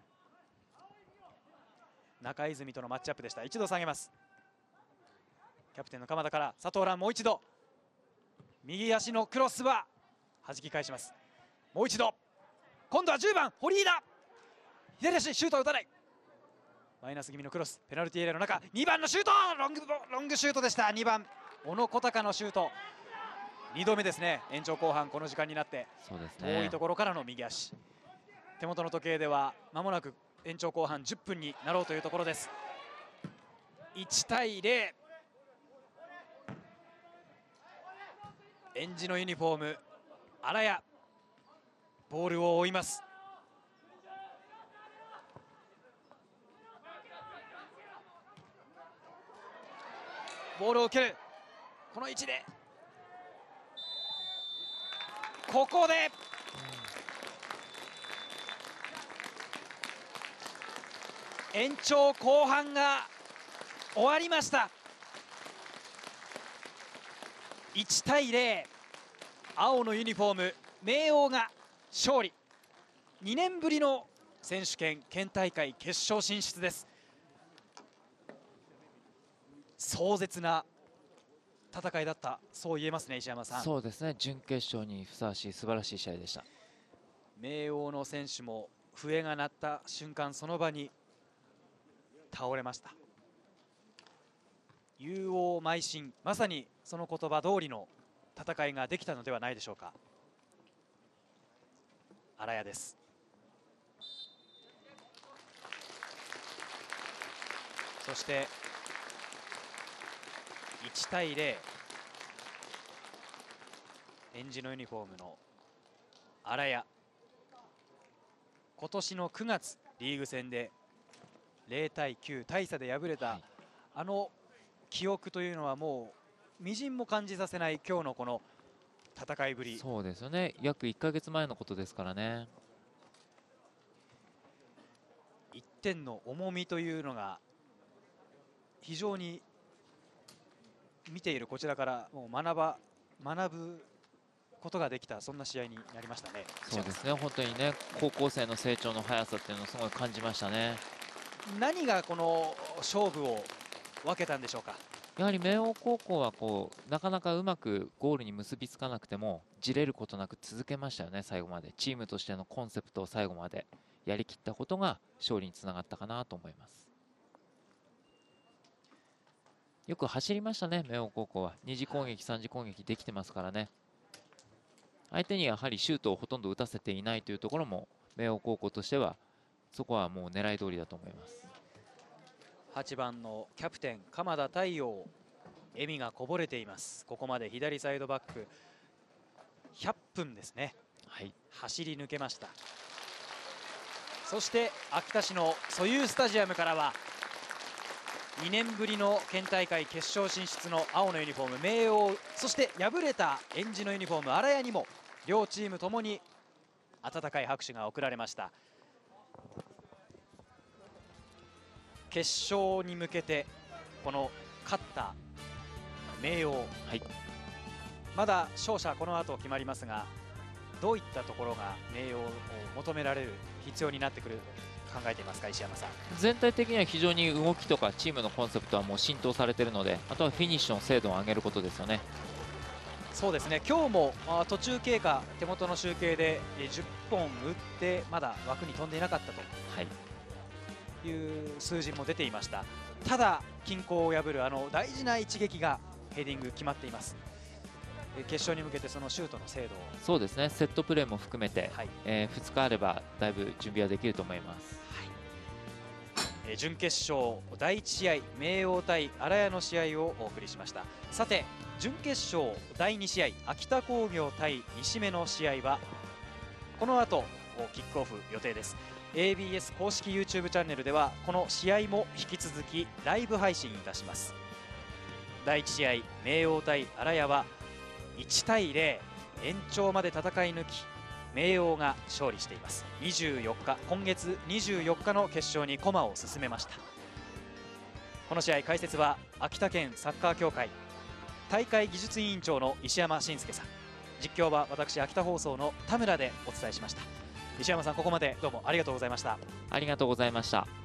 中泉とのマッチアップでした。一度下げます。 キャプテンの鎌田から佐藤蘭、もう一度右足のクロスは弾き返します。もう一度、今度は10番堀井だ。左足シュートは打たない。マイナス気味のクロス、ペナルティーエリアの中、2番のシュート、ロングシュートでした。2番小野小鷹のシュート、2度目ですね。延長後半この時間になって、 そうですね、 遠いところからの右足。手元の時計では間もなく延長後半10分になろうというところです。1対0、えんじのユニフォーム荒谷、ボールを追います。ボールを受ける、この位置でここで延長後半が終わりました。1対0、青のユニフォーム明桜が勝利。2年ぶりの選手権県大会決勝進出です。壮絶な戦いだった、そう言えますね、石山さん。 そうですね、準決勝にふさわしい素晴らしい試合でした。 明桜の選手も笛が鳴った瞬間、その場に倒れました。勇往邁進、まさにその言葉通りの戦いができたのではないでしょうか。荒谷です。そして1対0、えんじのユニフォームの荒谷、今年の9月リーグ戦で0対9大差で敗れた、あの記憶というのはもうみじんも感じさせない今日のこの戦いぶり。 そうですよね、約1ヶ月前のことですからね。 1点の重みというのが非常に見ているこちらからもう学ぶことができた、そんな試合になりましたね。 そうですね、本当にね、高校生の成長の速さっていうのをすごい感じましたね。 何がこの勝負を分けたんでしょうか。 やはり明桜高校はなかなかうまくゴールに結びつかなくてもじれることなく続けましたよね。最後までチームとしてのコンセプトを最後までやりきったことが勝利につながったかなと思います。よく走りましたね、明桜高校は。2次攻撃3次攻撃できてますからね。相手にやはりシュートをほとんど打たせていないというところも明桜高校としてはそこはもう狙い通りだと思います。 8番のキャプテン鎌田太陽、笑みがこぼれています。ここまで左サイドバック100分ですね、はい、走り抜けました。そして秋田市のソユースタジアムからは2年ぶりの県大会決勝進出の青のユニフォーム明桜、そして敗れたえんじのユニフォーム荒谷にも両チームともに温かい拍手が送られました。決勝に向けてこの勝った明桜、はい、まだ勝者この後決まりますが、どういったところが明桜を求められる必要になってくる考えていますか、石山さん。 全体的には非常に動きとかチームのコンセプトはもう浸透されているので、あとはフィニッシュの精度を上げることですよね。 そうですね、今日も途中経過、手元の集計で10本打ってまだ枠に飛んでいなかったという数字も出ていました。ただ均衡を破る大事な一撃がヘディング決まっています。決勝に向けてそのシュートの精度を、 そうですね、セットプレーも含めて、はい、2日あればだいぶ準備はできると思います。 はい、準決勝第1試合明桜対荒谷の試合をお送りしました。さて準決勝第2試合秋田工業対西目の試合はこの後キックオフ予定です。 ABS 公式 YouTube チャンネルではこの試合も引き続きライブ配信いたします。第1試合明桜対荒谷は1対0、延長まで戦い抜き明桜が勝利しています。今月24日の決勝に駒を進めました。この試合解説は秋田県サッカー協会大会技術委員長の石山信介さん、実況は私秋田放送の田村でお伝えしました。石山さん、ここまでどうもありがとうございました。 ありがとうございました。